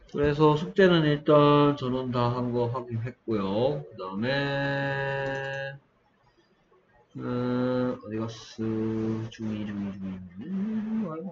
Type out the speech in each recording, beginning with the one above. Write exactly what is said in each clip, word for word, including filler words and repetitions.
그래서 숙제는 일단 저는 다 한 거 확인했고요. 그 다음에 음, 어디 갔어? 중이 중이 중이 중이.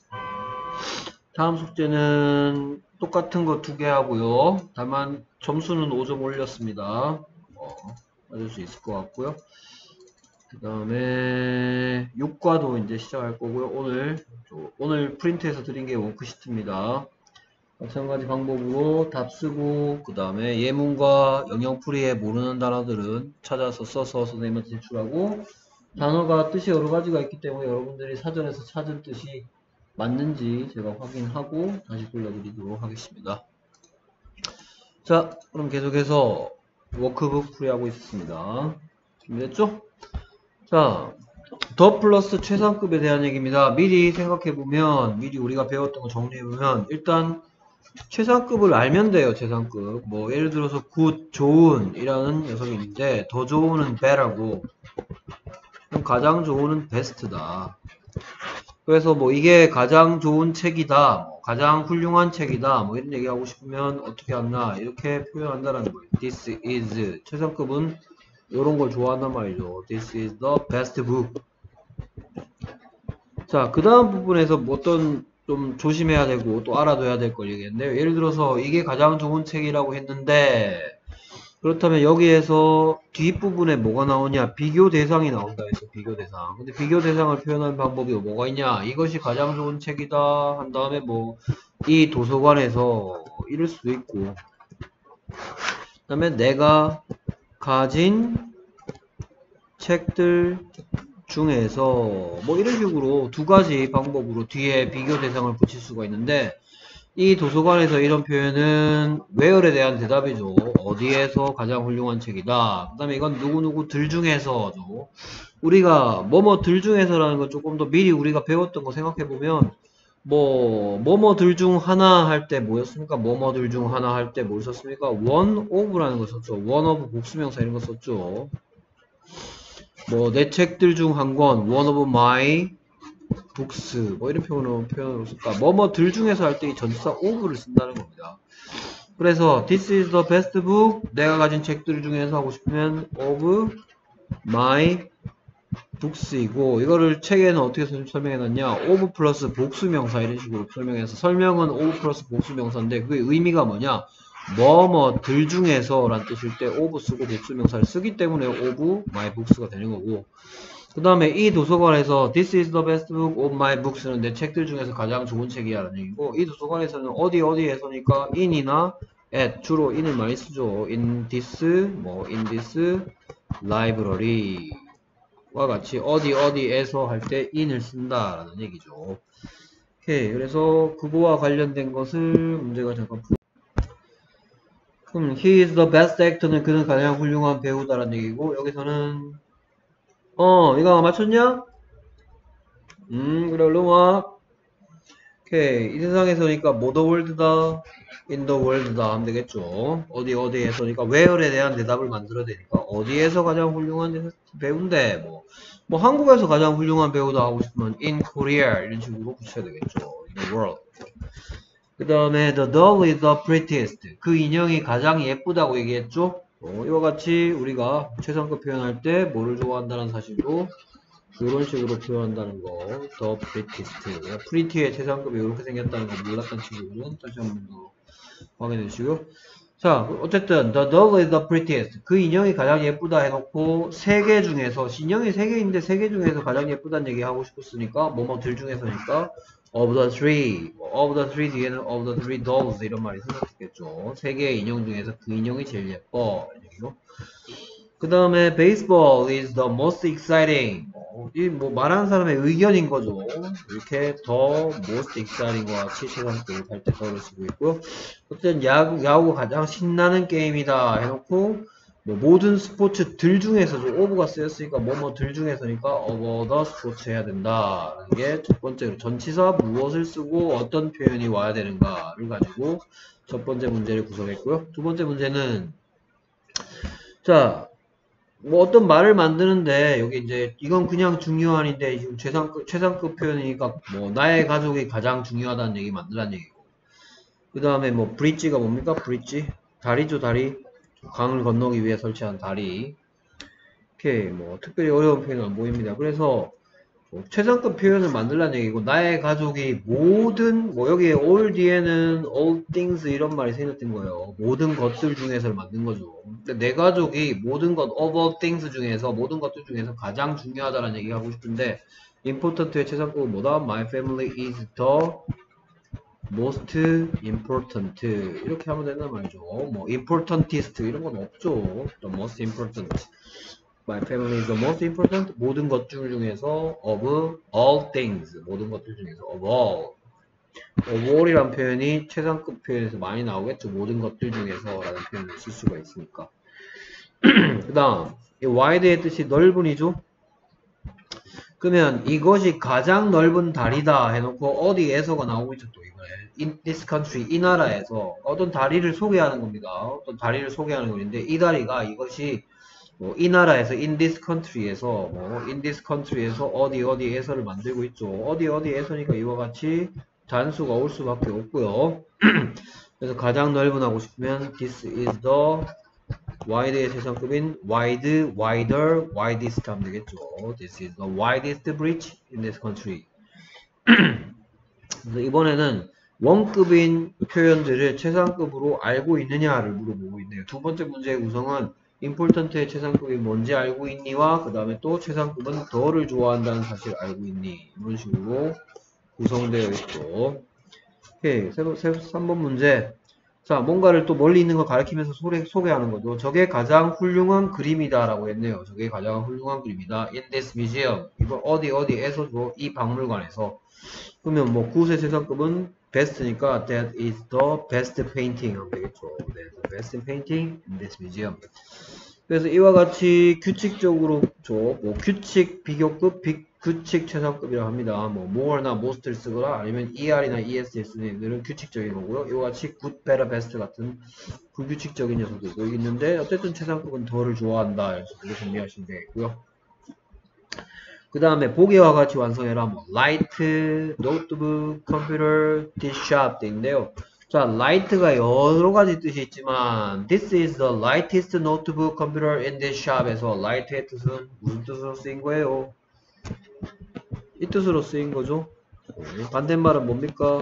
다음 숙제는 똑같은 거 두 개 하고요. 다만 점수는 오 점 올렸습니다. 어, 맞을 수 있을 것 같고요. 그 다음에 육과도 이제 시작할 거고요. 오늘 오늘 프린트해서 드린 게 워크시트입니다. 마찬가지 방법으로 답 쓰고 그 다음에 예문과 영영풀이에 모르는 단어들은 찾아서 써서 선생님한테 제출하고, 단어가 뜻이 여러 가지가 있기 때문에 여러분들이 사전에서 찾은 뜻이 맞는지 제가 확인하고 다시 돌려드리도록 하겠습니다. 자, 그럼 계속해서 워크북 풀이하고 있습니다. 준비됐죠? 자, 더 플러스 최상급에 대한 얘기입니다. 미리 생각해보면, 미리 우리가 배웠던 거 정리해보면, 일단 최상급을 알면 돼요. 최상급. 뭐 예를 들어서 굿, 좋은 이라는 녀석이 있는데, 더 좋은은 better고 그럼 가장 좋은은 best다. 그래서 뭐 이게 가장 좋은 책이다, 뭐 가장 훌륭한 책이다, 뭐 이런 얘기하고 싶으면 어떻게 하나 이렇게 표현한다는 거예요. This is, 최상급은 이런 걸 좋아한단 말이죠. This is the best book. 자, 그 다음 부분에서 뭐 어떤 좀 조심해야 되고 또 알아둬야 될 걸 얘기했는데요. 예를 들어서 이게 가장 좋은 책이라고 했는데, 그렇다면 여기에서 뒷부분에 뭐가 나오냐? 비교 대상이 나온다 해서 비교 대상. 근데 비교 대상을 표현하는 방법이 뭐가 있냐? 이것이 가장 좋은 책이다 한 다음에 뭐 이 도서관에서 이럴 수도 있고, 그 다음에 내가 가진 책들 중에서 뭐 이런 식으로 두 가지 방법으로 뒤에 비교 대상을 붙일 수가 있는데, 이 도서관에서 이런 표현은 where에 대한 대답이죠. 어디에서 가장 훌륭한 책이다. 그 다음에 이건 누구누구 들 중에서죠. 우리가 뭐뭐 들 중에서라는 건 조금 더 미리 우리가 배웠던 거 생각해보면, 뭐 뭐뭐 들 중 하나 할 때 뭐였습니까? 뭐뭐 들 중 하나 할 때 뭘 썼습니까? one of라는 거 썼죠. one of 복수명사 이런 거 썼죠. 뭐 내 책들 중 한 권, one of my books, 뭐 이런 표현으로 표현으로 쓸까? 뭐뭐들 중에서 할 때 이 전치사 of를 쓴다는 겁니다. 그래서 this is the best book, 내가 가진 책들 중에서 하고 싶으면 of my books이고, 이거를 책에는 어떻게 설명해 놨냐? of 플러스 복수명사 이런 식으로 설명해서, 설명은 of 플러스 복수명사인데 그게 의미가 뭐냐? 뭐뭐들 중에서 란 뜻일 때 of 쓰고 복수명사를 쓰기 때문에 of my books가 되는 거고, 그 다음에 이 도서관에서 this is the best book of my books는 내 책들 중에서 가장 좋은 책이야 라는 얘기고, 이 도서관에서는 어디 어디에서니까 in이나 at, 주로 in을 많이 쓰죠. in this, 뭐 in this library 와 같이 어디 어디에서 할 때 in을 쓴다 라는 얘기죠. 오케이, 그래서 그거와 관련된 것을 문제가 잠깐 풀. 그럼 he is the best actor는 그는 가장 훌륭한 배우다라는 얘기고, 여기서는 어 이거 맞췄냐? 음 그래 얼른 와. 오케이, 이 세상에서니까 뭐 the world다, in the world다 하면 되겠죠. 어디 어디에서니까 where에 대한 대답을 만들어야 되니까 어디에서 가장 훌륭한 배우인데, 뭐, 뭐 한국에서 가장 훌륭한 배우다 하고 싶으면 in Korea 이런 식으로 붙여야 되겠죠. in the world. 그 다음에 the dog is the prettiest, 그 인형이 가장 예쁘다고 얘기했죠. 어, 이와 같이 우리가 최상급 표현할 때 뭐를 좋아한다는 사실로 이런 식으로 표현한다는 거, the prettiest. pretty의 최상급이 이렇게 생겼다는 거 몰랐던 친구들은 다시 한 번 더 확인해 주시고요. 자, 어쨌든 the dog is the prettiest, 그 인형이 가장 예쁘다 해놓고 세 개 중에서, 인형이 세 개인데 세 개 중에서 가장 예쁘다는 얘기 하고 싶었으니까 뭐뭐들 중에서니까 of the three, of the three 뒤에는 of the three dogs 이런 말이 생겼겠죠. 세 개의 인형 중에서 그 인형이 제일 예뻐 이런 얘기로. 그 다음에 baseball is the most exciting, 이 뭐 말하는 사람의 의견인 거죠. 이렇게 더 most exciting과 같이 최상급을 할 때 더를 쓰고 있고요. 어쨌든 야구, 야구 가장 신나는 게임이다 해놓고 뭐 모든 스포츠들 중에서도 of가 쓰였으니까 뭐뭐들 중에서니까 of the sports 해야 된다 라는 게 첫 번째로, 전치사 무엇을 쓰고 어떤 표현이 와야 되는가를 가지고 첫 번째 문제를 구성했고요. 두 번째 문제는, 자, 뭐 어떤 말을 만드는데 여기 이제 이건 그냥 중요한인데 지금 최상급 최상급 표현이니까 뭐 나의 가족이 가장 중요하다는 얘기 만들라는 얘기고, 그 다음에 뭐 브릿지가 뭡니까? 브릿지 다리죠. 다리. 강을 건너기 위해 설치한 다리. 오케이. 뭐 특별히 어려운 표현은 안 보입니다. 그래서 뭐 최상급 표현을 만들라는 얘기고, 나의 가족이 모든, 뭐 여기에 all 뒤에는 all things 이런 말이 생겼던 거예요. 모든 것들 중에서를 만든 거죠. 근데 내 가족이 모든 것, of all things 중에서, 모든 것들 중에서 가장 중요하다는 얘기 하고 싶은데, important의 최상급은 뭐다? My family is the most important. 이렇게 하면 된단 말이죠. 뭐 importantist 이런 건 없죠. The most important. My family is the most important. 모든 것들 중에서 of all things. 모든 것들 중에서 of all. of all이란 표현이 최상급 표현에서 많이 나오겠죠. 모든 것들 중에서 라는 표현을 쓸 수가 있으니까. 그 다음 이 wide의 뜻이 넓은이죠. 그러면 이것이 가장 넓은 다리다 해놓고 어디에서가 나오고 있죠. 또 이번에 in this country, 이 나라에서 어떤 다리를 소개하는 겁니다. 어떤 다리를 소개하는 건데, 이 다리가 이것이 뭐 이 나라에서 in this country에서 뭐 in this country에서 어디 어디에서를 만들고 있죠. 어디 어디에서니까 이와 같이 단수가 올 수밖에 없고요. 그래서 가장 넓은 하고 싶으면 this is the wide의 최상급인 wide, wider, widest 하면 되겠죠. This is the widest bridge in this country. 그래서 이번에는 원급인 표현들을 최상급으로 알고 있느냐를 물어보고 있네요. 두 번째 문제의 구성은 important의 최상급이 뭔지 알고 있니와 그 다음에 또 최상급은 더를 좋아한다는 사실을 알고 있니, 이런 식으로 구성되어 있고. 오케이. 삼 번 문제. 자, 뭔가를 또 멀리 있는 걸 가리키면서 소개, 소개하는 거죠. 저게 가장 훌륭한 그림이다 라고 했네요. 저게 가장 훌륭한 그림이다. In this museum. 이거 어디 어디에서도, 이 박물관에서. 그러면 뭐 구세 최상급은 best니까 that is the best painting 하면 되겠죠. 네, the best painting in this museum. 그래서 이와 같이 규칙적으로 줘, 뭐 규칙 비교급, 비, 규칙 최상급이라고 합니다. 뭐 more나 most를 쓰거나 아니면 er이나 es를 쓰는 애들은 규칙적인 거고요. 이와 같이 good, better, best 같은 불규칙적인 녀석들도 있는데, 어쨌든 최상급은 더를 좋아한다. 그래서 그거 정리하시면 되겠고요. 그 다음에 보기와 같이 완성해라. 뭐 light, notebook, computer, this shop 돼 있는데요. 자, light가 여러 가지 뜻이 있지만 this is the lightest notebook computer in this shop에서 light의 뜻은 무슨 뜻으로 쓰인 거예요? 이 뜻으로 쓰인 거죠. 반대말은 뭡니까?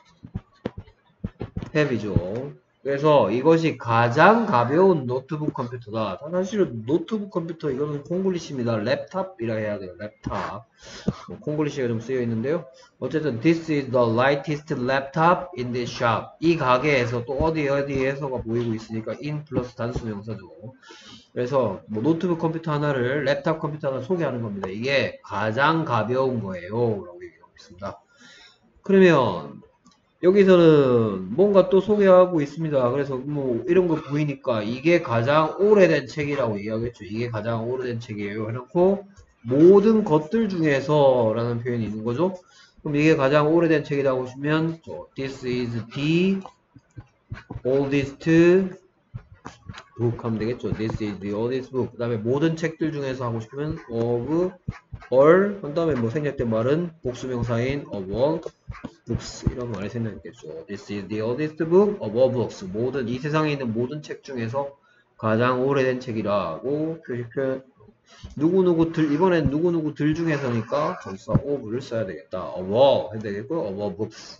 heavy죠. 그래서 이것이 가장 가벼운 노트북 컴퓨터다. 사실은 노트북 컴퓨터, 이거는 콩글리시입니다. 랩탑이라 해야 돼요. 랩탑. 뭐 콩글리시가 좀 쓰여 있는데요. 어쨌든 this is the lightest laptop in this shop. 이 가게에서 또 어디 어디에서가 보이고 있으니까 in 플러스 단수명사죠. 그래서 뭐 노트북 컴퓨터 하나를, 랩탑 컴퓨터 하나 소개하는 겁니다. 이게 가장 가벼운 거예요 라고 얘기하고 있습니다. 그러면 여기서는 뭔가 또 소개하고 있습니다. 그래서 뭐 이런 거 보이니까 이게 가장 오래된 책이라고 얘기하겠죠. 이게 가장 오래된 책이에요 해놓고 모든 것들 중에서 라는 표현이 있는 거죠. 그럼 이게 가장 오래된 책이라고 하시면 this is the oldest book 하면 되겠죠. This is the oldest book. 그 다음에 모든 책들 중에서 하고 싶으면 of all, 그 다음에 뭐 생략된 말은 복수명사인 of all books 이런 말이 생략됐죠. This is the oldest book of all books. 모든, 이 세상에 있는 모든 책 중에서 가장 오래된 책이라고 표시표, 누구누구들, 이번엔 누구누구들 중에서니까 거기서 of를 써야 되겠다. of all 해야 되겠고 of all books.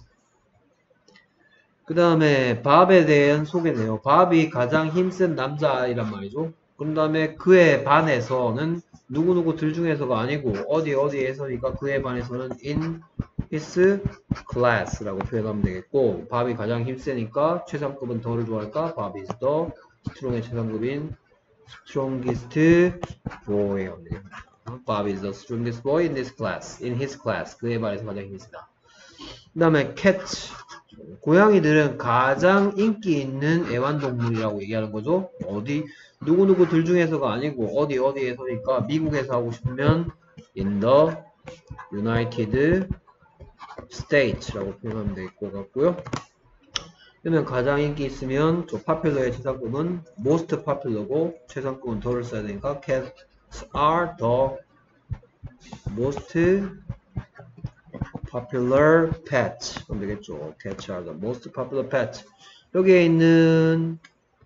그 다음에 밥에 대한 소개네요. 밥이 가장 힘센 남자이란 말이죠. 그 다음에 그에 반해서는 누구누구들 중에서가 아니고 어디 어디에서니까 그에 반해서는 in his class라고 표현하면 되겠고, 밥이 가장 힘세니까 최상급은 더를 좋아할까? 밥 is the strong의 최상급인 strongest boy 하면 되겠다. 밥 is the strongest boy in this class. in his class. 그에 반해서 가장 힘이 세다. 그 다음에 cat. 고양이들은 가장 인기 있는 애완동물이라고 얘기하는 거죠. 어디 누구누구들 중에서가 아니고 어디 어디에서니까 미국에서 하고 싶으면 in the United States라고 표현하면 될 것 같고요. 그러면 가장 인기 있으면 저 popular의 최상급은 most popular고 최상급은 더를 써야 되니까 cats are the most popular pet. 그럼 되겠죠. cats are the most popular pet. 여기에 있는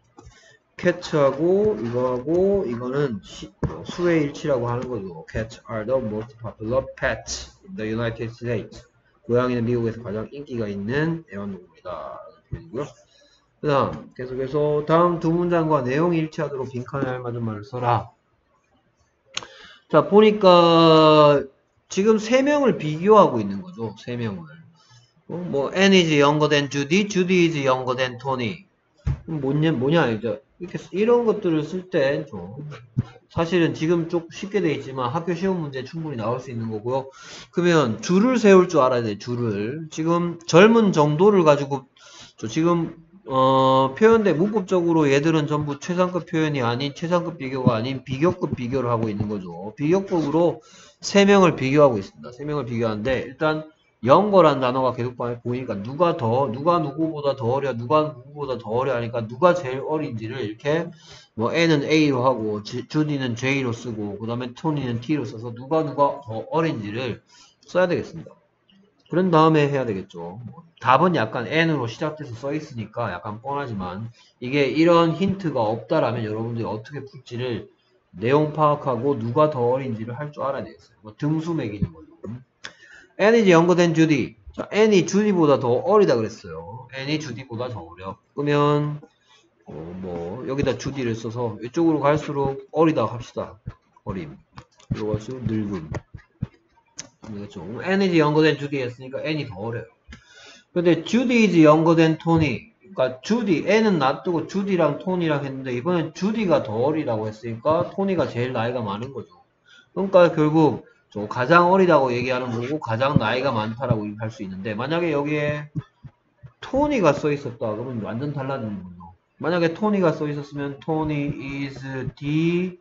cat하고 이거하고 이거는 시, 뭐, 수의 일치라고 하는 거죠. cats are the most popular pet in the United States. 고양이는 미국에서 가장 인기가 있는 애완동물이다. 라는 표현이고요. 그 다음 계속해서 다음 두 문장과 내용이 일치하도록 빈칸에 알맞은 말을 써라. 자, 보니까 지금 세 명을 비교하고 있는 거죠. 세 명을. 어, 뭐 Anne is younger than Judy, Judy is younger than Tony. 뭐냐, 뭐냐 이제 이렇게 이런 것들을 쓸 때 좀 사실은 지금 좀 쉽게 돼 있지만 학교 시험 문제 충분히 나올 수 있는 거고요. 그러면 줄을 세울 줄 알아야 돼. 줄을. 지금 젊은 정도를 가지고 저 지금 어, 표현대 문법적으로 얘들은 전부 최상급 표현이 아닌 최상급 비교가 아닌 비교급 비교를 하고 있는 거죠. 비교급으로 세 명을 비교하고 있습니다. 세 명을 비교하는데 일단 영거란 단어가 계속 보이니까 누가 더 누가 누구보다 더 어려 누가 누구보다 더 어려 하니까 누가 제일 어린지를 이렇게 뭐 N은 A로 하고 주디는 J로 쓰고 그 다음에 토니는 T로 써서 누가 누가 더 어린지를 써야 되겠습니다. 그런 다음에 해야 되겠죠. 답은 약간 N으로 시작돼서 써 있으니까 약간 뻔하지만 이게 이런 힌트가 없다라면 여러분들이 어떻게 풀지를 내용 파악하고 누가 더 어린지를 할 줄 알아야 되겠어요. 뭐 등수 매기는 걸로. Anne is younger than Judy. 자, Anne이 주디보다 더 어리다 그랬어요. Anne이 주디보다 더 어려. 그러면 어, 뭐 여기다 주디를 써서 이쪽으로 갈수록 어리다 합시다. 어림. 이쪽으로 갈수록 늙음. 그렇죠. Anne is younger than Judy 했으니까 Anne이 더 어려요. 근데 Judy is younger than Tony. 그러니까 주디, N은 놔두고 주디랑 토니랑 했는데 이번엔 주디가 더 어리다고 했으니까 토니가 제일 나이가 많은 거죠. 그러니까 결국 저 가장 어리다고 얘기하는 거고 가장 나이가 많다라고 얘기할 수 있는데 만약에 여기에 토니가 써 있었다 그러면 완전 달라지는 거죠. 만약에 토니가 써 있었으면 토니 is the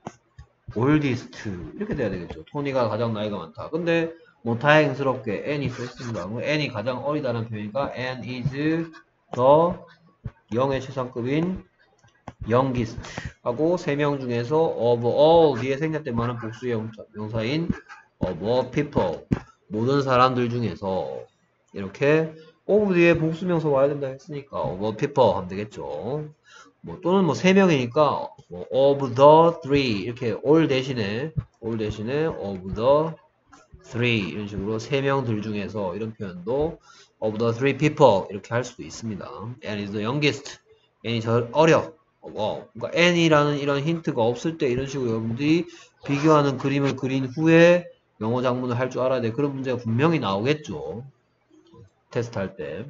oldest 이렇게 돼야 되겠죠. 토니가 가장 나이가 많다. 근데 뭐 다행스럽게 N이 써 있습니다. N이 가장 어리다는 표현이니까 N is the 영의 최상급인 youngest 하고 세 명 중에서 of all 뒤에 생략된 많은 복수의 명사인 of all people 모든 사람들 중에서 이렇게 of 뒤에 복수명사 와야 된다 했으니까 of all people 하면 되겠죠. 뭐 또는 뭐 세 명이니까 뭐 of the three 이렇게 all 대신에 all 대신에 of the three 이런 식으로 세 명들 중에서 이런 표현도 of the three people 이렇게 할 수도 있습니다. Anne is the youngest. N이 저 어려. 어, 그러니까 N이라는 이런 힌트가 없을 때 이런 식으로 여러분들이 비교하는 그림을 그린 후에 영어 작문을 할 줄 알아야 돼. 그런 문제가 분명히 나오겠죠. 테스트 할 때.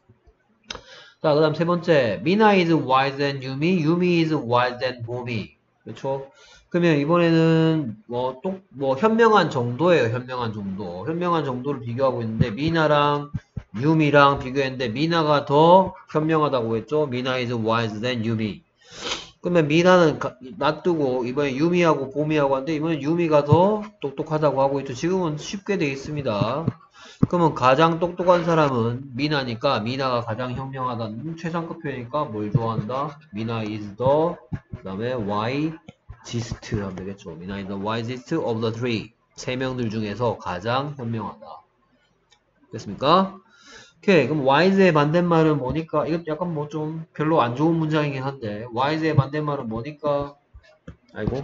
자, 그 다음 세 번째. Mina is wiser than Yumi. Yumi is wiser than Bomi. 그렇죠? 그러면 이번에는 뭐 또 뭐 현명한 정도예요. 현명한 정도. 현명한 정도를 비교하고 있는데 미나랑 유미랑 비교했는데 미나가 더 현명하다고 했죠. 미나 is wiser than 유미. 그러면 미나는 놔두고 이번에 유미하고 보미하고 하는데 이번엔 유미가 더 똑똑하다고 하고 있죠. 지금은 쉽게 돼 있습니다. 그러면 가장 똑똑한 사람은 미나니까 미나가 가장 현명하다는 최상급 표현이니까 뭘 좋아한다? 미나 is the 그 다음에 wisest 하면 되겠죠. 미나 is the wisest of the three. 세 명들 중에서 가장 현명하다. 됐습니까? 오케이. 그럼 wise의 반대말은 뭐니까? 이것도 약간 뭐 좀 별로 안 좋은 문장이긴 한데 wise의 반대말은 뭐니까? 아이고.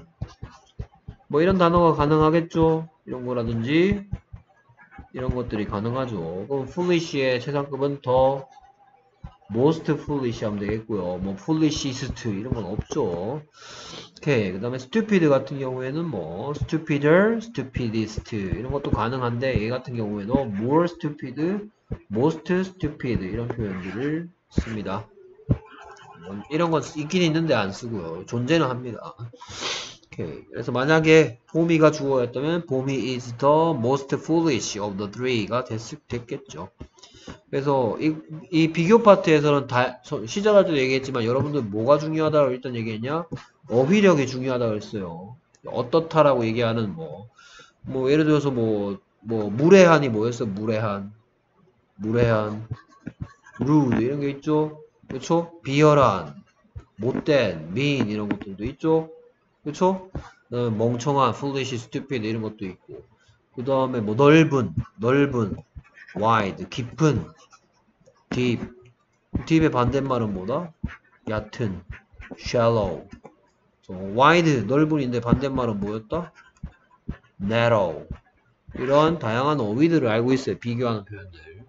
뭐 이런 단어가 가능하겠죠? 이런 거라든지 이런 것들이 가능하죠. 그럼 foolish의 최상급은 더 most foolish 하면 되겠고요. 뭐 foolishest 이런 건 없죠. 오케이. 그 다음에 stupid 같은 경우에는 뭐 stupider, stupidest 이런 것도 가능한데 얘 같은 경우에도 more stupid, most stupid 이런 표현들을 씁니다. 이런 건 있긴 있는데 안 쓰고요. 존재는 합니다. 오케이. 그래서 만약에 보미가 주어였다면 보미 is the most foolish of the three가 됐, 됐겠죠. 그래서 이, 이 비교 파트에서는 다 시작할 때도 얘기했지만 여러분들 뭐가 중요하다고 일단 얘기했냐? 어휘력이 중요하다고 했어요. 어떻다라고 얘기하는 뭐, 뭐 예를 들어서 뭐, 뭐 무례한이 뭐였어? 무례한, 무례한, rude 이런 게 있죠. 그렇죠? 비열한, 못된, mean 이런 것들도 있죠. 그쵸? 멍청한, foolish, stupid 이런 것도 있고 그 다음에 뭐 넓은, 넓은 wide, 깊은. deep. deep의 반대말은 뭐다? 얕은. shallow. so, wide, 넓은인데 반대말은 뭐였다? narrow. 이런 다양한 어휘들을 알고 있어요. 비교하는 표현들.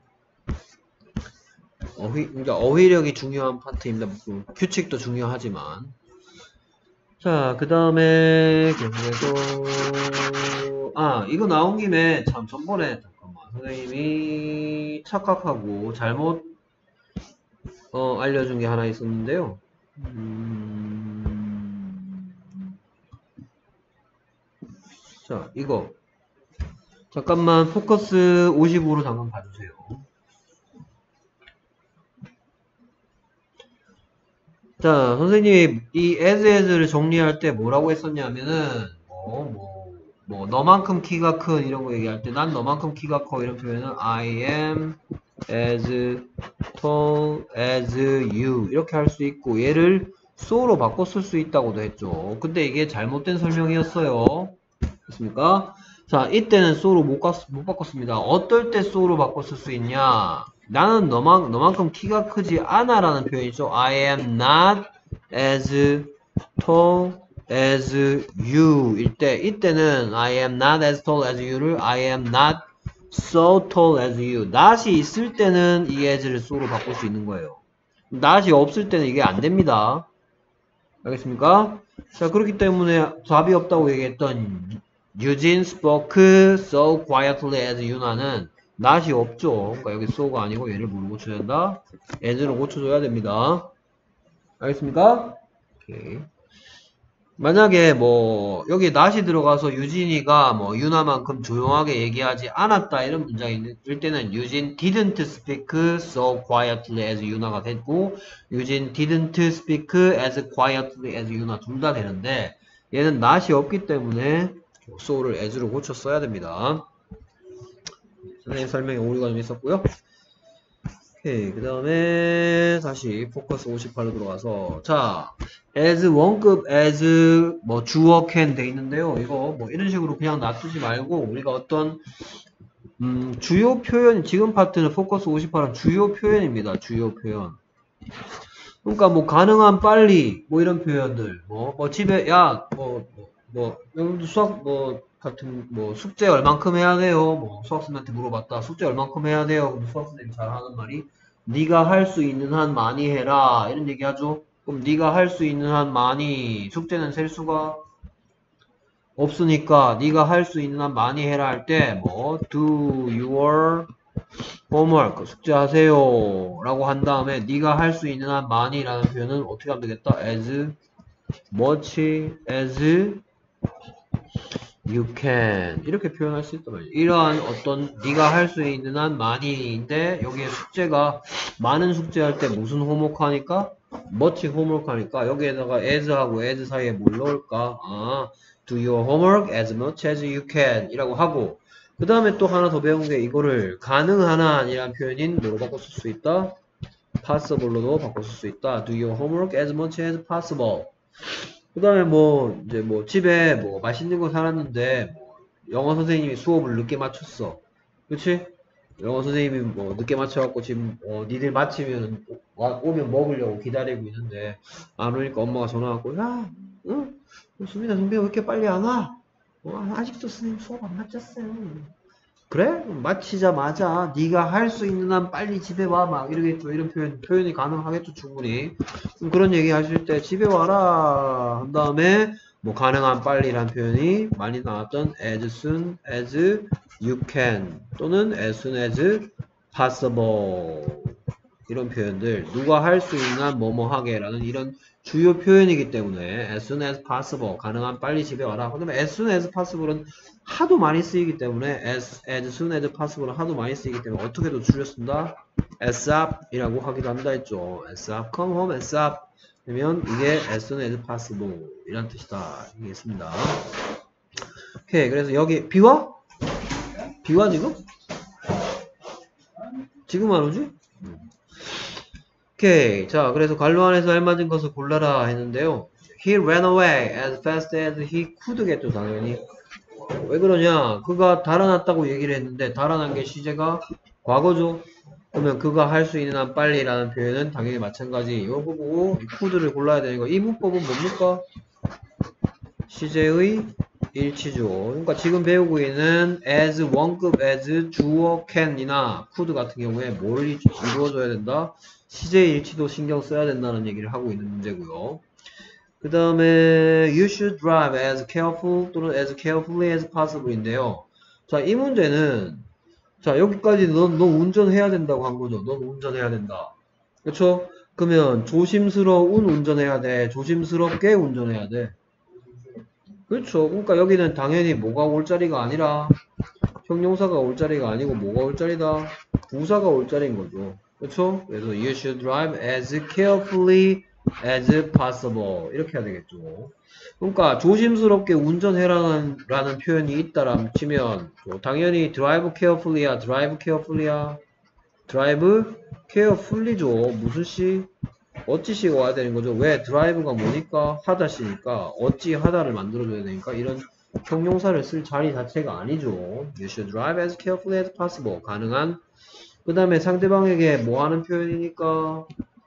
어휘, 그러니까 어휘력이 중요한 파트입니다. 규칙도 중요하지만. 자, 그 다음에 계속해서 아, 이거 나온 김에 참 전번에 잠깐만 선생님이 착각하고 잘못 어, 알려준 게 하나 있었는데요. 음... 자, 이거 잠깐만 포커스 오십오로 잠깐 봐주세요. 자, 선생님이 이 as as를 정리할 때 뭐라고 했었냐면은 뭐, 뭐, 뭐 너만큼 키가 큰 이런 거 얘기할 때 난 너만큼 키가 커 이런 표현은 I am as tall as you 이렇게 할 수 있고 얘를 so로 바꿔 쓸 수 있다고도 했죠. 근데 이게 잘못된 설명이었어요. 됐습니까? 자, 이때는 so로 못, 가, 못 바꿨습니다. 어떨 때 so로 바꿔 쓸 수 있냐? 나는 너만, 너만큼 키가 크지 않아 라는 표현이죠. I am not as tall as you 일 때, 이때는 I am not as tall as you를 I am not so tall as you. not이 있을 때는 이 as를 so로 바꿀 수 있는 거예요. not이 없을 때는 이게 안 됩니다. 알겠습니까? 자, 그렇기 때문에 답이 없다고 얘기했던 Eugene spoke so quietly as Yuna는 not이 없죠. 그러니까 여기 so가 아니고 얘를 뭐로 고쳐야 된다? as로 고쳐줘야 됩니다. 알겠습니까? 오케이. 만약에 뭐 여기 not이 들어가서 유진이가 뭐 유나만큼 조용하게 얘기하지 않았다 이런 문장일 때는 Eugene didn't speak so quietly as 유나가 됐고 Eugene didn't speak as quietly as 유나 둘 다 되는데 얘는 not이 없기 때문에 so를 as로 고쳐 써야 됩니다. 선생님 설명에 오류가 좀 있었고요. 오케이, 그 다음에 다시 포커스 오십팔로 들어가서 자, as 원급 as 뭐 주어 can 돼 있는데요. 이거 뭐 이런 식으로 그냥 놔두지 말고 우리가 어떤 음, 주요 표현 지금 파트는 포커스 오십팔은 주요 표현입니다. 주요 표현. 그러니까 뭐 가능한 빨리 뭐 이런 표현들 뭐, 뭐 집에 야뭐뭐 뭐, 뭐, 수학 뭐 같은 뭐 숙제 얼만큼 해야 돼요? 뭐 수학생한테 물어봤다. 숙제 얼만큼 해야 돼요? 그럼 수학생이 잘 하는 말이 네가 할 수 있는 한 많이 해라 이런 얘기 하죠. 그럼 네가 할 수 있는 한 많이 숙제는 셀 수가 없으니까 네가 할 수 있는 한 많이 해라 할 때 뭐 do your homework 숙제하세요 라고 한 다음에 네가 할 수 있는 한 많이 라는 표현은 어떻게 하면 되겠다? as much as you can 이렇게 표현할 수 있단 말이에요. 이러한 어떤 네가 할 수 있는 한 많이인데 여기에 숙제가 많은 숙제할 때 무슨 homework 하니까 much homework 하니까 여기에다가 as하고 as 사이에 뭘 넣을까? 아, do your homework as much as you can 이라고 하고 그 다음에 또 하나 더 배운 게 이거를 가능한 한이라는 표현인 뭐로 바꿔 쓸 수 있다? possible로도 바꿔 쓸 수 있다. do your homework as much as possible 그 다음에 뭐, 이제 뭐, 집에 뭐, 맛있는 거 사놨는데, 뭐 영어 선생님이 수업을 늦게 마쳤어. 그치? 영어 선생님이 뭐, 늦게 맞춰갖고 지금, 어, 니들 마치면, 와, 오면 먹으려고 기다리고 있는데, 안 오니까 엄마가 전화하고, 야, 응? 수민아, 선배 왜 이렇게 빨리 안 와? 어, 아직도 선생님 수업 안 마쳤어요. 그래? 마치자마자 네가 할 수 있는 한 빨리 집에 와 막 이러겠죠. 이런 표현 표현이 가능하겠죠. 충분히 그런 얘기 하실 때 집에 와라 한 다음에 뭐 가능한 빨리란 표현이 많이 나왔던 as soon as you can 또는 as soon as possible 이런 표현들 누가 할 수 있는 한 뭐뭐 하게 라는 이런 주요 표현이기 때문에 as soon as possible 가능한 빨리 집에 와라. 그다음에 as soon as possible은 하도 많이 쓰이기 때문에 as, as soon as possible은 하도 많이 쓰이기 때문에 어떻게도 줄였습니다. asap 이라고 하기도 한다 했죠. asap come home asap 그러면 이게 as soon as possible 이란 뜻이다. 이겠습니다. 오케이 그래서 여기 비와? 비와 지금? 지금 안 오지? 오케이 자 그래서 관로 안에서 알맞은 것을 골라라 했는데요. He ran away as fast as he could 겠죠 당연히. 왜 그러냐 그가 달아났다고 얘기를 했는데 달아난 게 시제가 과거죠. 그러면 그가 할 수 있는 한 빨리라는 표현은 당연히 마찬가지. 이거 보고 could를 골라야 되는 거. 이 문법은 뭡니까? 시제의 일치죠. 그러니까 지금 배우고 있는 as 원급 as 주어 can이나 could 같은 경우에 뭐를 이루어줘야 된다? 시제의 일치도 신경 써야 된다는 얘기를 하고 있는 문제고요. 그 다음에 you should drive as careful 또는 as carefully as possible인데요. 자, 이 문제는 자, 여기까지 넌, 너 운전해야 된다고 한 거죠. 넌 운전해야 된다. 그렇죠? 그러면 조심스러운 운전해야 돼. 조심스럽게 운전해야 돼. 그렇죠. 그러니까 여기는 당연히 뭐가 올 자리가 아니라 형용사가 올 자리가 아니고 뭐가 올 자리다? 부사가 올 자리인 거죠. 그렇죠? 그래서 you should drive as carefully as possible 이렇게 해야 되겠죠. 그러니까 조심스럽게 운전해라는 라는 표현이 있다라면 치면 당연히 drive carefully야 drive carefully야 drive carefully죠. 무슨 시? 어찌 시가 와야 되는 거죠. 왜? 드라이브가 뭐니까? 하다 시니까 어찌 하다를 만들어줘야 되니까 이런 형용사를 쓸 자리 자체가 아니죠. You should drive as carefully as possible. 가능한. 그 다음에 상대방에게 뭐 하는 표현이니까?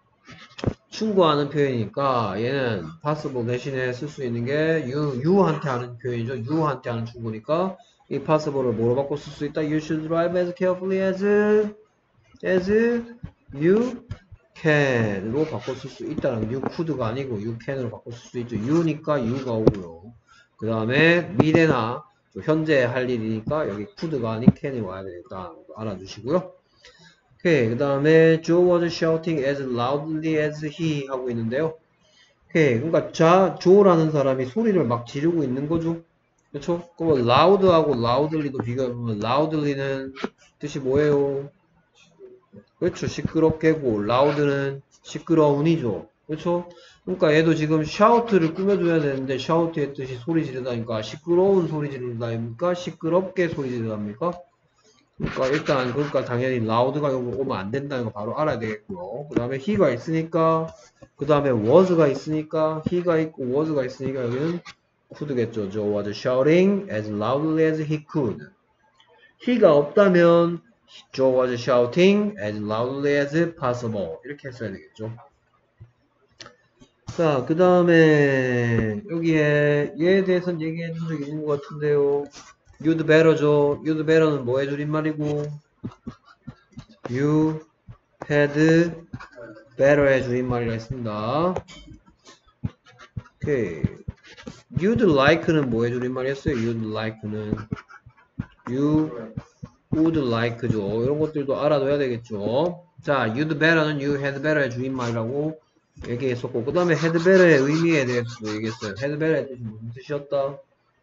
충고하는 표현이니까 얘는 possible 대신에 쓸 수 있는 게 you, you한테 하는 표현이죠. you한테 하는 충고니까 이 possible을 뭐로 바꿔 쓸 수 있다? You should drive as carefully as as you can으로 바꿔 쓸 수 있다는 you could가 아니고 you can으로 바꿔 쓸 수 있죠. you니까 you가 오고요. 그 다음에 미래나 현재 할 일이니까 여기 could가 아닌 can이 와야 되겠다. 알아두시고요. 오케이. 그 다음에 Joe was shouting as loudly as he 하고 있는데요. 오케이. 그러니까 자, 조라는 사람이 소리를 막 지르고 있는 거죠. 그렇죠? 그러면 loud하고 loudly도 비교해보면 loudly는 뜻이 뭐예요? 그렇죠. 시끄럽게고 loud는 시끄러운이죠. 그렇죠? 그러니까 얘도 지금 shout를 꾸며줘야 되는데 shout의 뜻이 소리 지르다니까 시끄러운 소리 지르다입니까? 시끄럽게 소리 지르다입니까? 그러니까 일단 그러니까 당연히 loud가 오면 안 된다는 거 바로 알아야 되겠고요. 그 다음에 he가 있으니까 그 다음에 was가 있으니까 he가 있고 was가 있으니까 여기는 could겠죠. Joe was shouting as loudly as he could. he가 없다면 Joe was shouting as loudly as possible. 이렇게 했어야 되겠죠. 자, 그 다음에 여기에 얘에 대해서는 얘기해 준 적이 있는 것 같은데요. You'd better죠. You'd better는 뭐의 줄임말이고 You had better의 줄임말이라 했습니다. 오케이. You'd like는 뭐의 줄임말이었어요? You'd like는 You would like죠. 이런 것들도 알아둬야 되겠죠. 자, you'd better는 you had better의 주인말이라고 얘기했었고, 그 다음에 had better의 의미에 대해서도 얘기했어요. had better의 뜻이 무슨 뜻이었다?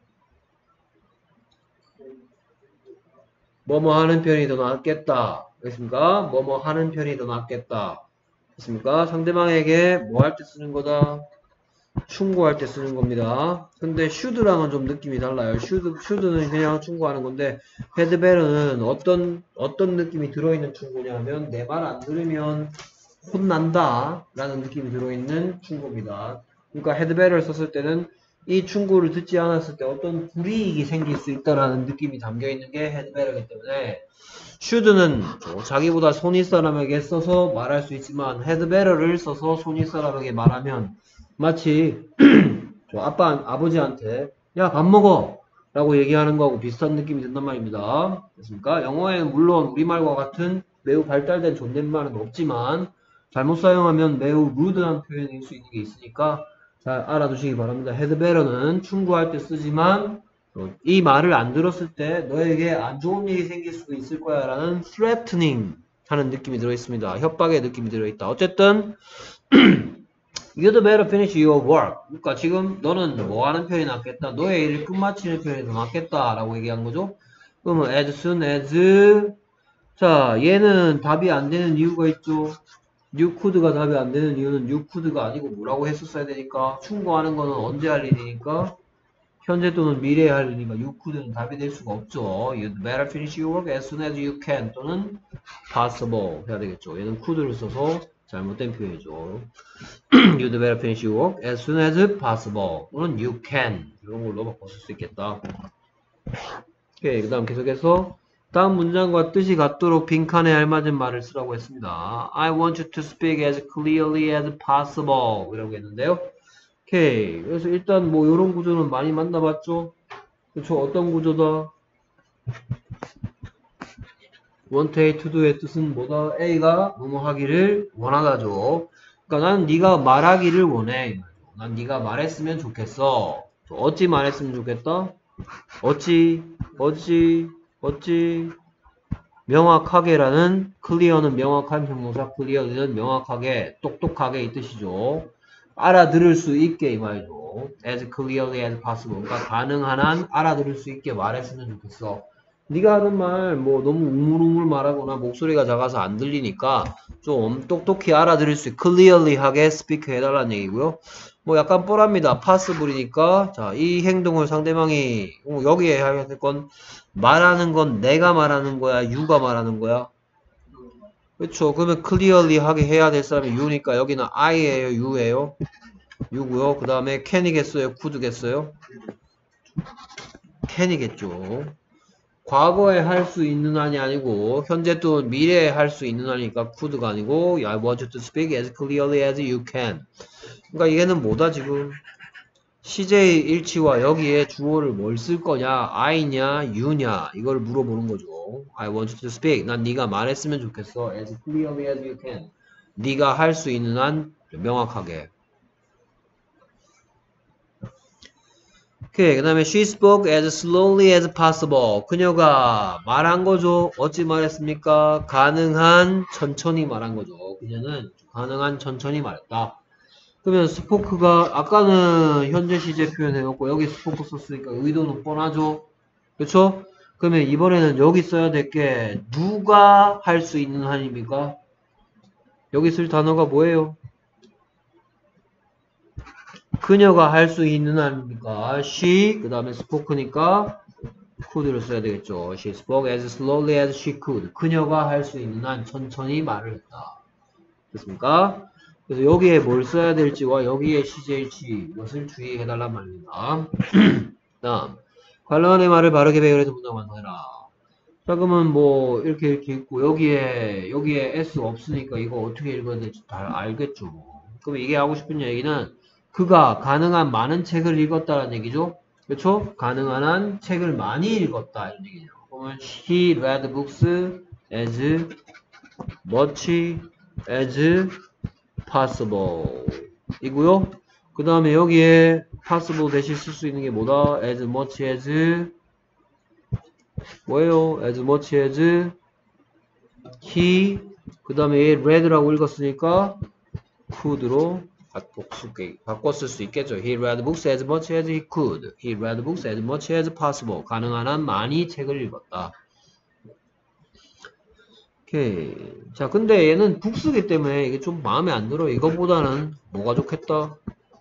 뭐뭐 하는 편이 더 낫겠다. 그렇습니까? 뭐뭐 하는 편이 더 낫겠다. 그렇습니까? 상대방에게 뭐 할 때 쓰는 거다? 충고할 때 쓰는 겁니다. 근데 should랑은 좀 느낌이 달라요. should, should는 그냥 충고하는 건데 had better는 어떤 어떤 느낌이 들어있는 충고냐 하면 내 말 안 들으면 혼난다 라는 느낌이 들어있는 충고입니다. 그러니까 had better를 썼을 때는 이 충고를 듣지 않았을 때 어떤 불이익이 생길 수 있다라는 느낌이 담겨있는 게 had better이기 때문에 should는 자기보다 손윗 사람에게 써서 말할 수 있지만 had better를 써서 손윗 사람에게 말하면 마치 아빠, 아버지한테 야, 밥 먹어! 라고 얘기하는 거하고 비슷한 느낌이 든단 말입니다. 됐습니까? 영어에는 물론 우리말과 같은 매우 발달된 존댓말은 없지만 잘못 사용하면 매우 rude한 표현일 수 있는 게 있으니까 잘 알아두시기 바랍니다. had better는 충고할 때 쓰지만 이 말을 안 들었을 때 너에게 안 좋은 일이 생길 수도 있을 거야 라는 threatening 하는 느낌이 들어있습니다. 협박의 느낌이 들어있다. 어쨌든 You'd better finish your work. 그러니까 지금 너는 뭐 하는 편이 낫겠다? 너의 일을 끝마치는 편이 더 낫겠다 라고 얘기한 거죠. 그러면 as soon as 자 얘는 답이 안 되는 이유가 있죠. you could가 답이 안 되는 이유는 you could가 아니고 뭐라고 했었어야 되니까 충고하는 거는 언제 할 일이니까 현재 또는 미래에 할 일이니까 you could는 답이 될 수가 없죠. You'd better finish your work as soon as you can 또는 possible 해야 되겠죠. 얘는 could를 써서 잘못된 표현이죠. You'd better finish your work as soon as possible 또는 you can 이런 걸로 바꿔 쓸 수 있겠다. 오케이, 그 다음 계속해서 다음 문장과 뜻이 같도록 빈칸에 알맞은 말을 쓰라고 했습니다. I want you to speak as clearly as possible 이라고 했는데요. 오케이. 그래서 일단 뭐 이런 구조는 많이 만나봤죠? 그쵸? 어떤 구조다? want A to do의 뜻은 뭐다? A가 뭐뭐 하기를 원하다죠. 그러니까 난 네가 말하기를 원해. 난 네가 말했으면 좋겠어. 어찌 말했으면 좋겠다? 어찌, 어찌, 어찌 명확하게라는 clear는 명확한 형용사, clear는 명확하게, 똑똑하게 이 뜻이죠. 알아들을 수 있게 이 말이죠. as clearly as possible. 그러니까 가능한 한 알아들을 수 있게 말했으면 좋겠어. 네가 하는 말 뭐 너무 우물우물 말하거나 목소리가 작아서 안 들리니까 좀 똑똑히 알아들을 수 있게 clearly 하게 speak 해달라는 얘기고요. 뭐 약간 뻔합니다. possible이니까 자, 이 행동을 상대방이 여기에 해야 될 건 말하는 건 내가 말하는 거야, you가 말하는 거야. 그렇죠. 그러면 clearly 하게 해야 될 사람이 you니까 여기는 I예요, you예요. you고요. 그 다음에 can이겠어요, could겠어요? can이겠죠. 과거에 할 수 있는 한이 아니고 현재 또 미래에 할 수 있는 한이니까 could가 아니고 I want you to speak as clearly as you can. 그러니까 얘는 뭐다 지금? 씨제이 일치와 여기에 주어를 뭘 쓸 거냐? I냐, you냐? 이걸 물어보는 거죠. I want you to speak. 난 네가 말했으면 좋겠어. As clearly as you can. 네가 할 수 있는 한 명확하게. 오케이. 그 다음에 she spoke as slowly as possible. 그녀가 말한 거죠. 어찌 말했습니까? 가능한 천천히 말한 거죠. 그녀는 가능한 천천히 말했다. 그러면 스포크가 아까는 현재 시제 표현해놓고 여기 스포크 썼으니까 의도는 뻔하죠. 그렇죠? 그러면 이번에는 여기 써야 될 게 누가 할 수 있는 한입니까? 여기 쓸 단어가 뭐예요? 그녀가 할 수 있는 한입니까? she 그 다음에 스포크니까 could를 써야 되겠죠. She spoke as slowly as she could. 그녀가 할 수 있는 한 천천히 말을 했다. 됐습니까? 그래서 여기에 뭘 써야 될지와 여기에 씨제이치 이것을 주의해달란 말입니다. 다음 관련의 말을 바르게 배열해서 문장 완성해라. 자 그러면 뭐 이렇게 이렇게 있고 여기에 여기에 S 없으니까 이거 어떻게 읽어야 될지 다 알겠죠. 그럼 이게 하고 싶은 얘기는 그가 가능한 많은 책을 읽었다는 얘기죠. 그렇죠? 가능한 한 책을 많이 읽었다 이런 얘기죠. 그러면 he read books as much as possible 이고요. 그 다음에 여기에 possible 대신 쓸 수 있는 게 뭐다? as much as 뭐예요? as much as he 그 다음에 얘 read라고 읽었으니까 could로 바꿔 쓸 수 있겠죠. He read books as much as he could. He read books as much as possible. 가능한 한 많이 책을 읽었다. 오케이. 자, 근데 얘는 북스기 때문에 이게 좀 마음에 안 들어. 이거보다는 뭐가 좋겠다?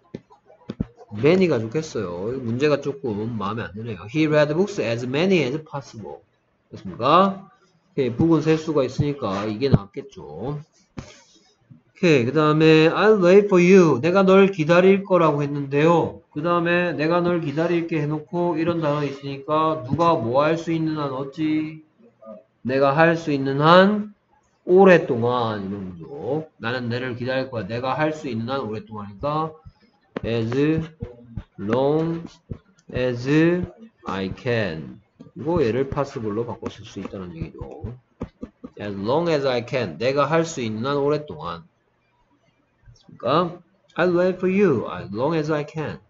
many가 좋겠어요. 문제가 조금 마음에 안 드네요. He read books as many as possible. 됐습니까? 오케이. 북은 셀 수가 있으니까 이게 낫겠죠. 오케이. 그 다음에 I'll wait for you. 내가 널 기다릴 거라고 했는데요. 그 다음에 내가 널 기다릴게 해놓고 이런 단어 있으니까 누가 뭐 할 수 있는 한 어찌? 내가 할 수 있는 한 오랫동안 이런 거죠. 나는 너를 기다릴 거야. 내가 할 수 있는 한 오랫동안이니까 as long as I can. 이거 얘를 possible로 바꿔 쓸 수 있다는 얘기죠. as long as I can. 내가 할 수 있는 한 오랫동안. 그러니까 I'll wait for you as long as I can.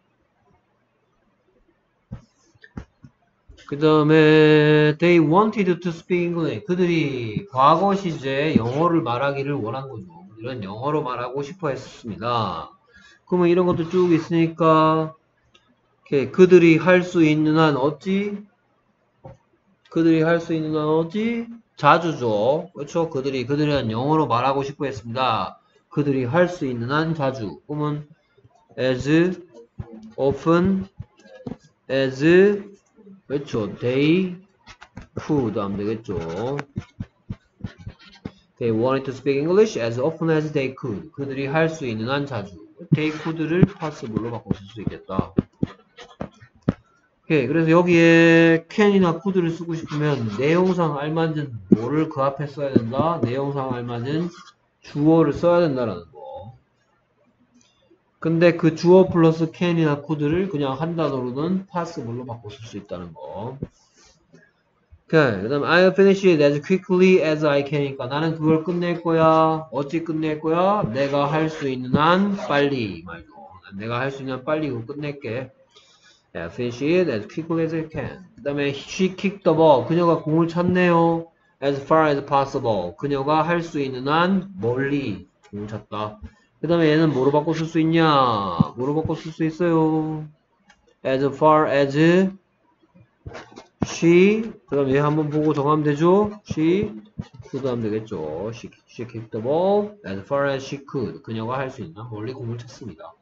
그 다음에 they wanted to speak English. 그들이 과거 시제에 영어를 말하기를 원한 거죠. 그들은 영어로 말하고 싶어 했습니다. 그러면 이런 것도 쭉 있으니까 오케이. 그들이 할 수 있는 한 어찌? 그들이 할 수 있는 한 어찌? 자주죠. 그렇죠? 그들이 그들은 영어로 말하고 싶어 했습니다. 그들이 할 수 있는 한 자주. 그러면 as often as 그렇죠. they could 하면 되겠죠. They wanted to speak English as often as they could. 그들이 할 수 있는 한 자주. They could를 possible로 바꿔 쓸 수 있겠다. 오케이. 그래서 여기에 can이나 could를 쓰고 싶으면 내용상 알맞은 뭐를 그 앞에 써야 된다? 내용상 알맞은 주어를 써야 된다라는 거. 근데 그 주어 플러스 can이나 could를 그냥 한 단어로는 possible로 바꿔 쓸 수 있다는 거. 오케이. 그 다음에 I'll finish it as quickly as I can이니까 나는 그걸 끝낼 거야. 어찌 끝낼 거야? 내가 할 수 있는 한 빨리 말고. 내가 할 수 있는 한 빨리 이거 끝낼게. Yeah, finish it as quickly as I can. 그 다음에 she kicked the ball. 그녀가 공을 찼네요. As far as possible. 그녀가 할 수 있는 한 멀리 공을 찼다. 그 다음에 얘는 뭐로 바꿔 쓸 수 있냐? 뭐로 바꿔 쓸 수 있어요? As far as she. 그 다음에 얘 한번 보고 정하면 되죠? She could 하면 되겠죠. She, she kicked the ball as far as she could. 그녀가 할 수 있는 한 멀리 공을 찼습니다.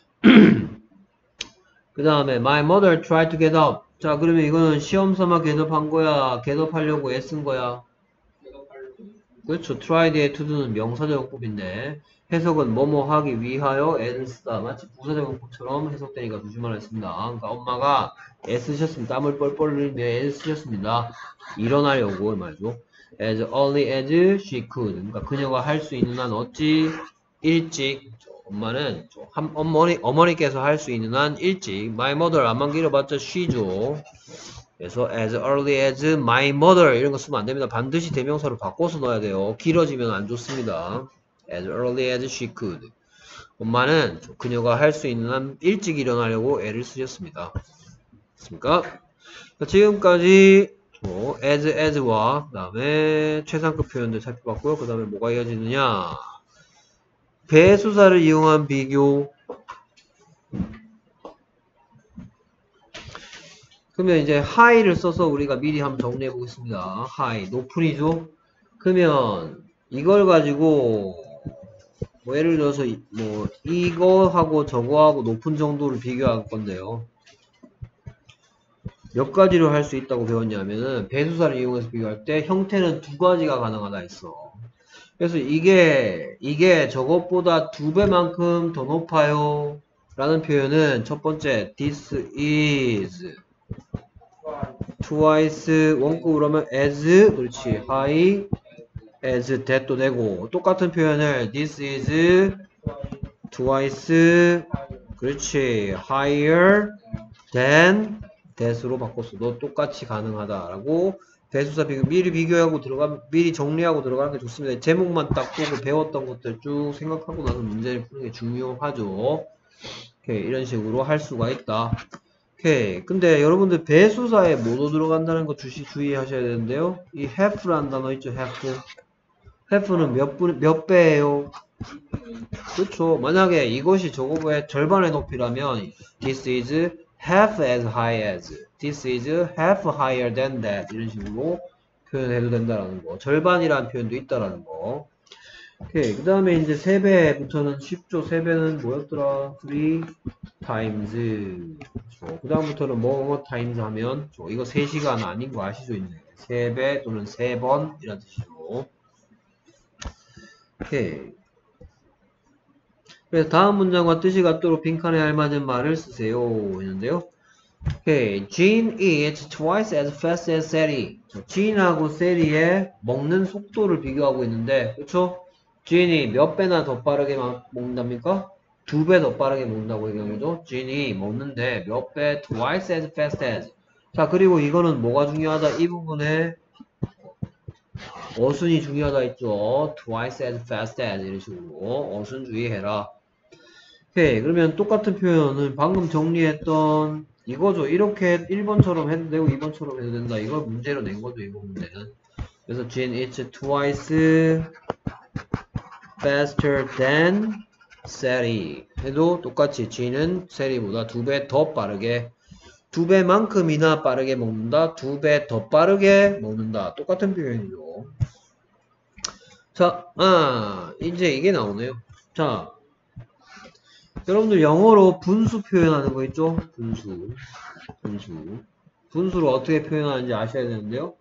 그 다음에 my mother tried to get up. 자, 그러면 이거는 시험 삼아 get up 한 거야? get up 하려고 애쓴 거야? 그렇죠. try의 to는 명사적용법인데 해석은 뭐뭐 하기 위하여 애를 쓰다. 마치 부사적용법처럼 해석되니까 조심하라 했습니다. 그러니까 엄마가 애쓰셨습니다. 땀을 뻘뻘 흘리며 애를 쓰셨습니다. 일어나려고 말이죠. as early as she could. 그러니까 그녀가 할 수 있는 한 어찌 일찍. 엄마는 한, 어머니, 어머니께서 할 수 있는 한 일찍 my mother 안만 길어봤자 she죠. 그래서 as early as my mother 이런 거 쓰면 안 됩니다. 반드시 대명사로 바꿔서 넣어야 돼요. 길어지면 안 좋습니다. as early as she could. 엄마는 그녀가 할 수 있는 한 일찍 일어나려고 애를 쓰셨습니다. 됐습니까? 지금까지 as, as와 그 다음에 최상급 표현들 살펴봤고요. 그 다음에 뭐가 이어지느냐? 배수사를 이용한 비교. 그러면 이제 high를 써서 우리가 미리 한번 정리해 보겠습니다. high, 높은이죠. 그러면 이걸 가지고 뭐 예를 들어서 뭐 이거하고 저거하고 높은 정도를 비교할 건데요. 몇 가지로 할 수 있다고 배웠냐면은 배수사를 이용해서 비교할 때 형태는 두 가지가 가능하다 했어. 그래서 이게 이게 저것보다 두 배만큼 더 높아요 라는 표현은 첫 번째 this is twice 원급으로 하면 as 그렇지 high as that도 되고 똑같은 표현을 this is twice 그렇지 higher than that으로 바꿨어도 똑같이 가능하다라고 배수사 비교 미리 비교하고 들어가 미리 정리하고 들어가는 게 좋습니다. 제목만 딱 보고 배웠던 것들 쭉 생각하고 나서 문제를 푸는 게 중요하죠. 오케이, 이런 식으로 할 수가 있다. 오케이. 근데 여러분들 배수사에 뭐로 들어간다는 거 주시 주의하셔야 되는데요. 이 have라는 단어 있죠. have. have는 몇 분, 몇 배예요? 그렇죠. 만약에 이것이 저거의 절반의 높이라면 this is half as high as. This is half higher than that. 이런 식으로 표현해도 된다라는 거. 절반이라는 표현도 있다라는 거. 오케이. 그 다음에 이제 세 배부터는 쉽죠. 세 배는 뭐였더라? three times. 그 다음부터는 뭐뭐 times 하면 이거 세 시간 아닌 거 아시죠? 이제 세 배 또는 세 번 이런 뜻이죠. 오케이. 그래서 다음 문장과 뜻이 같도록 빈칸에 알맞은 말을 쓰세요. 했는데요. 오케이. Jean eats twice as fast as Sally. Jean하고 Sally의 먹는 속도를 비교하고 있는데, 그쵸? Jean이 몇 배나 더 빠르게 먹는답니까? 두 배 더 빠르게 먹는다고 얘기하죠. Jean이 먹는데 몇 배? twice as fast as. 자, 그리고 이거는 뭐가 중요하다? 이 부분에 어순이 중요하다 했죠. twice as fast as 이런 식으로 어순 주의해라. 오케이. 그러면 똑같은 표현은 방금 정리했던 이거죠. 이렇게 일 번처럼 해도 되고 이 번처럼 해도 된다. 이걸 문제로 낸 거죠. 이거 문제는. 그래서 Jean is twice faster than Sally 해도 똑같이 Jean은 Sally보다 두 배 더 빠르게 두 배만큼이나 빠르게 먹는다. 두 배 더 빠르게 먹는다. 똑같은 표현이죠. 자, 아, 이제 이게 나오네요. 자, 여러분들 영어로 분수 표현하는 거 있죠? 분수. 분수. 분수를 어떻게 표현하는지 아셔야 되는데요.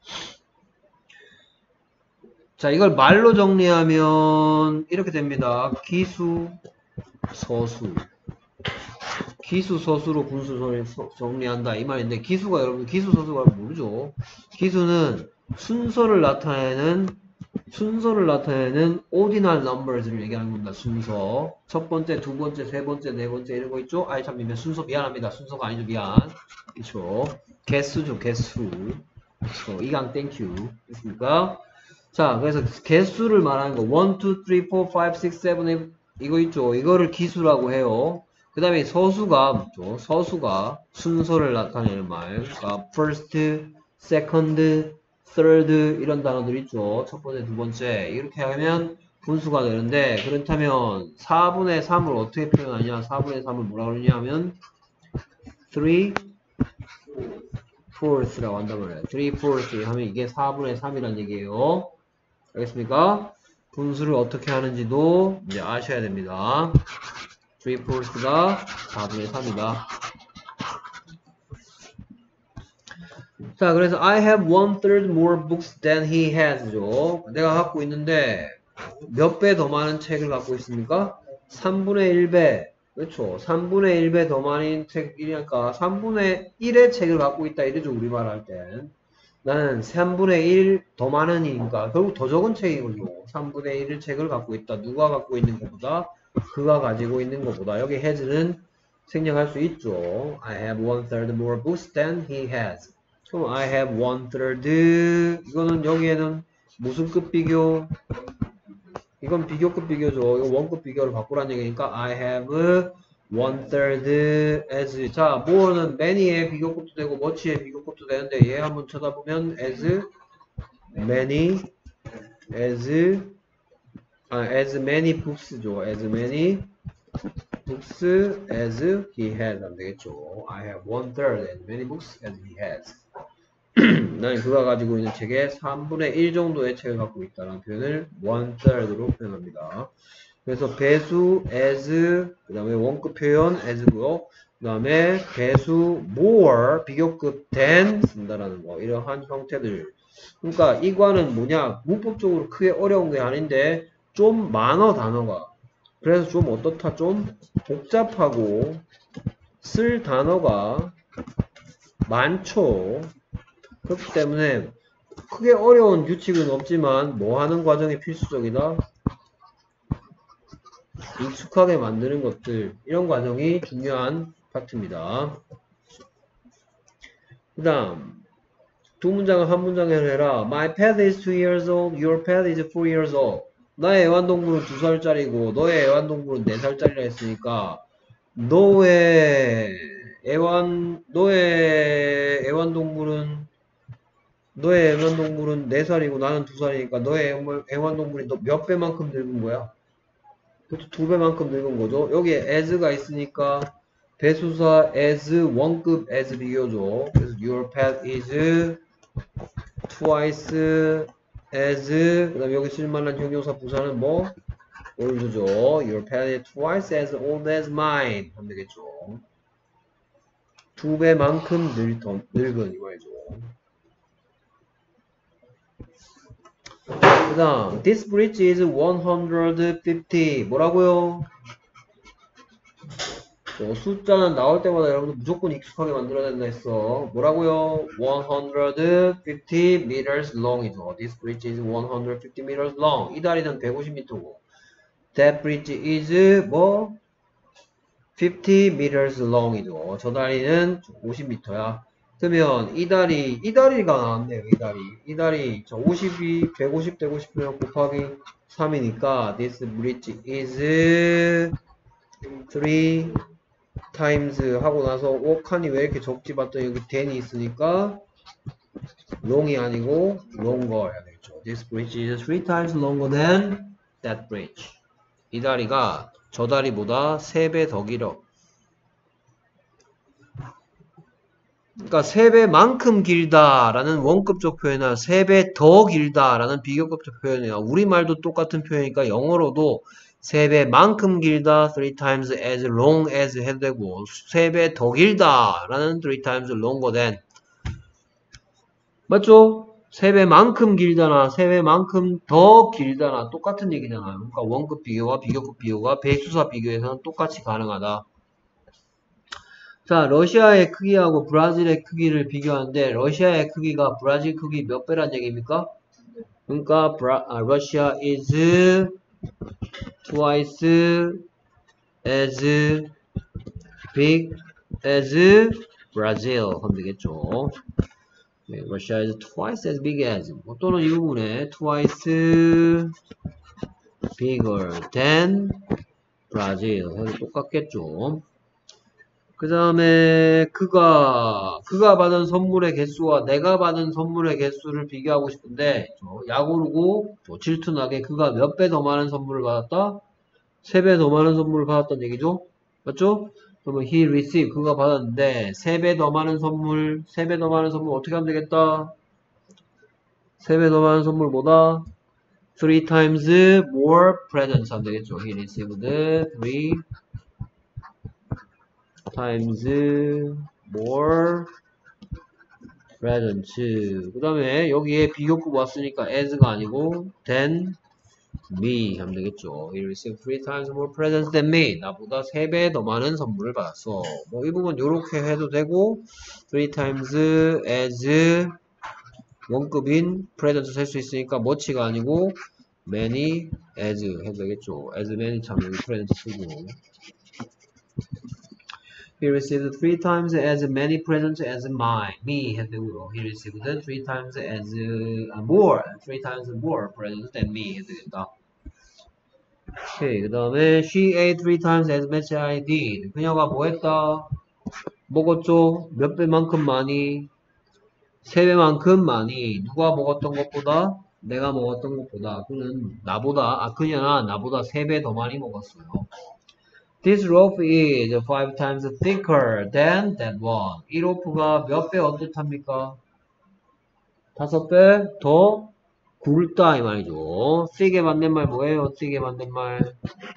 자, 이걸 말로 정리하면 이렇게 됩니다. 기수, 서수. 기수 서수로 분수 정리한다 이 말인데, 기수가 여러분 기수 서수가 모르죠. 기수는 순서를 나타내는 순서를 나타내는 ordinal numbers를 얘기하는 겁니다. 순서. 첫 번째, 두 번째, 세 번째, 네 번째 이런 거 있죠? 아이 참 미안. 순서 미안합니다. 순서가 아니죠. 미안. 그쵸? 개수죠. 개수. 그쵸? 이강 땡큐. 됐습니까? 자, 그래서 개수를 말하는 거 일, 이, 삼, 사, 오, 육, 칠, 팔 이거 있죠? 이거를 기수라고 해요. 그 다음에 서수가 뭐죠? 서수가 순서를 나타내는 말. 그러니까 first, second, third 이런 단어들 있죠. 첫 번째, 두 번째 이렇게 하면 분수가 되는데, 그렇다면 사분의 삼을 어떻게 표현하냐? 사분의 삼을 뭐라 그러냐 하면 three fourths라고 한단 말이에요. three fourths 하면 이게 사분의 삼이란 얘기예요. 알겠습니까? 분수를 어떻게 하는지도 이제 아셔야 됩니다. three fourths가 사분의 삼이다. 자, 그래서 I have one third more books than he has죠. 내가 갖고 있는데 몇 배 더 많은 책을 갖고 있습니까? 삼분의 일 배. 그렇죠. 삼분의 일 배 더 많은 책이니까 삼분의 일의 책을 갖고 있다 이러죠. 우리말 할 땐. 나는 삼분의 일 더 많으니까 결국 더 적은 책이거든요. 삼분의 일의 책을 갖고 있다. 누가 갖고 있는 것보다 그가 가지고 있는 것보다. 여기 has는 생략할 수 있죠. I have one third more books than he has. 그럼 I have one third. 이거는 여기에는 무슨 급 비교? 이건 비교급 비교죠. 이거 원급 비교를 바꾸라는 얘기니까 I have one third as. 자, more는 many의 비교급도 되고 much의 비교급도 되는데 얘 한번 쳐다보면 as many as 아, as many books죠. as many books as he has 안 되겠죠. I have one third as many books as he has. 나는 그가 가지고 있는 책의 삼분의 일 정도의 책을 갖고 있다는 표현을 one third로 표현합니다. 그래서 배수 as, 그 다음에 원급 표현 as고요. 그 다음에 배수 more, 비교급 than 쓴다라는 거. 이러한 형태들. 그러니까 이과는 뭐냐? 문법적으로 크게 어려운 게 아닌데 좀 많아 단어가. 그래서 좀 어떻다? 좀 복잡하고 쓸 단어가 많죠. 그렇기 때문에 크게 어려운 규칙은 없지만 뭐 하는 과정이 필수적이다? 익숙하게 만드는 것들, 이런 과정이 중요한 파트입니다. 그 다음 두 문장을 한 문장에 해라. My pet is two years old, your pet is four years old. 나의 애완동물은 두 살짜리고 너의 애완동물은 네 살짜리라 했으니까 너의 애완 너의 애완동물은 너의 애완동물은 네 살이고 나는 두 살이니까 너의 애완동물이 너 몇 배만큼 늙은 거야? 그것도 두 배만큼 늙은 거죠. 여기에 as가 있으니까 배수사 as 원급 as 비교죠. 그래서 your pet is twice as, 그 다음에 여기 쓸만한 형용사 부사는 뭐? ol드죠. your pet is twice as old as mine 하면 되겠죠. 두 배만큼 늙은, 늙은 이거죠. 그 다음 this bridge is one hundred fifty. 뭐라고요? 어, 숫자는 나올 때마다 여러분들 무조건 익숙하게 만들어야 된다 했어. 뭐라고요? one hundred fifty meters long이죠. This bridge is one hundred fifty meters long. 이 다리는 백오십 미터고 that bridge is 뭐? fifty meters long이죠. 저 다리는 오십 미터야. 그러면 이 다리, 이 다리가 나왔네요. 이 다리. 이 다리, 저 오십이, 백오십, 백오십 곱하기 삼이니까 this bridge is three times 하고 나서 오, 칸이 왜 이렇게 적지 봤더니 여기 then이 있으니까 long이 아니고 longer 해야 되겠죠. This bridge is three times longer than that bridge. 이 다리가 저 다리보다 세 배 더 길어. 그러니까 세 배만큼 길다라는 원급적 표현이나 세 배 더 길다라는 비교급적 표현이나 우리말도 똑같은 표현이니까 영어로도 세 배만큼 길다 three times as long as 해도 되고 세 배 더 길다라는 three times longer than 맞죠? 세 배만큼 길다나 세 배만큼 더 길다나 똑같은 얘기잖아요. 그러니까 원급 비교와 비교급 비교가 배수사 비교에서는 똑같이 가능하다. 자, 러시아의 크기하고 브라질의 크기를 비교하는데 러시아의 크기가 브라질 크기 몇 배란 얘기입니까? 그러니까 브라, 아, Russia is twice as big as Brazil 하면 되겠죠. 네, Russia is twice as big as 뭐 또는 이 부분에 twice bigger than Brazil 해도 똑같겠죠. 그 다음에 그가 그가 받은 선물의 개수와 내가 받은 선물의 개수를 비교하고 싶은데 약오르고 질투나게 그가 몇 배 더 많은 선물을 받았다? 세 배 더 많은 선물을 받았다는 얘기죠? 맞죠? 그러면 he received 그가 받았는데 세 배 더 많은 선물 세 배 더 많은 선물 어떻게 하면 되겠다? 세 배 더 많은 선물 뭐다? three times more presents 하면 되겠죠? he received three times more presents. 그 다음에 여기에 비교급 왔으니까 as가 아니고 than me 하면 되겠죠. He received three times more presents than me. 나보다 세 배 더 많은 선물을 받았어. 뭐 이 부분 요렇게 해도 되고 three times as 원급인 presents 할 수 있으니까 much가 아니고 many as 해도 되겠죠. as many 참 여기 presents 쓰고 He received three times as many presents as mine. Me 해도 되고요. He received three times as uh, more, three times more presents than me 해도 되겠다. 오케이. 그 다음에 she ate three times as much as I did. 그녀가 뭐 했다? 먹었죠? 몇 배만큼 많이? 세 배만큼 많이. 누가 먹었던 것보다? 내가 먹었던 것보다. 그는 나보다, 아, 그녀나 나보다 세 배 더 많이 먹었어요. This rope is five times thicker than that one. 이 로프가 몇 배 어떻답니까? 다섯 배 더 굵다 이 말이죠. thick에 반대말 뭐예요? thick에 반대말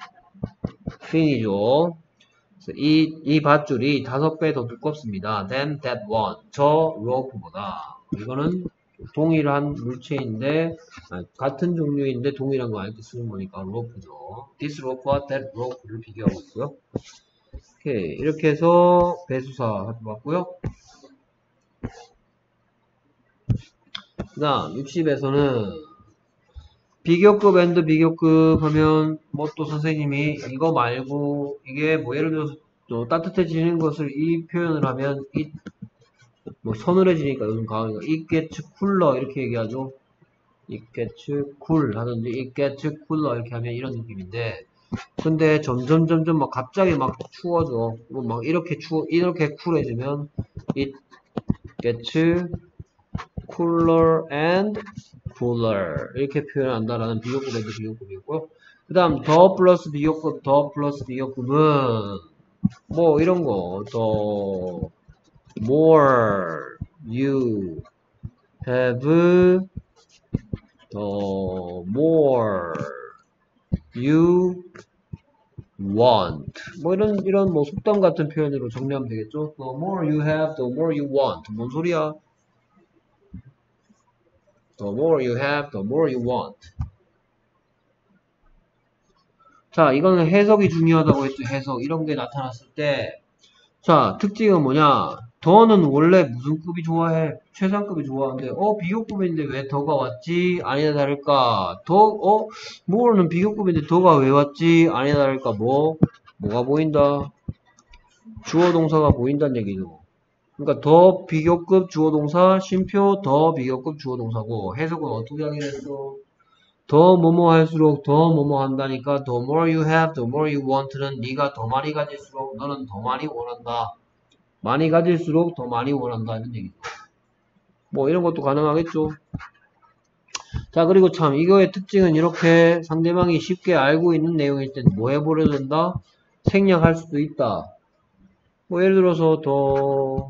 thin이죠. 이, 이 밧줄이 다섯 배 더 두껍습니다. than that one. 저 rope보다. 이거는 동일한 물체인데 아니, 같은 종류인데 동일한 거 아닐 때 쓰는 거니까 rope죠. This rope와 that rope를 비교하고 있고요. 오케이. 이렇게 해서 배수사 해봤고요. 그 다음 육십에서는 비교급 앤드 비교급 하면 뭐 또 선생님이 이거 말고 이게 뭐 예를 들어서 또 따뜻해지는 것을 이 표현을 하면 이 뭐 서늘해지니까 요즘 가을이니까 it gets cooler 이렇게 얘기하죠. it gets cool 하든지 it gets cooler 이렇게 하면 이런 느낌인데 근데 점점 점점 막 갑자기 막 추워져. 막 이렇게 추워 이렇게 쿨해지면 it gets cooler and cooler 이렇게 표현한다라는 비교급에도 비교급이고요. 그 다음 더 플러스 비교급 더 플러스 비교급은 뭐 이런거 더 more you have the more you want 뭐 이런 이런 뭐 속담 같은 표현으로 정리하면 되겠죠. The more you have, the more you want. 뭔 소리야? The more you have, the more you want. 자, 이거는 해석이 중요하다고 했죠. 해석. 이런 게 나타났을 때 자, 특징은 뭐냐? 더는 원래 무슨 급이 좋아해? 최상급이 좋아하는데 어? 비교급인데 왜 더가 왔지? 아니나 다를까? 더? 어? more는 비교급인데 더가 왜 왔지? 아니나 다를까? 뭐? 뭐가 보인다? 주어 동사가 보인다는 얘기죠. 그러니까 더 비교급 주어 동사 쉼표 더 비교급 주어 동사고 해석은 어떻게 하기로 했어? 더 뭐뭐 할수록 더 뭐뭐 한다니까 the more you have, the more you want는 네가 더 많이 가질수록 너는 더 많이 원한다. 많이 가질수록 더 많이 원한다는 얘기죠. 뭐 이런 것도 가능하겠죠. 자 그리고 참 이거의 특징은 이렇게 상대방이 쉽게 알고 있는 내용일 땐 뭐 해버려야 된다? 생략할 수도 있다. 뭐 예를 들어서 더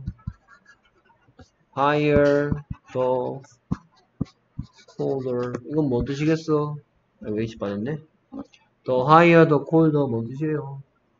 higher, 더 colder 이건 뭔 뜻이겠어? 아, 웨이치 빠졌네. 더 higher, 더 colder 뭔 뜻이에요?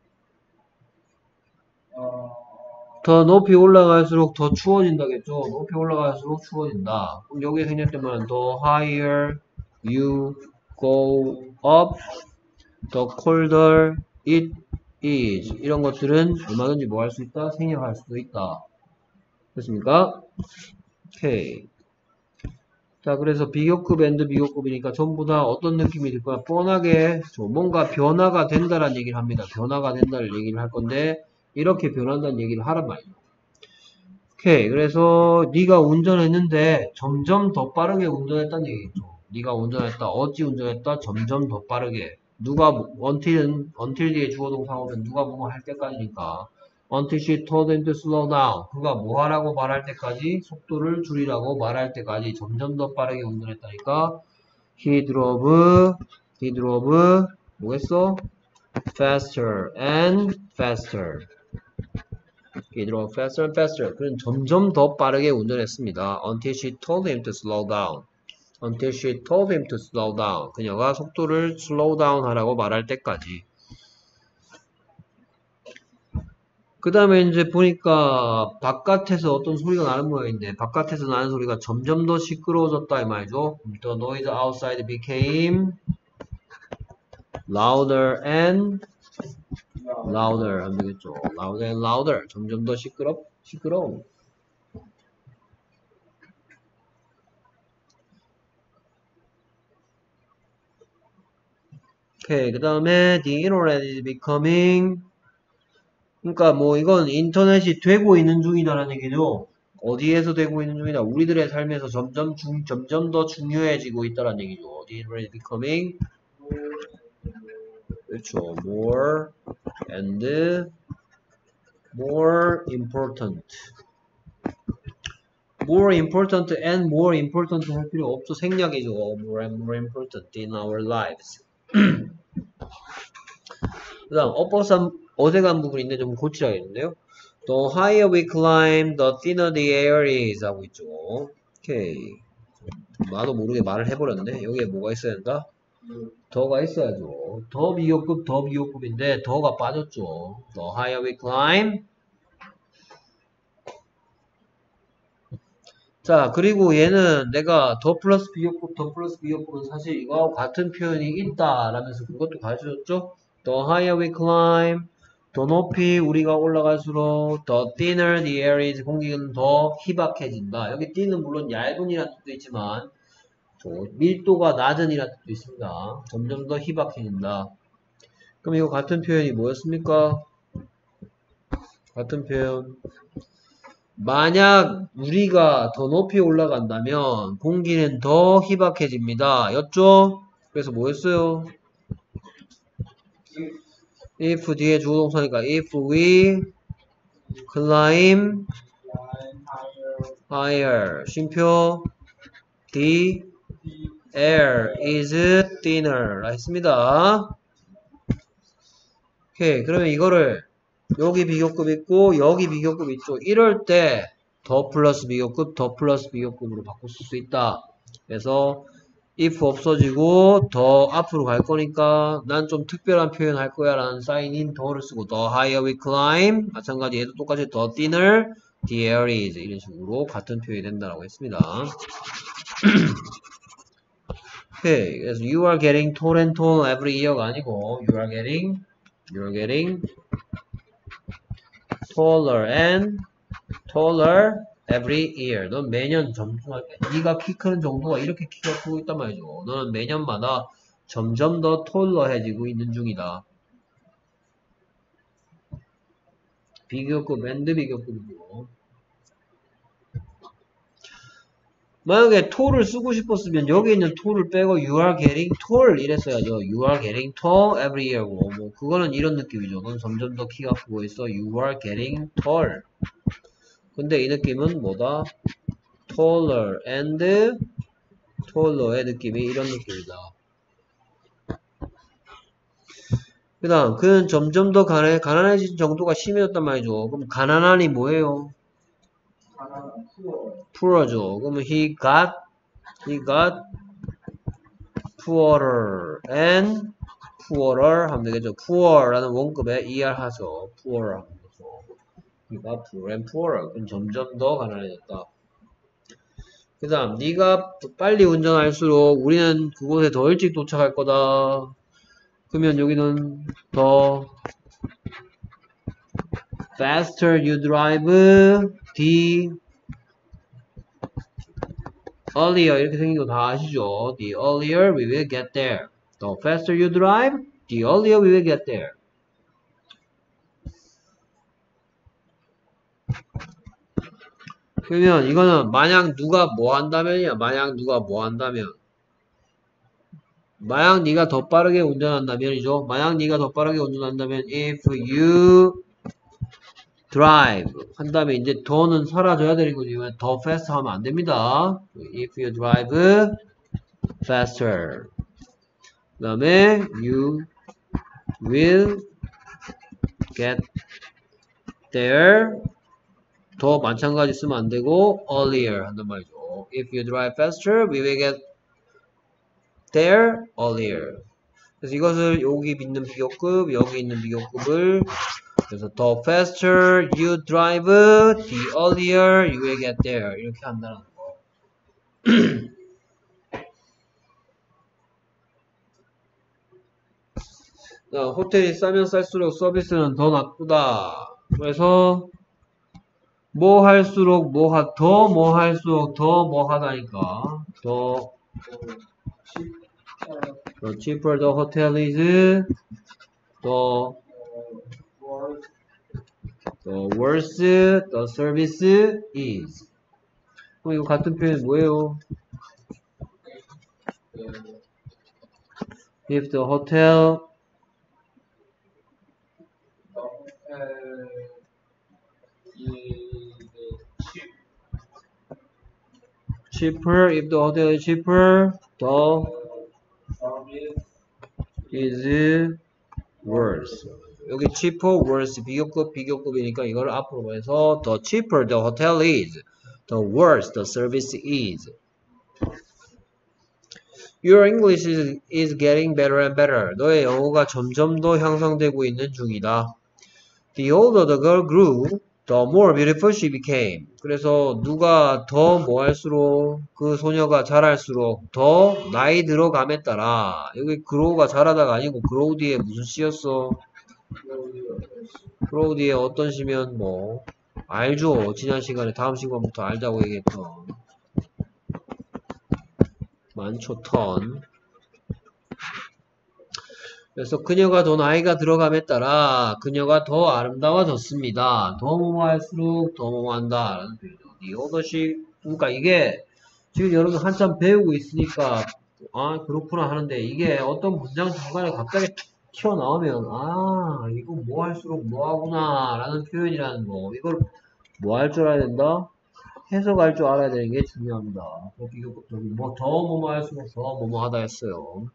더 높이 올라갈수록 더 추워진다겠죠. 높이 올라갈수록 추워진다. 그럼 여기에 생략된 말은 the higher you go up, the colder it is 이런 것들은 얼마든지 뭐 할 수 있다? 생략할 수도 있다. 됐습니까? 오케이. 자, 그래서 비교급 and 비교급이니까 전부 다 어떤 느낌이 들 거야? 뻔하게 뭔가 변화가 된다라는 얘기를 합니다. 변화가 된다는 얘기를 할 건데 이렇게 변한다는 얘기를 하란 말이야. 오케이. 그래서 네가 운전했는데 점점 더 빠르게 운전했다는 얘기죠. 네가 운전했다. 어찌 운전했다? 점점 더 빠르게. 누가 until, until 뒤에 주어동사 오면 누가 뭐 할 때까지니까 until she told him to slow down. 그가 뭐 하라고 말할 때까지, 속도를 줄이라고 말할 때까지 점점 더 빠르게 운전했다니까. He drove, he drove, 뭐겠어? Faster and faster. He drove faster and faster. 그는 점점 더 빠르게 운전했습니다. Until she told him to slow down. Until she told him to slow down. 그녀가 속도를 slow down 하라고 말할 때까지. 그 다음에 이제 보니까 바깥에서 어떤 소리가 나는 모양인데 바깥에서 나는 소리가 점점 더 시끄러워졌다 이 말이죠. The noise outside became louder and louder 하면 되겠죠. louder and louder. 점점 더 시끄럽, 시끄러움. 오케이. 그 다음에 the internet is becoming 그러니까 뭐 이건 인터넷이 되고 있는 중이다라는 얘기죠. 어디에서 되고 있는 중이다. 우리들의 삶에서 점점 중 점점 더 중요해지고 있다라는 얘기죠. The internet is becoming 그렇죠. more and more important. more important and more important 할 필요 없죠. 생략이죠. more and more important in our lives. 그 다음 어버삼 어색한 부분인데 좀 고치라겠는데요. The higher we climb, the thinner the air is 하고 있죠. 오케이. 나도 모르게 말을 해버렸네. 여기에 뭐가 있어야 된다? 더가 있어야죠. 더 비교급, 더 비교급인데 더가 빠졌죠. The higher we climb. 자, 그리고 얘는 내가 더 플러스 비교급, 더 플러스 비교급은 사실 이거하고 같은 표현이 있다라면서 그것도 가르쳐줬죠. The higher we climb. 더 높이 우리가 올라갈수록 the thinner the air is 공기는 더 희박해진다. 여기 thin은 물론 얇은이라는 뜻도 있지만 밀도가 낮은 이라는 뜻도 있습니다. 점점 더 희박해진다. 그럼 이거 같은 표현이 뭐였습니까? 같은 표현. 만약 우리가 더 높이 올라간다면 공기는 더 희박해집니다. 였죠? 그래서 뭐였어요? if 뒤에 주어동사니까 if we climb higher 쉼표 the air is thinner 했습니다. 오케이. 그러면 이거를 여기 비교급 있고 여기 비교급 있죠. 이럴 때 더 플러스 비교급 더 플러스 비교급으로 바꿀 수 있다. 그래서 if 없어지고 더 앞으로 갈 거니까 난 좀 특별한 표현 할 거야 라는 사인인 더를 쓰고 the higher we climb 마찬가지 얘도 똑같이 the thinner the air is 이런 식으로 같은 표현이 된다라고 했습니다. 오케이. 그래서 you are getting tall and tall every year가 아니고 you are getting you are getting taller and taller every year. 넌 매년 점점 네가 키 크는 정도가 이렇게 키가 크고 있단 말이죠. 너는 매년마다 점점 더 톨러해지고 있는 중이다. 비교급 and 비교급이고. 만약에 tall을 쓰고 싶었으면 여기 있는 tall을 빼고 you are getting tall 이랬어야죠. You are getting tall every year고 뭐 그거는 이런 느낌이죠. 넌 점점 더 키가 크고 있어. You are getting tall. 근데 이 느낌은 뭐다? taller and taller의 느낌이 이런 느낌이다. 그 다음 그는 점점 더 가난해, 가난해진 정도가 심해졌단 말이죠. 그럼 가난하니 뭐예요? poore죠. 그러면 he got he got poorer and poorer 하면 되겠죠. poor라는 원급에 er 하죠. poorer 하면 되죠. he got poorer and poorer. 그럼 점점 더 가난해졌다. 그 다음 네가 빨리 운전할수록 우리는 그곳에 더 일찍 도착할 거다. 그러면 여기는 더 faster you drive, the earlier 이렇게 생긴 거 다 아시죠? The earlier we will get there. The faster you drive, the earlier we will get there. 그러면 이거는 만약 누가 뭐 한다면이야. 만약 누가 뭐 한다면. 만약 네가 더 빠르게 운전한다면이죠. 만약 네가 더 빠르게 운전한다면 if you drive 한다음에 이제 더는 사라져야 되는 거지. 더 fast 하면 안 됩니다. if you drive faster 그 다음에 you will get there 더 마찬가지 쓰면 안 되고 earlier 한단 말이죠. if you drive faster we will get there earlier. 그래서 이것을 여기 있는 비교급 여기 있는 비교급을 그래서 the faster you drive, the earlier you will get there. 이렇게 한다는 거. 자, 호텔이 싸면 쌀수록 서비스는 더 나쁘다. 그래서 뭐 할수록 뭐 하, 더 뭐 할수록 더 뭐 하다니까. 더 the cheaper the hotel is, the The worse the service is. 그럼 이거 같은 표현 뭐예요? If the hotel cheaper, if the hotel is cheaper, the is worse. 여기 cheaper, worse 비교급, 비교급이니까 이걸 앞으로 해서 the cheaper the hotel is, the worse the service is. Your English is, is getting better and better. 너의 영어가 점점 더 향상되고 있는 중이다. The older the girl grew, the more beautiful she became. 그래서 누가 더 뭐 할수록 그 소녀가 자랄수록 더 나이 들어감에 따라 여기 grow가 자라다가 아니고 grow 뒤에 무슨 시였어? grow 뒤에 어떤 시면 뭐 알죠? 지난 시간에 다음 시간부터 알자고 얘기했던 많죠 턴. 그래서 그녀가 더 나이가 들어감에 따라 그녀가 더 아름다워졌습니다. 더 뭐뭐할수록 더 뭐뭐한다 라는 표현이죠. 이 오더시 그러니까 이게 지금 여러분 한참 배우고 있으니까 아 그렇구나 하는데 이게 어떤 문장 중간에 갑자기 튀어나오면 아 이거 뭐 할수록 뭐 하구나 라는 표현이라는 거 이걸 뭐 할 줄 알아야 된다? 해석할 줄 알아야 되는 게 중요합니다. 이거 뭐 더 뭐뭐 할수록 더 뭐뭐 하다 했어요.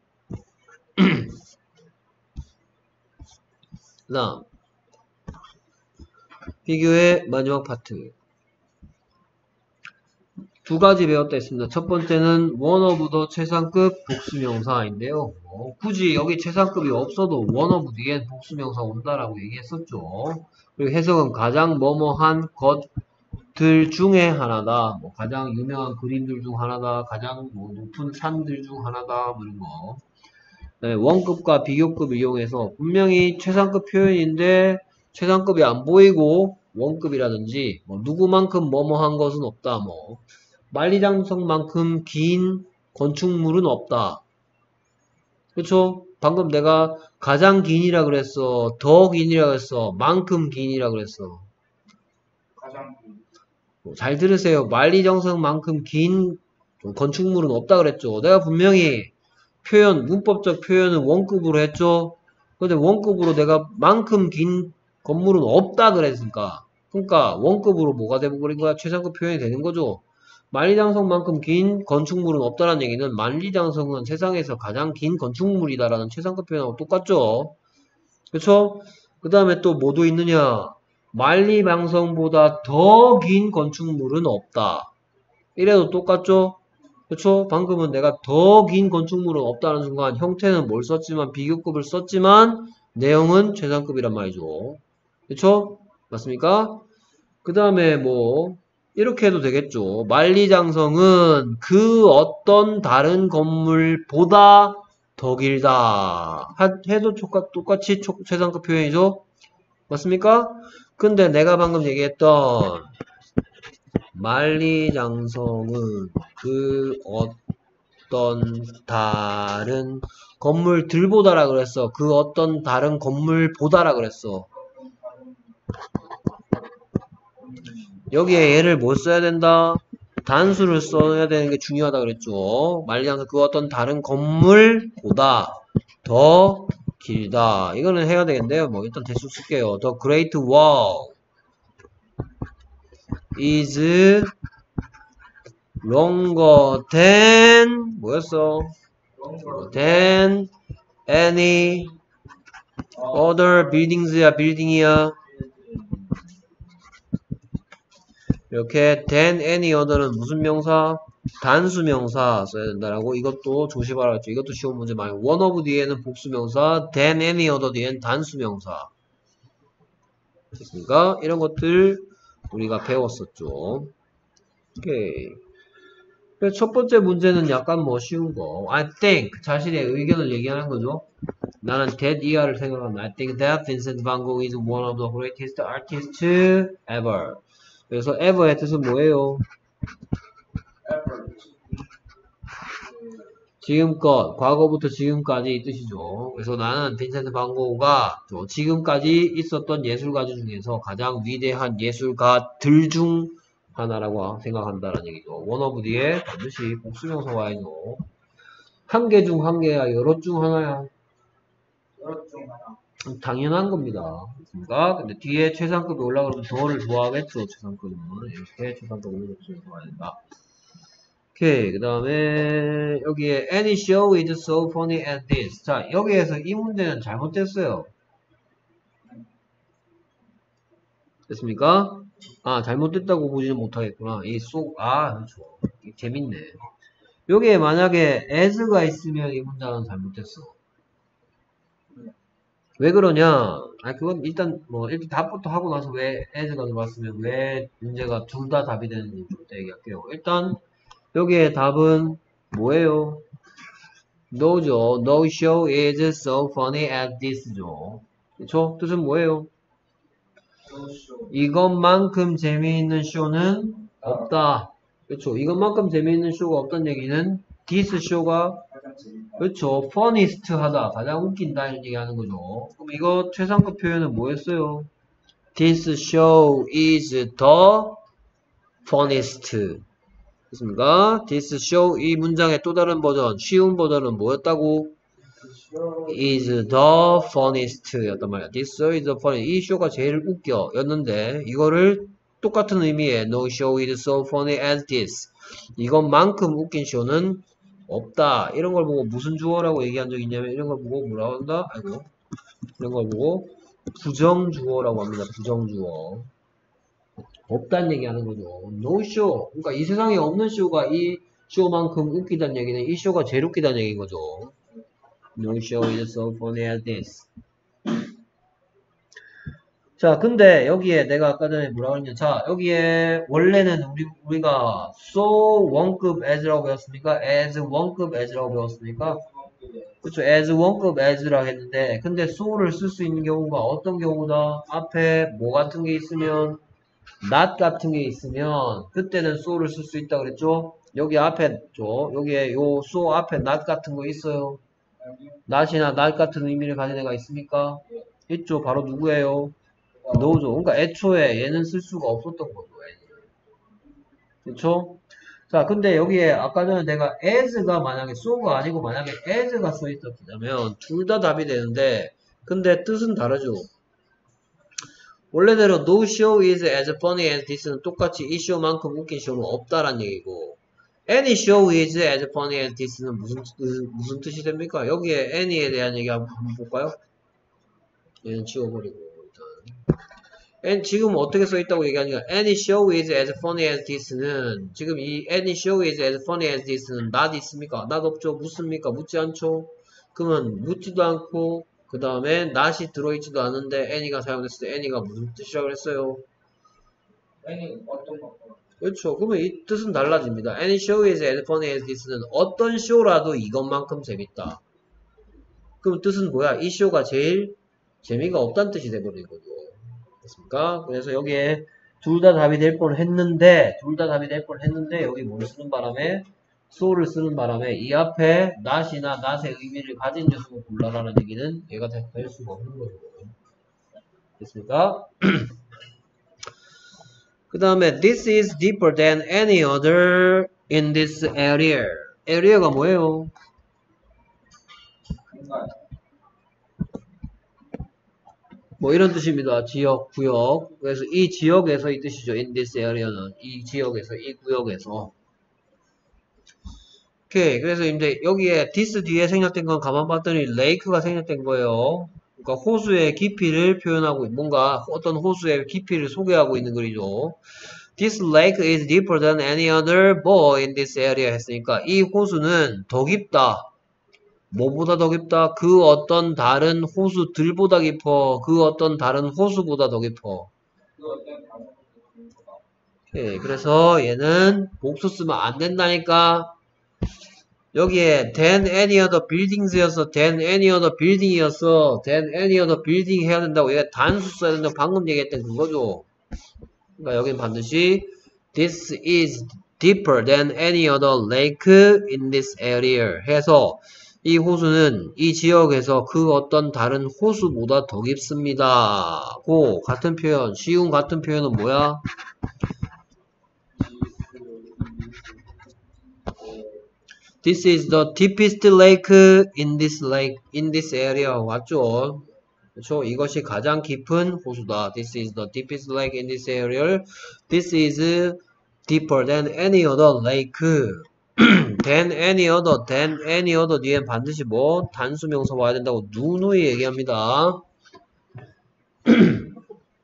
그 다음 비교의 마지막 파트 두 가지 배웠다 했습니다. 첫 번째는 one of the 최상급 복수명사인데요. 어, 굳이 여기 최상급이 없어도 one of 뒤엔 복수명사 온다라고 얘기했었죠. 그리고 해석은 가장 뭐뭐한 것들 중에 하나다. 뭐 가장 유명한 그림들 중 하나다. 가장 뭐 높은 산들 중 하나다. 뭐 이런 거. 네, 원급과 비교급을 이용해서 분명히 최상급 표현인데 최상급이 안 보이고 원급이라든지 뭐 누구만큼 뭐뭐한 것은 없다. 뭐 만리장성만큼 긴 건축물은 없다. 그렇죠? 방금 내가 가장 긴이라 그랬어. 더 긴이라 그랬어. 만큼 긴이라 그랬어. 가장 긴. 잘 들으세요. 만리장성만큼 긴 건축물은 없다 그랬죠. 내가 분명히 표현, 문법적 표현은 원급으로 했죠. 근데 원급으로 내가 만큼 긴 건물은 없다 그랬으니까. 그러니까 원급으로 뭐가 돼버린 거야? 최상급 표현이 되는 거죠. 만리장성만큼 긴 건축물은 없다라는 얘기는 만리장성은 세상에서 가장 긴 건축물이다라는 최상급 표현하고 똑같죠. 그쵸? 그 다음에 또 뭐도 있느냐? 만리장성보다 더 긴 건축물은 없다. 이래도 똑같죠? 그쵸? 방금은 내가 더 긴 건축물은 없다는 순간 형태는 뭘 썼지만 비교급을 썼지만 내용은 최상급이란 말이죠. 그쵸? 맞습니까? 그 다음에 뭐 이렇게 해도 되겠죠. 만리장성은 그 어떤 다른 건물보다 더 길다. 해도 똑같이 최상급 표현이죠. 맞습니까? 근데 내가 방금 얘기했던 만리장성은 그 어떤 다른 건물들보다라 그랬어. 그 어떤 다른 건물보다라 그랬어. 여기에 얘를 뭐 써야 된다? 단수를 써야 되는 게 중요하다 그랬죠. 만리장성 그 어떤 다른 건물보다 더 길다. 이거는 해야 되겠는데요. 뭐 일단 대충 쓸게요. The Great Wall is longer than 뭐였어? than any other buildings야 building이야. 이렇게 than any other는 무슨 명사? 단수 명사 써야 된다라고. 이것도 조심하라 했죠. 이것도 쉬운 문제 많이. one of 뒤에는 복수 명사, than any other 뒤에는 단수 명사. 됐습니까? 이런 것들 우리가 배웠었죠. 오케이. 첫 번째 문제는 약간 뭐 쉬운 거. I think 자신의 의견을 얘기하는 거죠. 나는 that year를 생각한다. I think that Vincent van Gogh is one of the greatest artists ever. 그래서 ever의 뜻은 뭐예요? 지금껏, 과거부터 지금까지 이 뜻이죠. 그래서 나는 빈센트 반 고흐가 지금까지 있었던 예술가들 중에서 가장 위대한 예술가들 중 하나라고 생각한다라는 얘기죠. one of 뒤에 반드시 복수명사 와야죠. 한 개 중 한 개야, 여러 중 하나야? 여러 중 하나. 당연한 겁니다. 그러니까 근데 뒤에 최상급이 올라가면 더를 좋아하겠죠. 최상급은 이렇게 최상급을 좋아야 된다. 오케이. 그 다음에 여기에 any show is so funny as this. 자, 여기에서 이 문제는 잘못됐어요. 됐습니까? 아, 잘못됐다고 보지는 못하겠구나. 이 속, 아, 그렇죠. 재밌네. 여기에 만약에 as가 있으면 이 문장은 잘못됐어. 왜 그러냐? 아, 그건 일단 뭐 일단 답부터 하고 나서 왜 as가 들어왔으면 왜 문제가 둘 다 답이 되는지 좀 더 얘기할게요. 일단 여기에 답은 뭐예요? no죠. No show is so funny as this죠. 그쵸? 뜻은 뭐예요? 이것만큼 재미있는 쇼는 없다. 그쵸? 이것만큼 재미있는 쇼가 없다는 얘기는 this 쇼가 그렇죠. funniest 하다. 가장 웃긴다. 이런 얘기 하는 거죠. 그럼 이거 최상급 표현은 뭐였어요? This show is the funniest. 됐습니까? This show, 이 문장의 또 다른 버전, 쉬운 버전은 뭐였다고? is the funniest 였단 말이야. This show is the funniest. 이 쇼가 제일 웃겨. 였는데, 이거를 똑같은 의미의 no show is so funny as this. 이것만큼 웃긴 쇼는 없다. 이런 걸 보고 무슨 주어라고 얘기한 적이 있냐면 이런 걸 보고 뭐라고 한다? 아이고. 이런 걸 보고 부정주어라고 합니다. 부정주어. 없다는 얘기 하는 거죠. no show. 그러니까 이 세상에 없는 쇼가 이 쇼만큼 웃기다는 얘기는 이 쇼가 제일 웃기다는 얘기인 거죠. No show is so funny as this. 자, 근데 여기에 내가 아까 전에 뭐라고 했냐. 자, 여기에 원래는 우리, 우리가 so 원급 as라고 배웠습니까? as 원급 as라고 배웠습니까? 그쵸. as 원급 as라고 했는데, 근데 so를 쓸 수 있는 경우가 어떤 경우다? 앞에 뭐 같은 게 있으면, not 같은 게 있으면, 그때는 so를 쓸 수 있다 그랬죠? 여기 앞에, 죠 여기에 요 so 앞에 not 같은 거 있어요? not이나 not 같은 의미를 가진 애가 있습니까? 있죠. 바로 누구예요? no죠. 그러니까 애초에 얘는 쓸 수가 없었던 거죠. 그쵸? 자, 근데 여기에 아까 전에 내가 as가 만약에 so가 아니고 만약에 as가 써 있었다면 둘 다 답이 되는데, 근데 뜻은 다르죠. 원래대로 no show is as funny as this는 똑같이 이 쇼만큼 웃긴 쇼는 없다란 얘기고, any show is as funny as this는 무슨, 무슨 뜻이 됩니까? 여기에 any에 대한 얘기 한번 볼까요? 얘는 지워버리고, 일단. And 지금 어떻게 써있다고 얘기하니까, any show is as funny as this는, 지금 이 any show is as funny as this는 not 있습니까? not 없죠? 묻습니까? 묻지 않죠? 그러면 묻지도 않고, 그 다음에 not이 들어있지도 않은데 any가 사용됐을 때 any가 무슨 뜻이라고 그랬어요? any 어떤 거? 그렇죠. 그러면 이 뜻은 달라집니다. Any show is as funny as this는 어떤 쇼라도 이것만큼 재밌다. 그럼 뜻은 뭐야? 이 쇼가 제일 재미가 없다는 뜻이 돼버린 거죠. 됐습니까? 그래서 여기에 둘 다 답이 될 뻔 했는데, 둘 다 답이 될 뻔 했는데, 여기 뭘 쓰는 바람에, so를 쓰는 바람에, 이 앞에 not이나 not의 의미를 가진 녀석을 골라라는 얘기는 얘가 될 수가 없는 거죠. 됐습니까? 그 다음에, this is deeper than any other in this area. area가 뭐예요? 공간. 뭐 이런 뜻입니다. 지역, 구역. 그래서 이 지역에서 이 뜻이죠. in this area는 이 지역에서, 이 구역에서. 오케이. 그래서 이제 여기에 this 뒤에 생략된 건 가만 봤더니 lake가 생략된 거예요. 그러니까 호수의 깊이를 표현하고 뭔가 어떤 호수의 깊이를 소개하고 있는 글이죠. This lake is deeper than any other boy in this area 했으니까 이 호수는 더 깊다. 뭐보다 더 깊다? 그 어떤 다른 호수들보다 깊어. 그 어떤 다른 호수보다 더 깊어. 오케이. 그래서 얘는 복수 쓰면 안 된다니까. 여기에 than any other buildings였어. than any other building이었어. than any other building 해야 된다고. 얘가 단수 써야 된다고 방금 얘기했던 그거죠. 그러니까 여긴 반드시 this is deeper than any other lake in this area 해서 이 호수는 이 지역에서 그 어떤 다른 호수보다 더 깊습니다. 고 같은 표현, 쉬운 같은 표현은 뭐야? This is the deepest lake in this lake in this area. 맞죠? 그렇죠? 이것이 가장 깊은 호수다. This is the deepest lake in this area. This is deeper than any other lake. than any other, than any other 뒤엔 반드시 뭐? 단수명사 와야 된다고 누누이 얘기합니다. 그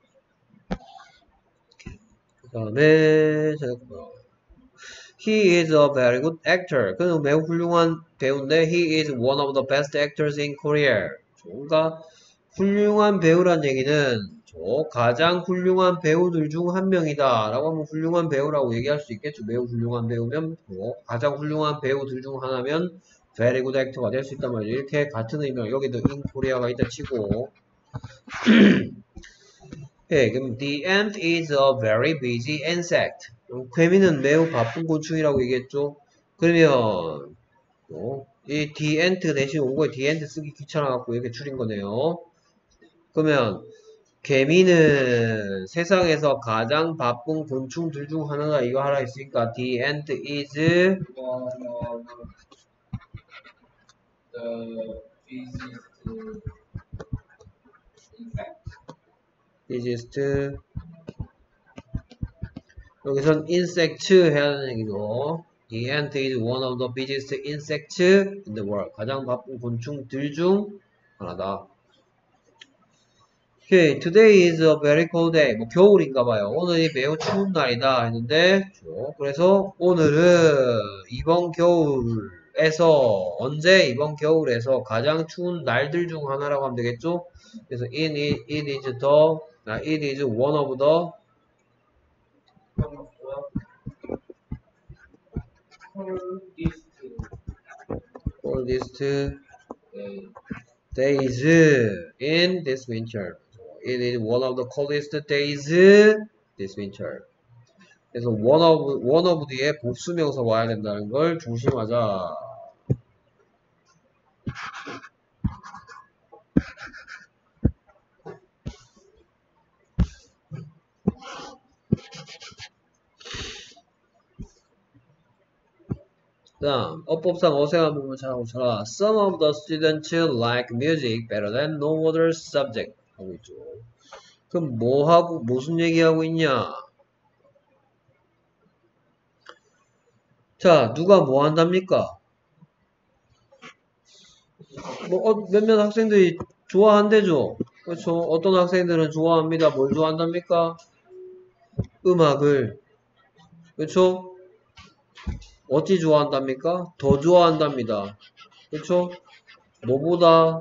다음에 He is a very good actor. 그는 매우 훌륭한 배우인데 He is one of the best actors in Korea. 그러니까 훌륭한 배우란 얘기는 저 가장 훌륭한 배우들 중 한 명이다 라고 하면 훌륭한 배우라고 얘기할 수 있겠죠. 매우 훌륭한 배우면 뭐 가장 훌륭한 배우들 중 하나면 very good actor가 될 수 있단 말이죠. 이렇게 같은 의미로 여기도 in Korea가 있다 치고 네, 그럼 the ant is a very busy insect. 괴미는 매우 바쁜 곤충이라고 얘기했죠. 그러면 어, 이 the ant 대신 온 거에 the ant 쓰기 귀찮아갖고 이렇게 줄인 거네요. 그러면 개미는 세상에서 가장 바쁜 곤충들 중 하나가 이거 하나 있으니까 the ant is one of the busiest insect. busiest 여기선 insect 해야 하는 얘기죠. The ant is one of the busiest insects in the world. 가장 바쁜 곤충들 중 하나다. Okay, today is a very cold day. 뭐 겨울인가봐요. 오늘이 매우 추운 날이다 했는데, 그래서 오늘은 이번 겨울에서 언제 이번 겨울에서 가장 추운 날들 중 하나라고 하면 되겠죠? 그래서 it, it, it is the, it is one of the coldest days in this winter. It is one of the coldest days this winter. 그래서 one of, one of 뒤에 복수명사 와야 된다는 걸 조심하자. 다음, 어법상 어색한 부분 잘 고쳐라. Some of the students like music better than no other subject. 하고 있죠. 그럼 뭐 하고, 무슨 얘기하고 있냐? 자, 누가 뭐 한답니까? 뭐, 어, 몇몇 학생들이 좋아한대죠? 그렇죠? 어떤 학생들은 좋아합니다. 뭘 좋아한답니까? 음악을. 그렇죠? 어찌 좋아한답니까? 더 좋아한답니다. 그렇죠? 뭐보다?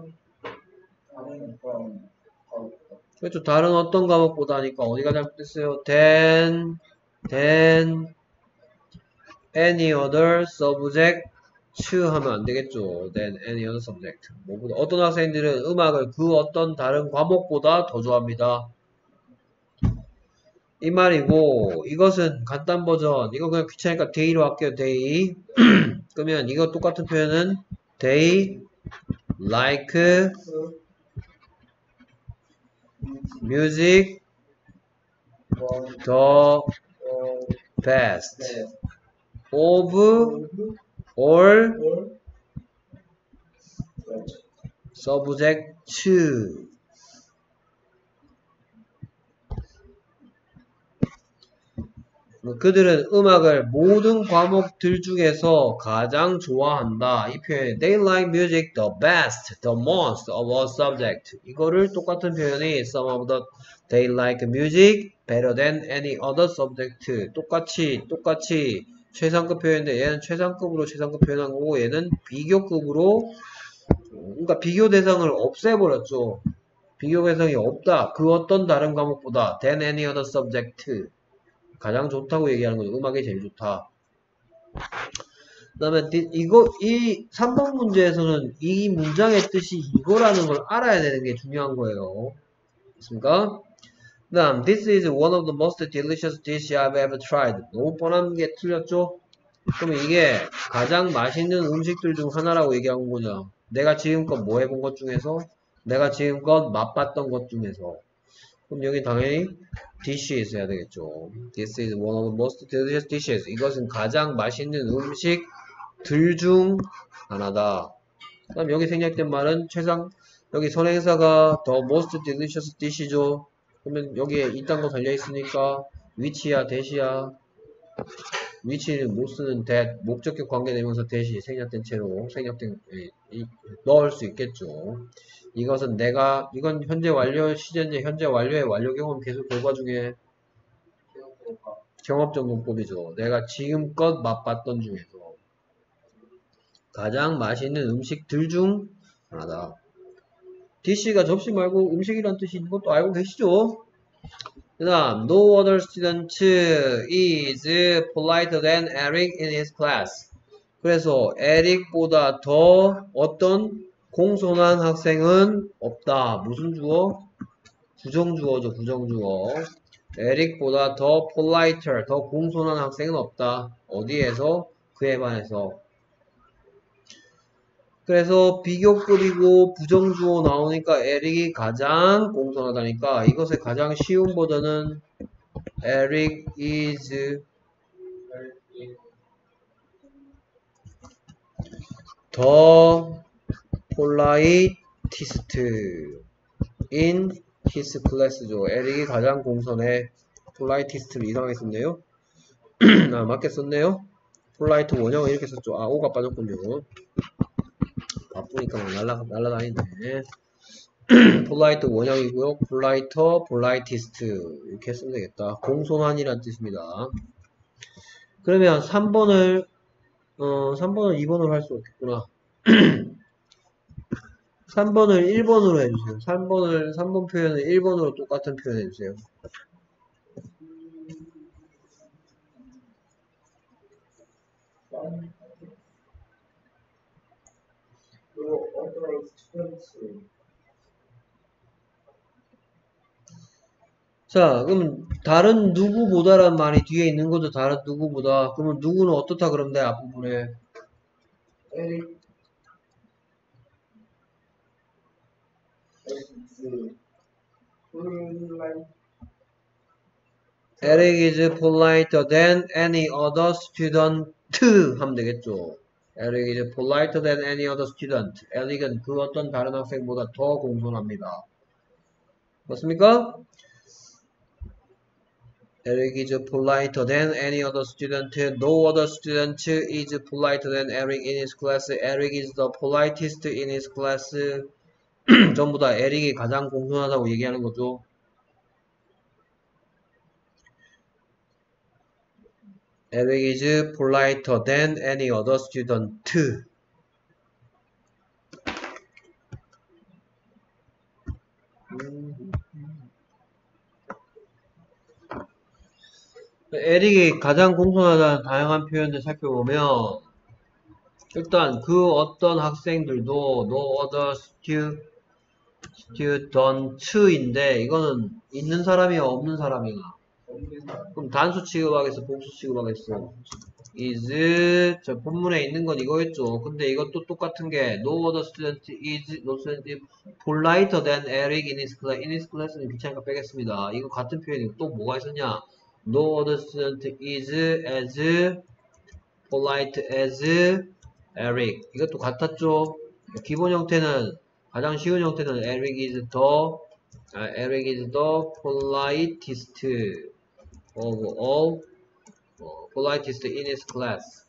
그렇죠. 다른 어떤 과목보다 하니까 어디가 잘못됐어요? than, than any other subject 하면 안 되겠죠. than any other subject. 뭐보다 어떤 학생들은 음악을 그 어떤 다른 과목보다 더 좋아합니다. 이 말이고, 이것은 간단 버전. 이거 그냥 귀찮으니까 day로 할게요. day. 그러면 이거 똑같은 표현은 they like music the best of all subjects. 그들은 음악을 모든 과목들 중에서 가장 좋아한다. 이 표현 they like music the best, the most of all subjects. 이거를 똑같은 표현이 some of the they like music better than any other subject. 똑같이 똑같이 최상급 표현인데 얘는 최상급으로 최상급 표현한 거고 얘는 비교급으로, 그러니까 비교 대상을 없애버렸죠. 비교 대상이 없다. 그 어떤 다른 과목보다 than any other subject. 가장 좋다고 얘기하는 거죠. 음악이 제일 좋다. 그 다음에 이거 이 삼 번 문제에서는 이 문장의 뜻이 이거라는 걸 알아야 되는 게 중요한 거예요. 맞습니까? 그 다음 This is one of the most delicious dish I've ever tried. 너무 뻔한 게 틀렸죠? 그러면 이게 가장 맛있는 음식들 중 하나라고 얘기한 거죠. 내가 지금껏 뭐 해본 것 중에서, 내가 지금껏 맛봤던 것 중에서. 그럼 여기 당연히 dish 있어야 되겠죠. This is one of the most delicious dishes. 이것은 가장 맛있는 음식들 중 하나다. 그럼 여기 생략된 말은 최상, 여기 선행사가 the most delicious dish죠. 그러면 여기에 이딴 거 달려있으니까 which야 that이야. which는 못 쓰는 that, 목적격 관계대명사 that이 생략된 채로 생략된 에, 이, 넣을 수 있겠죠. 이것은 내가, 이건 현재 완료 시제인데 현재 완료의 완료 경험 계속 결과 중에 경험적 문법이죠. 내가 지금껏 맛봤던 중에서 가장 맛있는 음식들 중 하나다. dish가 접시 말고 음식이란 뜻이 있는 것도 알고 계시죠? 그 다음 No other student is politer than Eric in his class. 그래서 에릭보다 더 어떤 공손한 학생은 없다. 무슨 주어? 부정주어죠. 부정주어. 에릭보다 더 politer, 더 공손한 학생은 없다. 어디에서? 그에 반해서. 그래서 비교급이고 부정주어 나오니까 에릭이 가장 공손하다니까 이것의 가장 쉬운 버전은 Eric is the politest in his class죠. 에릭이 가장 공손해. politest를 이상하게 썼네요. 아, 맞게 썼네요. polite 원형은 이렇게 썼죠. 아, 오가 빠졌군요. 바쁘니까 막 날라, 날라다니네. polite 원형이고요. politer, politest 이렇게 쓰면 되겠다. 공손한이란 뜻입니다. 그러면 삼 번을 어, 삼 번을 이 번으로 할 수 없겠구나. 삼 번을 일 번으로 해주세요. 삼 번을, 삼 번 표현을 일 번으로 똑같은 표현 해주세요. 자, 그럼 다른 누구보다란 말이 뒤에 있는 거죠. 다른 누구보다. 그러면 누구는 어떻다 그러면 돼, 앞부분에. 에릭 Eric is politer than any other student 하면 되겠죠. Eric is politer than any other student. Eric은 그 어떤 다른 학생보다 더 공손합니다. 맞습니까? Eric is politer than any other student. No other student is politer than Eric in his class. Eric is the politest in his class. 전부 다 에릭이 가장 공손하다고 얘기하는 거죠. Eric is politer than any other student. 에릭이 가장 공손하다는 다양한 표현들 살펴보면 일단 그 어떤 학생들도 no other stu, student인데 이거는 있는 사람이야 없는 사람이야? 그럼 단수 취급하겠어, 복수 취급하겠어? is, 저 본문에 있는 건 이거였죠. 근데 이것도 똑같은 게 no other student is, no student is politer than Eric in his class. in his class는 귀찮으니까 빼겠습니다. 이거 같은 표현이 또 뭐가 있었냐? no other student is as polite as Eric. 이것도 같았죠. 기본 형태는, 가장 쉬운 형태는 Eric is the 아, Eric is the politest of all, 어, politest in his class.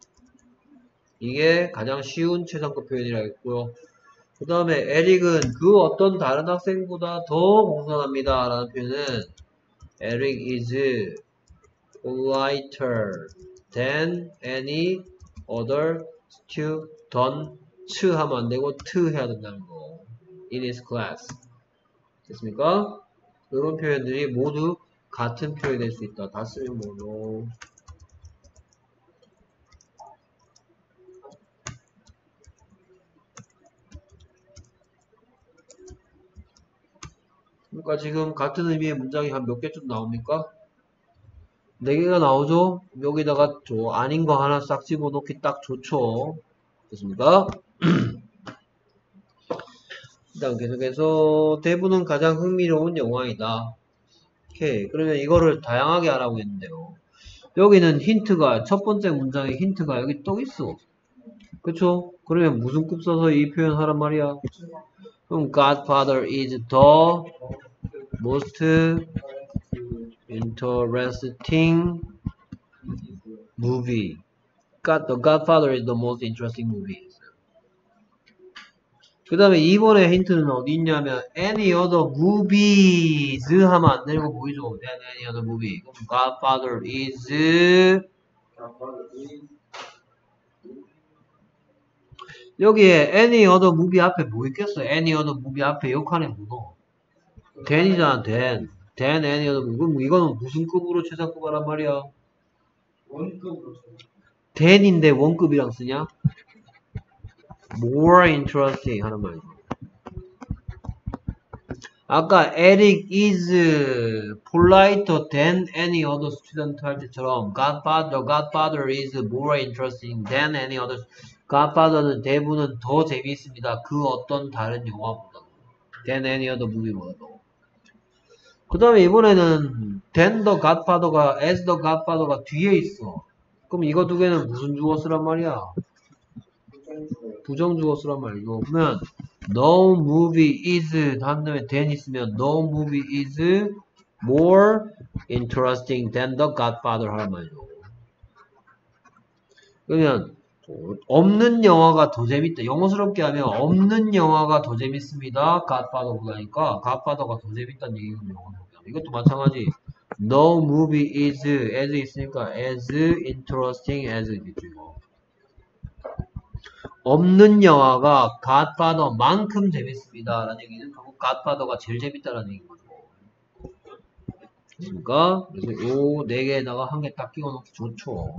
이게 가장 쉬운 최상급 표현이라 했고요. 그 다음에 에릭은 그 어떤 다른 학생보다 더 공손합니다 라는 표현은 Eric is politer than any other student. 츠 하면 안 되고 트 해야 된다는 거. in his class. 됐습니까? 이런 표현들이 모두 같은 표현이 될 수 있다. 다 쓰면 뭐로. 그러니까 지금 같은 의미의 문장이 한 몇 개쯤 나옵니까? 네 개가 나오죠? 여기다가 저 아닌 거 하나 싹 집어넣기 딱 좋죠. 됐습니까? 일단 계속해서 대부는 가장 흥미로운 영화이다. 오케이. 그러면 이거를 다양하게 하라고 했는데요. 여기는 힌트가, 첫 번째 문장에 힌트가 여기 또 있어. 그쵸? 그러면 무슨 급 써서 이 표현 하란 말이야? 그럼 Godfather is the most interesting movie. God, the Godfather is the most interesting movie. 그 다음에 이번에 힌트는 어디 있냐면 any other movies 하면 안 되는 거 보이죠? any other movie. 그럼 Godfather is 여기에 any other movie 앞에 뭐 있겠어? any other movie 앞에 역할에 뭐 넣어? then이잖아, then. then any other movie. 그럼 이거는 무슨 급으로 최상급 하란 말이야? 원급으로. then인데 원급이랑 쓰냐? more interesting 하는 말이죠. 아까 Eric is politer than any other student 할 때처럼 Godfather, Godfather is more interesting than any other. Godfather는 대부분 더 재미있습니다. 그 어떤 다른 영화보다. than any other movie보다도. 그 다음에 이번에는 than the Godfather가 as the Godfather가 뒤에 있어. 그럼 이거 두 개는 무슨 주어 쓰란 말이야? 부정주어 쓰란 말이고. 그러면 no movie is 한 다음에 than 있으면 no movie is more interesting than the Godfather 하란 말이죠. 그러면 없는 영화가 더 재밌다. 영어스럽게 하면 없는 영화가 더 재밌습니다. Godfather보다니까 Godfather가 더 재밌다는 얘기거든요. 영어스럽게 하면. 이것도 마찬가지. No movie is as 있으니까 as interesting as 이겠죠. 없는 영화가 갓파더만큼 재밌습니다. 라는 얘기는 결국 갓파더가 제일 재밌다라는 얘기인 거죠. 그러니까 그래서 요 네 개에다가 한 개 딱 끼워 넣기 좋죠.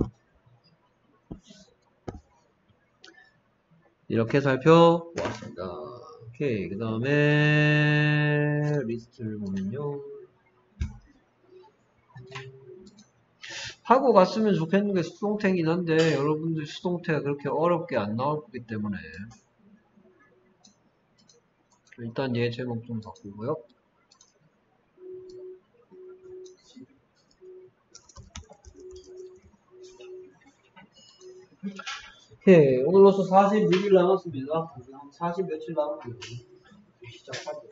이렇게 살펴보았습니다. 오케이. 그 다음에 리스트를 보면요. 하고 갔으면 좋겠는 게 수동태이긴 한데 여러분들 수동태가 그렇게 어렵게 안 나올 거기 때문에 일단 얘 제목 좀 바꾸고요. 오케이. 오늘로서 사십육 일 남았습니다. 사십 며칠 남았고요. 시작하죠.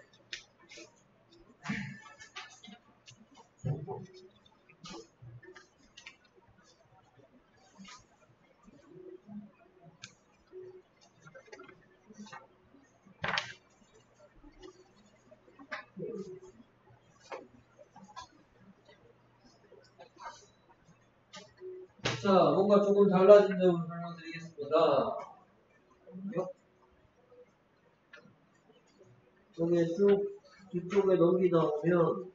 자, 뭔가 조금 달라진 점을 설명드리겠습니다. 여기에 쭉 뒤쪽에 넘기다 보면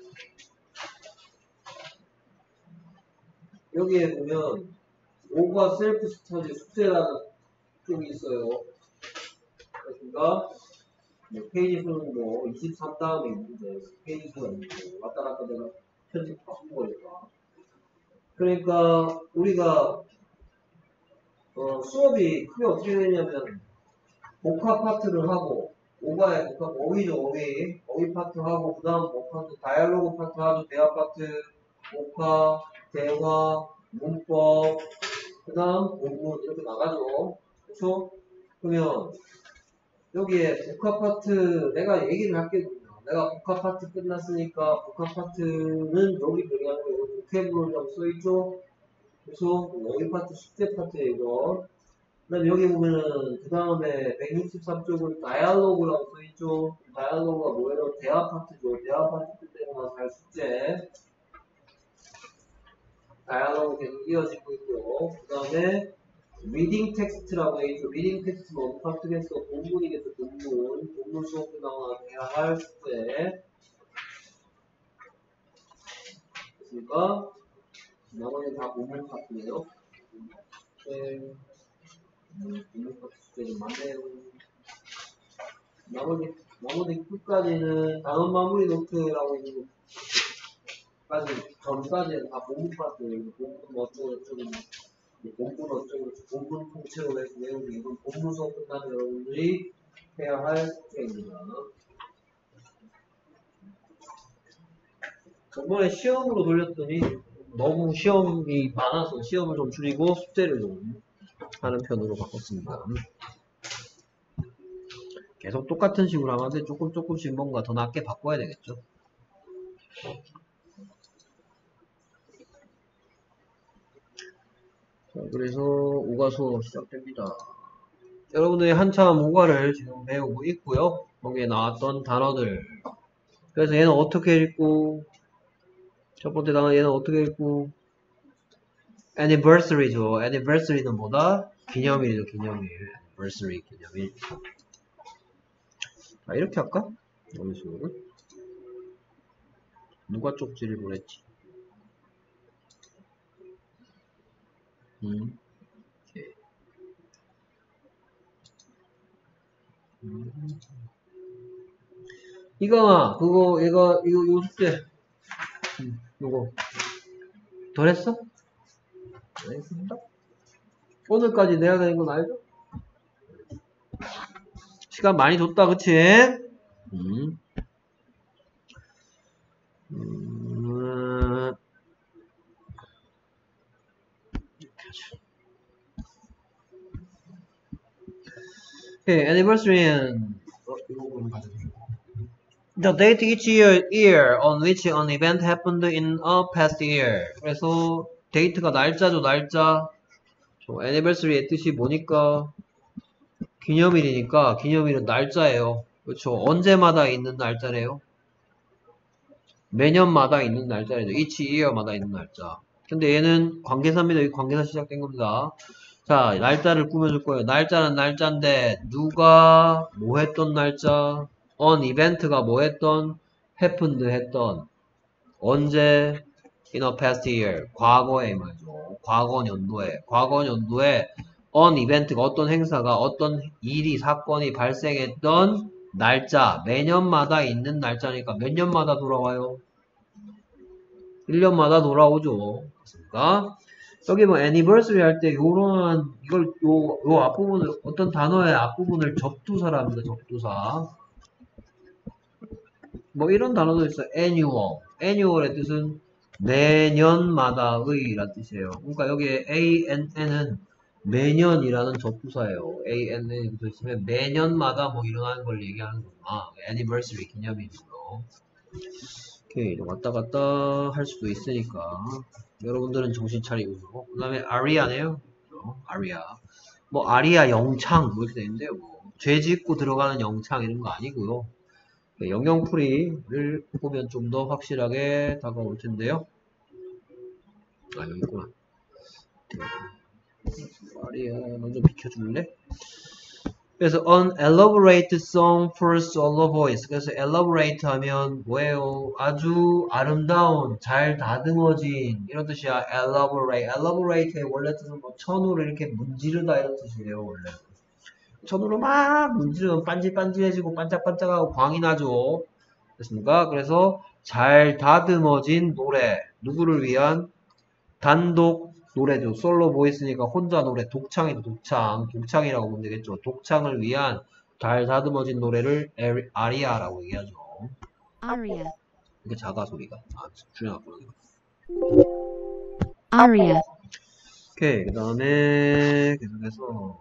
여기에 보면 오가 셀프 스터디 숙제라는 쪽이 있어요. 그러니까 페이지 수는 뭐 이십삼 다음에 있는데 페이지 수가 있는데 왔다 갔다 내가 편집 바꾼 거니까. 그러니까 우리가 어, 수업이 크게 어떻게 되냐면 복합 파트를 하고 오가의 복합 어휘죠 어휘 어휘 파트 하고 그 다음 뭐 파트 다이얼로그 파트 하죠 대화 파트 복합 대화 문법 그 다음 본문 이렇게 나가죠. 그렇죠? 그러면 여기에 복합 파트 내가 얘기를 할게요. 내가 복합 파트 끝났으니까 복합 파트는 여기 들어가는 거 보캡으로라고 써있죠. 그래서 어휘 파트 숙제 파트에 이거 그 다음에 여기 보면은 그 다음에 백육십삼 쪽은 다이얼로그라고 써있죠. 다이얼로그가 뭐예요? 대화 파트죠. 대화 파트 때문에 잘 숙제 다이얼로그 계속 이어지고 있고요. 그 다음에 리딩 텍스트라고 해있죠. 리딩 텍스트는 어느 파트겠어? 본문이겠어. 본문. 본문 수업 끝나고 해야 할 숙제. 됐습니까? 나머지는 다 본문 파트네요. 네. 음, 본문 파트 숙제는 많네요. 나머지, 나머지 끝까지는 단원 마무리 노트라고 있는 까지, 전까지는 다 본문 파트. 본문 어쩌고 저쩌고. 본문 어쩌고 본문 통째로 해서 내용이 이건 본문 수업 끝나면 여러분들이 해야 할 숙제입니다. 저번에 시험으로 돌렸더니 너무 시험이 많아서 시험을 좀 줄이고 숙제를 좀 하는 편으로 바꿨습니다. 계속 똑같은 식으로 하는데 조금 조금씩 뭔가 더 낫게 바꿔야 되겠죠. 자, 그래서 오가 수업 시작됩니다. 여러분들이 한참 오가를 지금 배우고 있고요. 거기에 나왔던 단어들. 그래서 얘는 어떻게 읽고, 첫 번째 단어 얘는 어떻게 읽고, anniversary죠. anniversary는 뭐다? 기념일이죠, 기념일. anniversary, 기념일. 자, 이렇게 할까? 여기서 누가 쪽지를 보냈지? 음. 오케이. 음. 이거 그거 이거 이거 요 숙제 음, 요거 덜 했어? 알겠습니다. 오늘까지 내야 되는 건 알죠? 시간 많이 줬다 그치? 음. 음. 오케이, anniversary는 어, 이거 가져줘. The date each year, year on which an event happened in a past year. 그래서 데이트가 날짜죠, 날짜. 저 anniversary의 뜻이 뭐니까? 기념일이니까 기념일은 날짜예요. 그렇죠? 언제마다 있는 날짜래요. 매년마다 있는 날짜래요. each year마다 있는 날짜. 근데 얘는 관계사입니다. 여기 관계사 시작된 겁니다. 자, 날짜를 꾸며줄 거예요. 날짜는 날짜인데 누가 뭐 했던 날짜? on 이벤트가 뭐 했던? happened 했던. 언제? in a past year. 과거에 말이죠. 과거 연도에. 과거 연도에 on 이벤트가 어떤 행사가 어떤 일이 사건이 발생했던 날짜. 매년마다 있는 날짜니까 몇 년마다 돌아와요? 일 년마다 돌아오죠. 그렇습니까? 여기 뭐 anniversary 할 때 요런 이걸 요, 요 앞부분을 어떤 단어의 앞부분을 접두사라 합니다. 접두사. 뭐 이런 단어도 있어요. annual. annual의 뜻은 매년마다의 라는 뜻이에요. 그러니까 여기에 ann은 매년이라는 접두사예요. ann이 붙어 있으면 매년마다 뭐 일어나는 걸 얘기하는 거구나. anniversary 기념일이고요. 오케이, 왔다 갔다 할 수도 있으니까 여러분들은 정신 차리고. 그 다음에 아리아네요. 아리아. 뭐 아리아 영창 뭐 이렇게 되는데요. 뭐 죄 짓고 들어가는 영창 이런 거 아니고요. 네, 영영풀이를 보면 좀 더 확실하게 다가올 텐데요. 아 여기 있구나. 아리아 너 좀 비켜줄래? 그래서 an elaborate song for solo voice. 그래서 elaborate 하면 뭐예요? 아주 아름다운, 잘 다듬어진 이런 뜻이야. elaborate. elaborate의 원래 뜻은 뭐 천으로 이렇게 문지르다 이런 뜻이에요. 원래 천으로 막 문지르면 반질반질해지고 반짝반짝하고 광이 나죠. 됐습니까? 그래서 잘 다듬어진 노래. 누구를 위한? 단독 노래죠. 솔로 보이스니까 혼자 노래. 독창이죠. 독창. 독창이라고 보면 되겠죠. 독창을 위한 잘 다듬어진 노래를 에리- 아리아라고 얘기하죠. aria, 이게 자가 소리가. 아, 줄여놨구나. aria, 오케이. 그 다음에 계속해서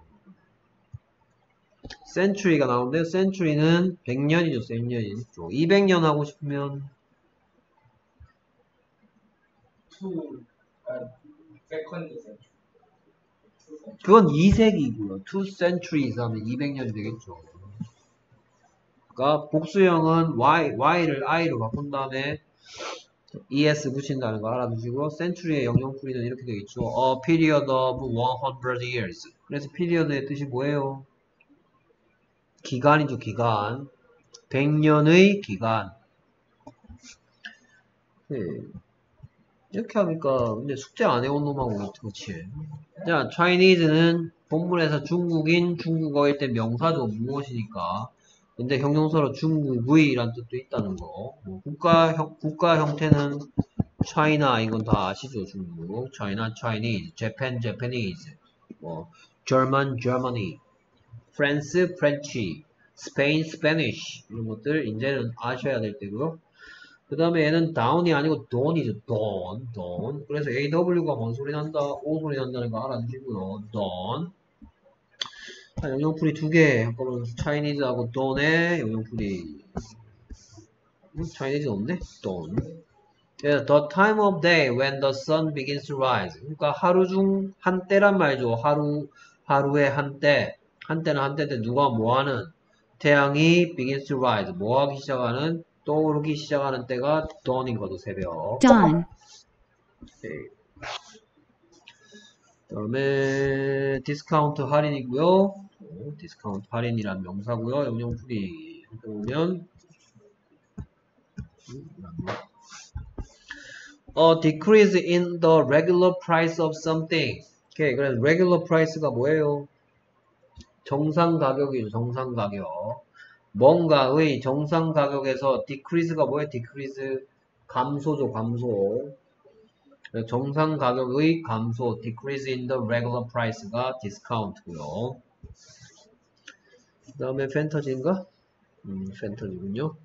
century가 나오는데 century는 백 년이죠. 백 년이죠. 이백 년 하고 싶으면 투, 아, 세컨드 센. 그건 이 세기고요. two centuries 하면 이백 년이 되겠죠. 그러니까 복수형은 y, y를 i로 바꾼 다음에 es 붙인다는 거 알아두시고 century의 영영풀이는 이렇게 되겠죠. A period of one hundred years. 그래서 period의 뜻이 뭐예요? 기간이죠. 기간. 백 년의 기간. 네. 이렇게 하니까 근데 숙제 안 해온 놈하고 그렇지. 자, Chinese는 본문에서 중국인, 중국어일 때 명사죠. 무엇이니까. 근데 형용사로 중국의 라는 뜻도 있다는 거. 뭐 국가, 형, 국가 형태는 China 이건 다 아시죠. 중국. China, Chinese. Japan, Japanese. 뭐 German, Germany. France, French. Spain, Spanish. 이런 것들 이제는 아셔야 될 때고요. 그 다음에 얘는 down이 아니고 dawn이죠. dawn, dawn. 그래서 에이더블유가 뭔 소리 난다? O 소리 난다는 거 알아두시고요. dawn. 자, 영영풀이 두 개. 한꺼번에 Chinese하고 dawn의 영영풀이. 음, Chinese 없네? dawn. 그래서 the time of day when the sun begins to rise. 그러니까 하루 중 한때란 말이죠. 하루, 하루의 한때. 한때는 한때인데 누가 뭐하는? 태양이 begins to rise. 뭐하기 시작하는? 떠오르기 시작하는 때가 dawn인 거죠. 새벽. dawn, 네. 그 다음에 디스카운트 할인이고요. 디스카운트 할인이란 명사고요. 영영풀이 보면 A decrease in the regular price of something. 오케이. 그래서 regular price가 뭐예요? 정상 가격이죠. 정상 가격. 뭔가의 정상 가격에서 decrease가 뭐예요? decrease 감소죠. 감소. 정상 가격의 감소 decrease in the regular price가 discount고요. 그 다음에 판타지인가? 음, 판타지군요.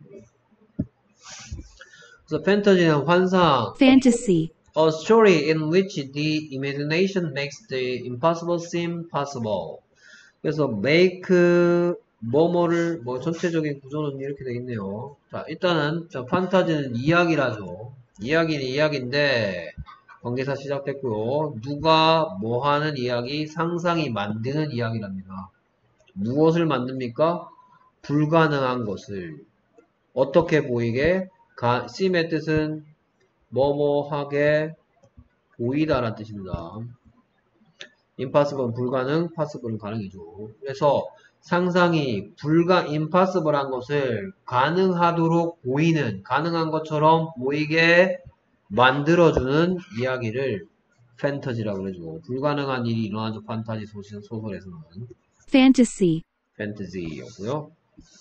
그래서 판타지는 환상. fantasy, A story in which the imagination makes the impossible seem possible. 그래서 make 뭐뭐를 뭐 전체적인 구조는 이렇게 되겠네요. 자, 일단은 자, 판타지는 이야기라죠. 이야기는 이야기인데 관계사 시작됐고요. 누가 뭐 하는 이야기? 상상이 만드는 이야기랍니다. 무엇을 만듭니까? 불가능한 것을 어떻게 보이게? 가, seem의 뜻은 뭐뭐하게 보이다라는 뜻입니다. impossible은 불가능, possible은 가능이죠. 그래서 상상이 불가 impossible한 것을 가능하도록 보이는, 가능한 것처럼 보이게 만들어주는 이야기를 판타지라고 그러죠. 불가능한 일이 일어나죠. 판타지 소설, 소설에서는 fantasy, 판타지였고요.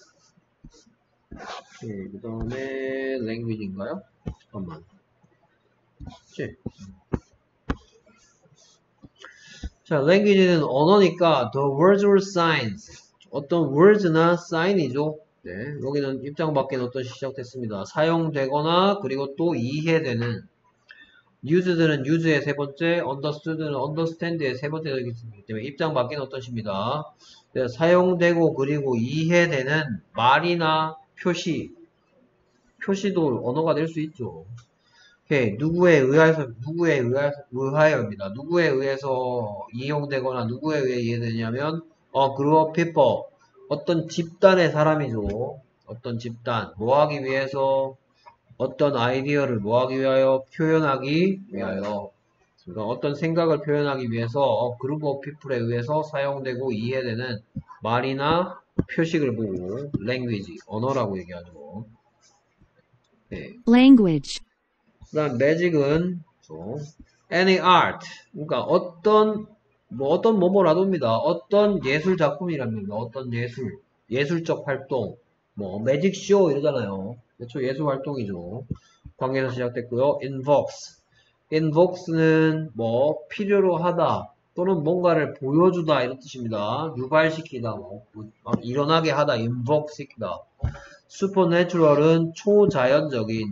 네, 그 다음에 language인가요? 잠깐만. 그치? 자, language는 언어니까 the words or signs. 어떤 words나 sign이죠. 네, 여기는 입장 밖에 어떤 시작됐습니다. 사용되거나 그리고 또 이해되는. used는 use의 세 번째, understood는 understand의 세 번째 되겠기 때문에 입장 밖에는 어떤 시입니다. 네, 사용되고 그리고 이해되는 말이나 표시. 표시도 언어가 될 수 있죠. 오케이. 누구에 의해서, 누구에 의해서, 의하여입니다. 누구에 의해서 이용되거나 누구에 의해 이해되냐면, a group of people. 어떤 집단의 사람이죠. 어떤 집단. 뭐 하기 위해서, 어떤 아이디어를 뭐 하기 위하여, 표현하기 위하여. 그러니까 어떤 생각을 표현하기 위해서, a group of people에 의해서 사용되고 이해되는 말이나 표식을 보고, language, 언어라고 얘기하죠. 네. language, 그 다음 magic은 any art 그러니까 어떤 뭐 어떤 뭐뭐라도입니다. 어떤 예술 작품이랍니다. 어떤 예술 예술적 활동 뭐 매직 쇼 이러잖아요. 애초 예술 활동이죠. 관계에서 시작됐고요. invokes. invokes는 뭐 필요로 하다 또는 뭔가를 보여주다 이런 뜻입니다. 유발시키다, 뭐, 막 일어나게 하다, invoke 시키다. supernatural은 초자연적인.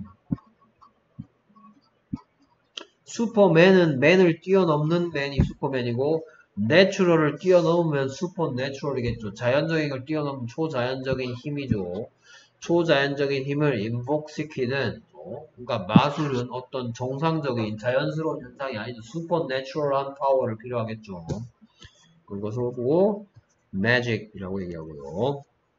슈퍼맨은 맨을 뛰어넘는 맨이 슈퍼맨이고 내추럴을 뛰어넘으면 슈퍼내추럴이겠죠. 자연적인 걸 뛰어넘는 초자연적인 힘이죠. 초자연적인 힘을 인복시키는, 그러니까 마술은 어떤 정상적인 자연스러운 현상이 아니죠. 슈퍼내추럴한 파워를 필요하겠죠. 그것을 보고 magic이라고 얘기하고요.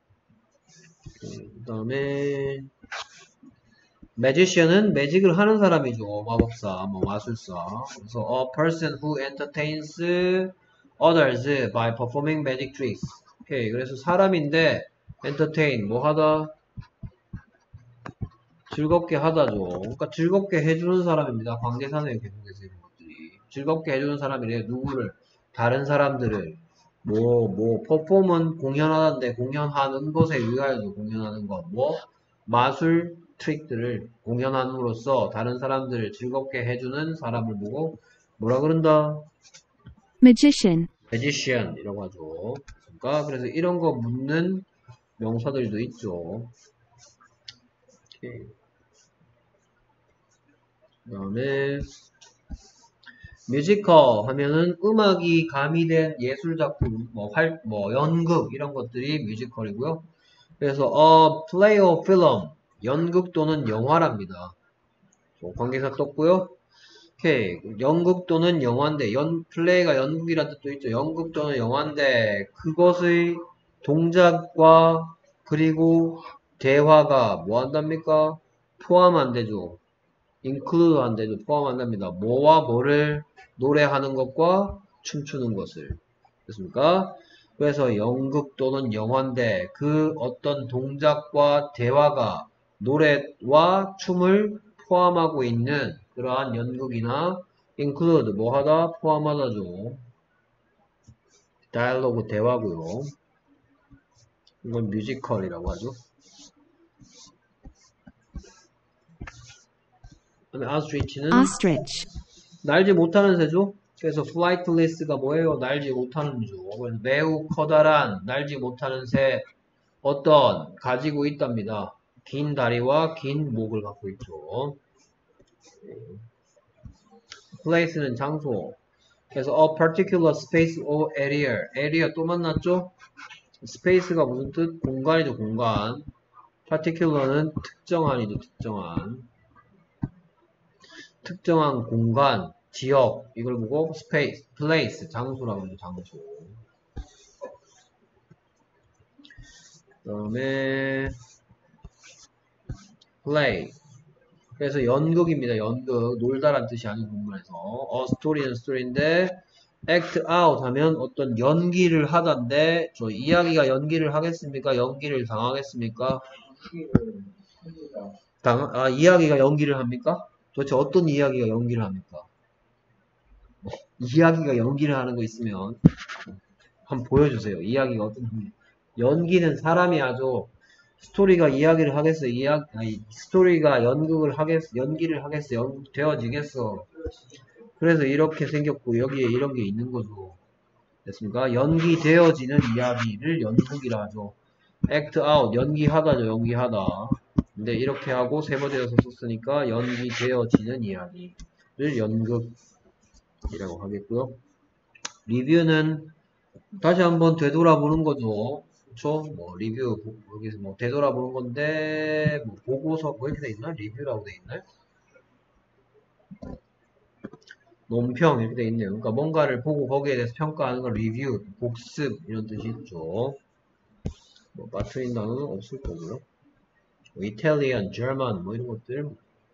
그 다음에 magician은 매직을 하는 사람이죠. 마법사, 뭐 마술사. 그래서 a person who entertains others by performing magic tricks. 오케이. 그래서 사람인데 entertain 뭐 하다? 즐겁게 하다죠. 그러니까 즐겁게 해주는 사람입니다. 관계사네요. 계속해서 이런 것들이 즐겁게 해주는 사람이래요. 누구를? 다른 사람들을. 뭐, 뭐, 퍼포먼 공연하는데 공연하는 것에 의하여서 공연하는 것. 뭐, 마술 트릭들을 공연함으로써 다른 사람들을 즐겁게 해주는 사람을 보고 뭐라 그런다? magician, magician 이라고 하죠. 그러니까 그래서 이런 거 묻는 명사들도 있죠. 그 다음에 뮤지컬 하면은 음악이 가미된 예술작품, 뭐, 활, 뭐 연극 이런 것들이 뮤지컬이고요. 그래서 a play or film 연극 또는 영화랍니다. 관계사 떴고요. 오케이. 연극 또는 영화인데, 연, 플레이가 연극이란 뜻도 있죠. 연극 또는 영화인데, 그것의 동작과, 그리고 대화가 뭐 한답니까? 포함 안 되죠. include 안 되죠. 포함 안 됩니다. 뭐와 뭐를 노래하는 것과 춤추는 것을. 됐습니까? 그래서 연극 또는 영화인데, 그 어떤 동작과 대화가 노래와 춤을 포함하고 있는 그러한 연극이나 include 뭐 하다 포함하다죠. 다이얼로그 대화고요. 이건 뮤지컬이라고 하죠. 그다음에 ostrich는 ostrich, 날지 못하는 새죠. 그래서 flightless가 뭐예요? 날지 못하는 죠. 그래서 매우 커다란 날지 못하는 새 어떤 가지고 있답니다. 긴 다리와 긴 목을 갖고 있죠. place는 장소. 그래서 a particular space or area. area 또 만났죠? space가 무슨 뜻? 공간이죠, 공간. particular는 특정한이죠, 특정한. 특정한 공간, 지역, 이걸 보고 space, place, 장소라고 하죠, 장소. 그 다음에 play. 그래서 연극입니다. 연극. 놀다란 뜻이 아닌 공간에서. 어, 스토리는 스토리인데, act out 하면 어떤 연기를 하던데, 저 이야기가 연기를 하겠습니까? 연기를 당하겠습니까? 당, 아, 이야기가 연기를 합니까? 도대체 어떤 이야기가 연기를 합니까? 이야기가 연기를 하는 거 있으면, 한번 보여주세요. 이야기가 어떤, 연기는 사람이 아주, 스토리가 이야기를 하겠어. 이야기, 아니, 스토리가 연극을 하겠어. 연기를 하겠어. 연극 되어지겠어. 그래서 이렇게 생겼고, 여기에 이런 게 있는 거죠. 됐습니까? 연기되어지는 이야기를 연극이라 하죠. act out, 연기하다죠. 연기하다. 근데 이렇게 하고 세 번째에서 썼으니까 연기되어지는 이야기를 연극이라고 하겠고요. 리뷰는 다시 한번 되돌아보는 거죠. 그쵸? 뭐, 리뷰, 여기서 뭐, 되돌아보는 건데, 뭐, 보고서, 뭐, 이렇게 돼 있나? 리뷰라고 돼 있나요? 논평, 이렇게 돼 있네요. 그러니까 뭔가를 보고 거기에 대해서 평가하는 건 리뷰, 복습, 이런 뜻이 있죠. 뭐, 빠트린 단어는 없을 거고요. 뭐, 이탈리안, 저만, 뭐, 이런 것들.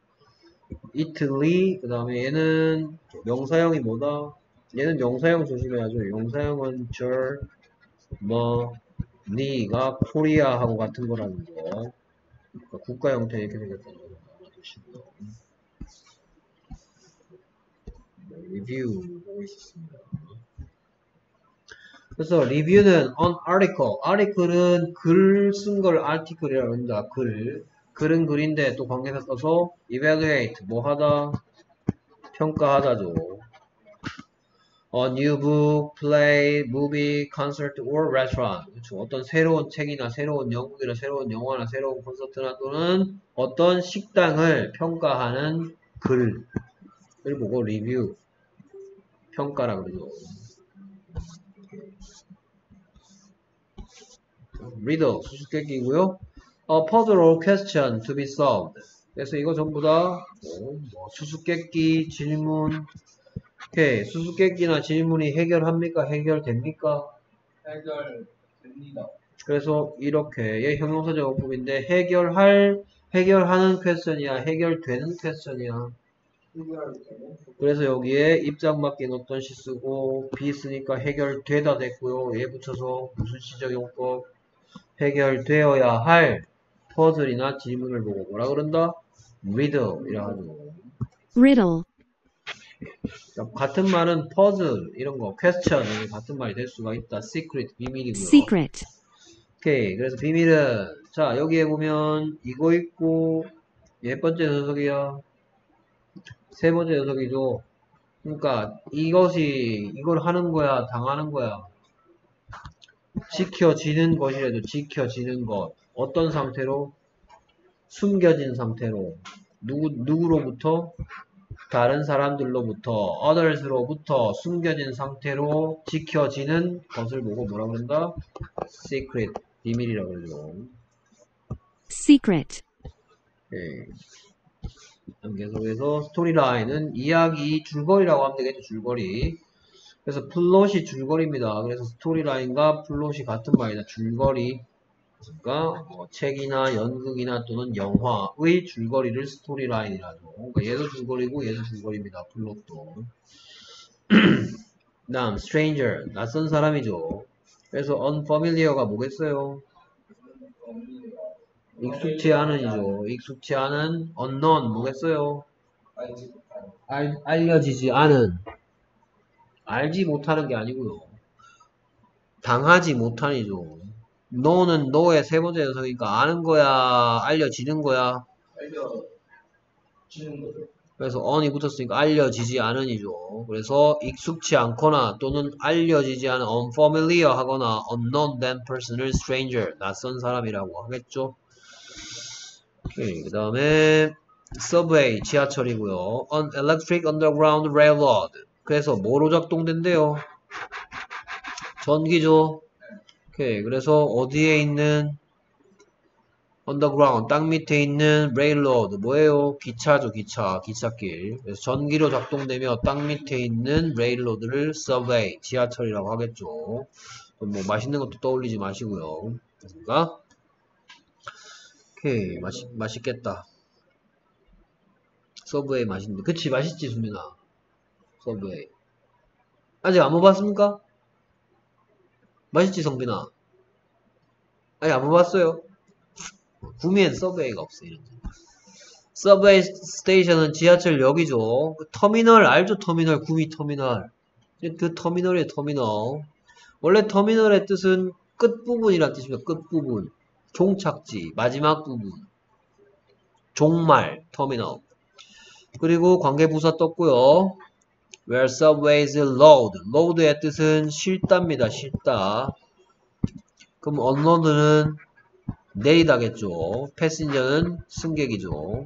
이틀리, 그 다음에 얘는 명사형이 뭐다? 얘는 명사형 조심해야죠. 명사형은 절, 뭐, 니가 코리아하고 같은 거라는 거. 그러니까 국가 형태 이렇게 생겼다는 거 알아두시고요. 리뷰 보고 있습니다. 그래서 리뷰는 on article. article은 글 쓴 걸 article이라고 합니다. 글. 글은 글인데 또 관계사 써서 evaluate 뭐 하다 평가하다죠. A new book, play, movie, concert, or restaurant. 그렇죠. 어떤 새로운 책이나 새로운 영국이나 새로운 영화나 새로운 콘서트나 또는 어떤 식당을 평가하는 글을 보고 리뷰 평가라 그러죠. riddle 수수께끼고요. A puzzle or question to be solved. 그래서 이거 전부 다 뭐, 뭐 수수께끼 질문. 오케이. 수수께끼나 질문이 해결합니까? 해결됩니까? 해결됩니다. 그래서 이렇게 얘 형용사적 어법인데 해결할 해결하는 퀘스천이야 해결되는 퀘스천이야. 해결되는 그래서 여기에 입장 바뀐 어떤 시 쓰고 be 쓰니까 해결되다 됐고요. 얘 붙여서 무슨 시적 용법 해결되어야 할 퍼즐이나 질문을 보고 뭐라 그런다? riddle이라 하죠. riddle, 같은 말은 퍼즐 이런 거 question 이런 거 같은 말이 될 수가 있다. secret 비밀이고요. secret, 오케이. 그래서 비밀은 자 여기에 보면 이거 있고 몇 번째 녀석이야? 세 번째 녀석이죠. 그러니까 이것이 이걸 하는 거야 당하는 거야. 지켜지는 것이라도 지켜지는 것 어떤 상태로? 숨겨진 상태로 누구, 누구로부터? 다른 사람들로부터 others로부터 숨겨진 상태로 지켜지는 것을 보고 뭐라 그런다? secret 비밀이라고 그러죠. secret, 네. 계속해서 스토리라인은 이야기 줄거리라고 하면 되겠죠. 줄거리. 그래서 플롯이 줄거리입니다. 그래서 스토리라인과 플롯이 같은 말이다. 줄거리. 그러니까 뭐 책이나 연극이나 또는 영화의 줄거리를 스토리라인이라죠. 그러니까 얘도 줄거리고 얘도 줄거리입니다. 플롯도. 다음 stranger 낯선 사람이죠. 그래서 unfamiliar가 뭐겠어요? 익숙치 않은이죠. 익숙치 않은 unknown 뭐겠어요? 알지 못하는 알, 알려지지 않은 알지 못하는 게 아니고요. 당하지 못한이죠. know는 know의 세 번째 녀석이니까 아는 거야 알려지는 거야. 알려지는 거죠. 그래서 on이 붙었으니까 알려지지 않은이죠. 그래서 익숙치 않거나 또는 알려지지 않은 unfamiliar 하거나 unknown than person을 stranger 낯선 사람이라고 하겠죠. 오케이. 그 다음에 subway 지하철이고요. an electric underground railroad 그래서 뭐로 작동된대요? 전기죠. 오케이. 그래서 어디에 있는 underground 땅 밑에 있는 railroad 뭐예요? 기차죠. 기차 기찻길. 그래서 전기로 작동되며 땅 밑에 있는 railroad를 subway 지하철이라고 하겠죠. 뭐 맛있는 것도 떠올리지 마시고요. 그러니까 오케이. 맛있, 맛있겠다. 서브웨이 맛있는데. 그치, 맛있지, 수민아. 서브웨이. 아직 안 먹어봤습니까? 맛있지, 성빈아? 아직 안 먹어봤어요? 구미엔 서브웨이가 없어, 이런 데. 서브웨이 스테이션은 지하철역이죠. 그 터미널, 알죠? 터미널, 구미 터미널. 그 터미널이에요, 터미널. 원래 터미널의 뜻은 끝부분이란 뜻입니다, 끝부분. 종착지, 마지막 부분. 종말, 터미널. 그리고 관계부사 떴고요. Where subways load. load의 뜻은 실다입니다. 실다. 그럼 unload는 내리다겠죠. 패신저는 승객이죠.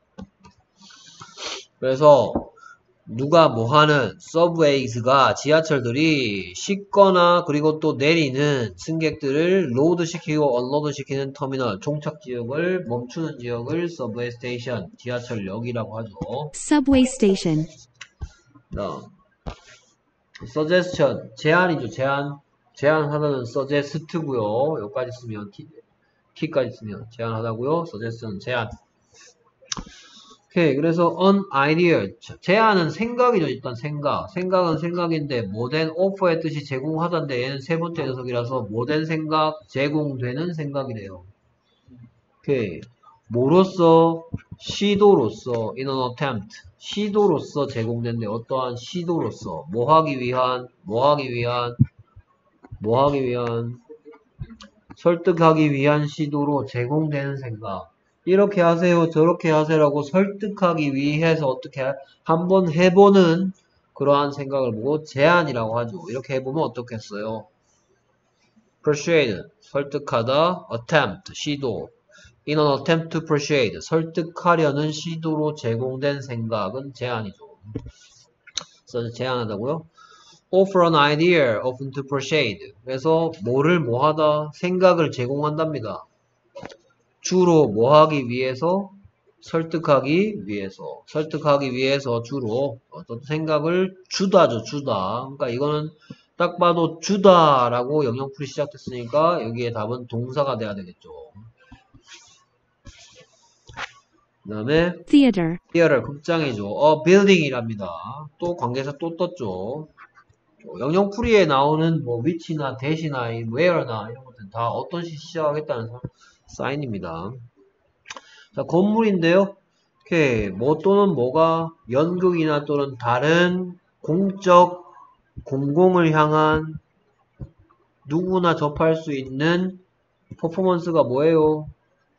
그래서 누가 뭐하는 서브웨이즈가 지하철들이 싣거나 그리고 또 내리는 승객들을 로드 시키고 언로드 시키는 터미널 종착지역을 멈추는 지역을 서브웨이 스테이션 지하철역이라고 하죠. subway station, 다음 suggestion 제안이죠. 제안 제안하다는 suggest고요. 여기까지 쓰면 키, 키까지 쓰면 제안하다고요. suggestion 제안. 오케이. 그래서 an idea 제안은 생각이죠. 일단 생각 생각은 생각인데 뭐된 offer의 뜻이 제공하던데 얘는 세 번째 녀석이라서 뭐된 생각 제공되는 생각이래요. 오케이. 뭐로써 시도로서 in an attempt 시도로서 제공된대. 어떠한 시도로서 뭐 하기 위한 뭐 하기 위한 뭐 하기 위한 설득하기 위한 시도로 제공되는 생각. 이렇게 하세요, 저렇게 하세요라고 설득하기 위해서 어떻게 한번 해보는 그러한 생각을 보고 제안이라고 하죠. 이렇게 해보면 어떻겠어요? persuade, 설득하다, attempt, 시도. in an attempt to persuade, 설득하려는 시도로 제공된 생각은 제안이죠. 그래서 제안하다고요. offer an idea, often to persuade. 그래서 뭐를 뭐하다, 생각을 제공한답니다. 주로 뭐하기 위해서? 설득하기 위해서. 설득하기 위해서 주로 어떤 생각을 주다죠, 주다. 그러니까 이거는 딱 봐도 주다라고 영역풀이 시작됐으니까 여기에 답은 동사가 돼야 되겠죠. 그 다음에 theater, theater, 극장이죠. 어, building이랍니다. 또 관계사 또 떴죠. 영역풀이에 나오는 뭐 which나 that이나 where나 이런 것들은 다 어떤 시 시작하겠다는 사인입니다. 자, 건물인데요. 오케이. 뭐 또는 뭐가 연극이나 또는 다른 공적 공공을 향한 누구나 접할 수 있는 퍼포먼스가 뭐예요?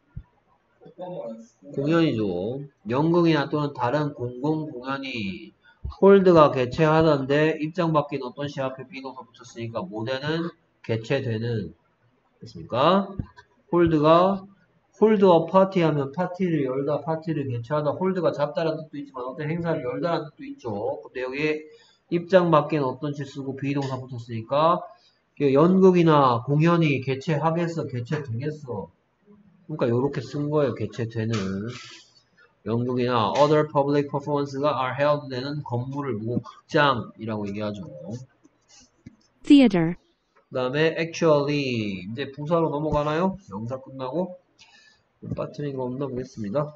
공연이죠. 연극이나 또는 다른 공공 공연이 홀드가 개최하던데 입장 바뀐 어떤 시 앞에 비동사 붙였으니까 모델은 개최되는 됐습니까? 홀드가 홀드와 파티 하면 파티를 열다, 파티를 개최하다. 홀드가 잡다라는 뜻도 있지만 어떤 행사를 열다라는 뜻도 있죠. 근데 여기 입장 밖에는 어떤 시 쓰고 비동사 붙었으니까 연극이나 공연이 개최하겠어, 개최되겠어. 그러니까 요렇게 쓴 거예요. 개최되는. 연극이나 other public performance가 are held 되는 건물을 보고 극장이라고 얘기하죠. theater, 그 다음에 actually 이제 부사로 넘어가나요? 명사 끝나고 빠뜨린 거 없나 보겠습니다.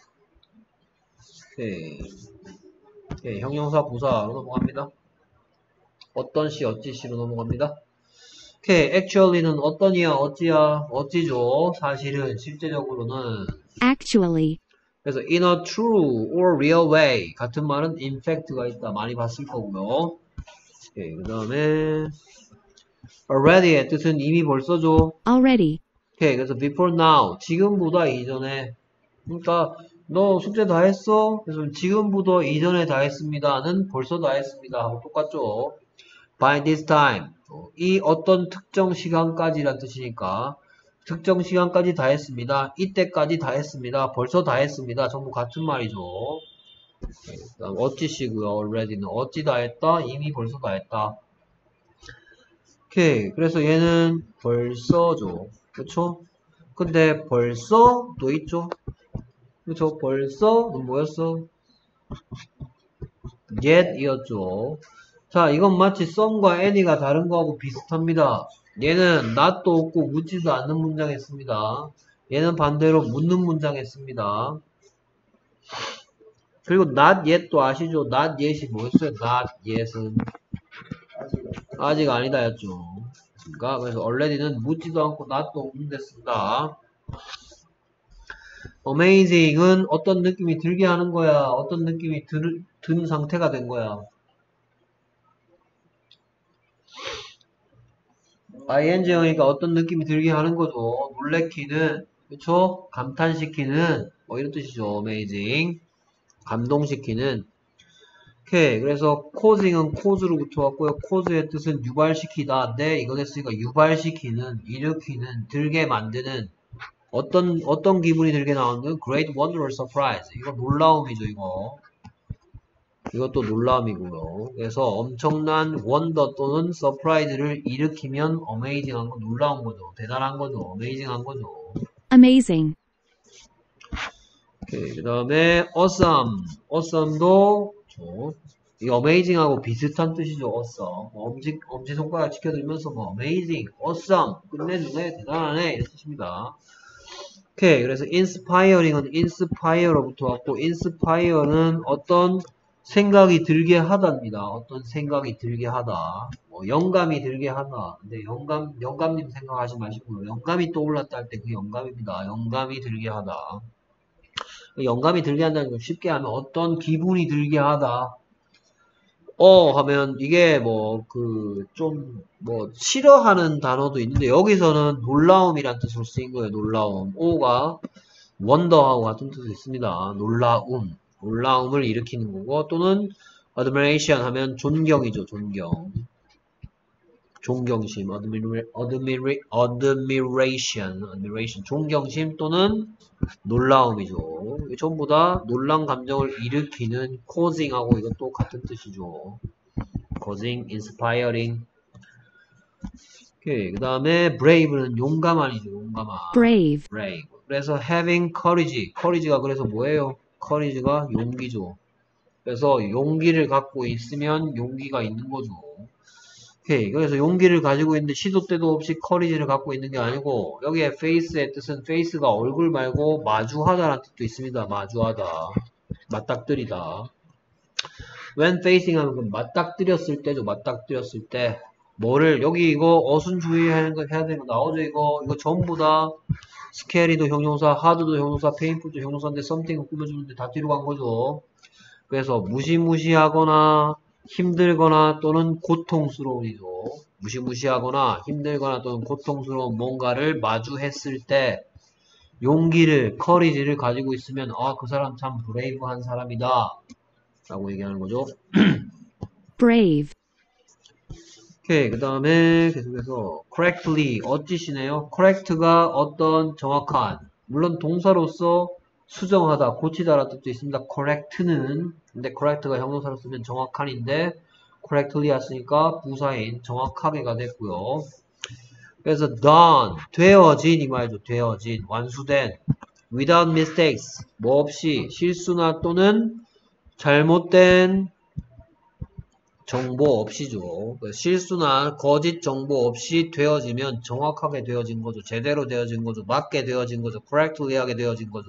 오케이. 오케이. 형용사 부사로 넘어갑니다. 어떤 시 어찌 시로 넘어갑니다. 오케이. actually는 어떤이야 어찌야 어찌죠. 사실은 실제적으로는 actually, 그래서 in a true or real way 같은 말은 in fact가 있다. 많이 봤을 거고요. 오케이. 그 다음에 already의 뜻은 이미 벌써죠. already, 오케이. 그래서 before now 지금보다 이전에. 그러니까 너 숙제 다 했어? 그래서 지금부터 이전에 다 했습니다는 벌써 다 했습니다 하고 똑같죠. by this time 이 어떤 특정 시간까지란 뜻이니까 특정 시간까지 다 했습니다. 이때까지 다 했습니다. 벌써 다 했습니다. 전부 같은 말이죠. 그 다음 어찌시고요. already는 어찌 다 했다? 이미 벌써 다 했다. 오케이. 그래서 얘는 벌써죠. 그쵸? 근데 벌써도 있죠. 그쵸? 벌써는 뭐였어? yet 이었죠. 자, 이건 마치 some과 any가 다른 거하고 비슷합니다. 얘는 not도 없고 묻지도 않는 문장에 씁니다. 얘는 반대로 묻는 문장에 씁니다. 그리고 not yet도 아시죠? not yet이 뭐였어요? not yet은 아직 아니다 였죠. 그러니까 그래서 already는 묻지도 않고 not도 없는데 쓴다. amazing은 어떤 느낌이 들게 하는 거야? 어떤 느낌이 들, 든 상태가 된 거야? ing형이니까 어떤 느낌이 들게 하는 거죠. 놀래키는, 그쵸? 감탄시키는, 뭐 이런 뜻이죠. amazing. 감동시키는. 오케이. 그래서 causing은 cause로 붙어왔고요. cause의 뜻은 유발시키다. 네, 이거 됐으니까 유발시키는, 일으키는, 들게 만드는, 어떤, 어떤 기분이 들게 나오는 great wonder or surprise. 이거 놀라움이죠, 이거. 이것도 놀라움이고요. 그래서 엄청난 wonder 또는 surprise를 일으키면 amazing한 거, 놀라운 거죠. 대단한 거죠. amazing한 거죠. amazing, 오케이. 그 다음에 awesome. awesome도 이 amazing하고 비슷한 뜻이죠. awesome. 엄지, 엄지손가락 지켜들면서 뭐 amazing, awesome, 끝내주네, 대단하네 이런 뜻입니다. 오케이. 그래서 inspiring은 inspire로부터 왔고 inspire는 어떤 생각이 들게 하다입니다. 어떤 생각이 들게 하다. 뭐 영감이 들게 하다. 근데 영감, 영감님 생각하지 마시고요. 영감이 떠올랐다 할 때 그 영감입니다. 영감이 들게 하다. 영감이 들게 한다는 걸 쉽게 하면 어떤 기분이 들게 하다. 어 하면 이게 뭐 그 좀 뭐 싫어하는 단어도 있는데 여기서는 놀라움이란 뜻으로 쓰인 거예요. 놀라움. 오가 wonder하고 같은 뜻이 있습니다. 놀라움, 놀라움을 일으키는 거고, 또는 admiration 하면 존경이죠, 존경. 존경심, admira, admira, admiration, admiration, 존경심 또는 놀라움이죠. 전부 다 놀란 감정을 일으키는 causing하고 이것도 같은 뜻이죠. causing, inspiring. 오케이. 그 다음에 brave는 용감한이죠. 용감한. brave, brave. 그래서 having courage. courage가 그래서 뭐예요? courage가 용기죠. 그래서 용기를 갖고 있으면 용기가 있는 거죠. 오케이. 그래서 용기를 가지고 있는데 시도 때도 없이 courage를 갖고 있는 게 아니고, 여기에 face의 뜻은 face가 얼굴 말고 마주하다라는 뜻도 있습니다. 마주하다. 맞닥뜨리다. when facing 하면 그 맞닥뜨렸을 때죠. 맞닥뜨렸을 때. 뭐를, 여기 이거 어순주의하는 거 해야 되는 거 나오죠. 이거, 이거 전부 다 scary도 형용사, hard도 형용사, painful도 형용사인데 something을 꾸며주는데 다 뒤로 간 거죠. 그래서 무시무시하거나 힘들거나 또는 고통스러운이죠. 무시무시하거나 힘들거나 또는 고통스러운 뭔가를 마주했을 때 용기를, 커리지를 가지고 있으면 아, 그 사람 참 브레이브한 사람이다 라고 얘기하는 거죠. brave, 오케이. 그 다음에 계속해서 correctly 어찌시네요. correct가 어떤 정확한, 물론 동사로서 수정하다, 고치다라는 뜻도 있습니다. correct는, 근데 correct가 형용사로 쓰면 정확한인데 correctly 했으니까 부사인 정확하게가 됐고요. 그래서 done, 되어진 이 말이죠. 되어진, 완수된, without mistakes, 뭐 없이, 실수나 또는 잘못된 정보 없이죠. 실수나 거짓 정보 없이 되어지면 정확하게 되어진 거죠. 제대로 되어진 거죠. 맞게 되어진 거죠. correctly 하게 되어진 거죠.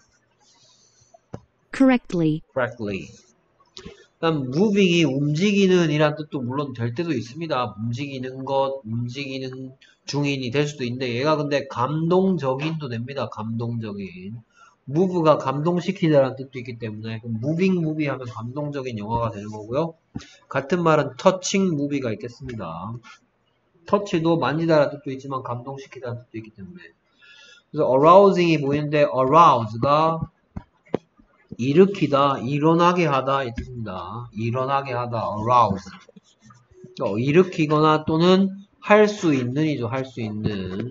correctly, correctly. 그다음 moving이 움직이는 이란 뜻도 물론 될 때도 있습니다. 움직이는 것, 움직이는 중인이 될 수도 있는데 얘가 근데 감동적인도 됩니다. 감동적인. move가 감동시키다라는 뜻도 있기 때문에 moving movie 하면 감동적인 영화가 되는 거고요. 같은 말은 touching movie가 있겠습니다. touch도 만지다라는 뜻도 있지만 감동시키다라는 뜻도 있기 때문에. 그래서 arousing이 보이는데 arouse가 일으키다, 일어나게 하다 이 뜻입니다. 일어나게 하다, arouse. 어, 일으키거나 또는 할 수 있는이죠. 할 수 있는.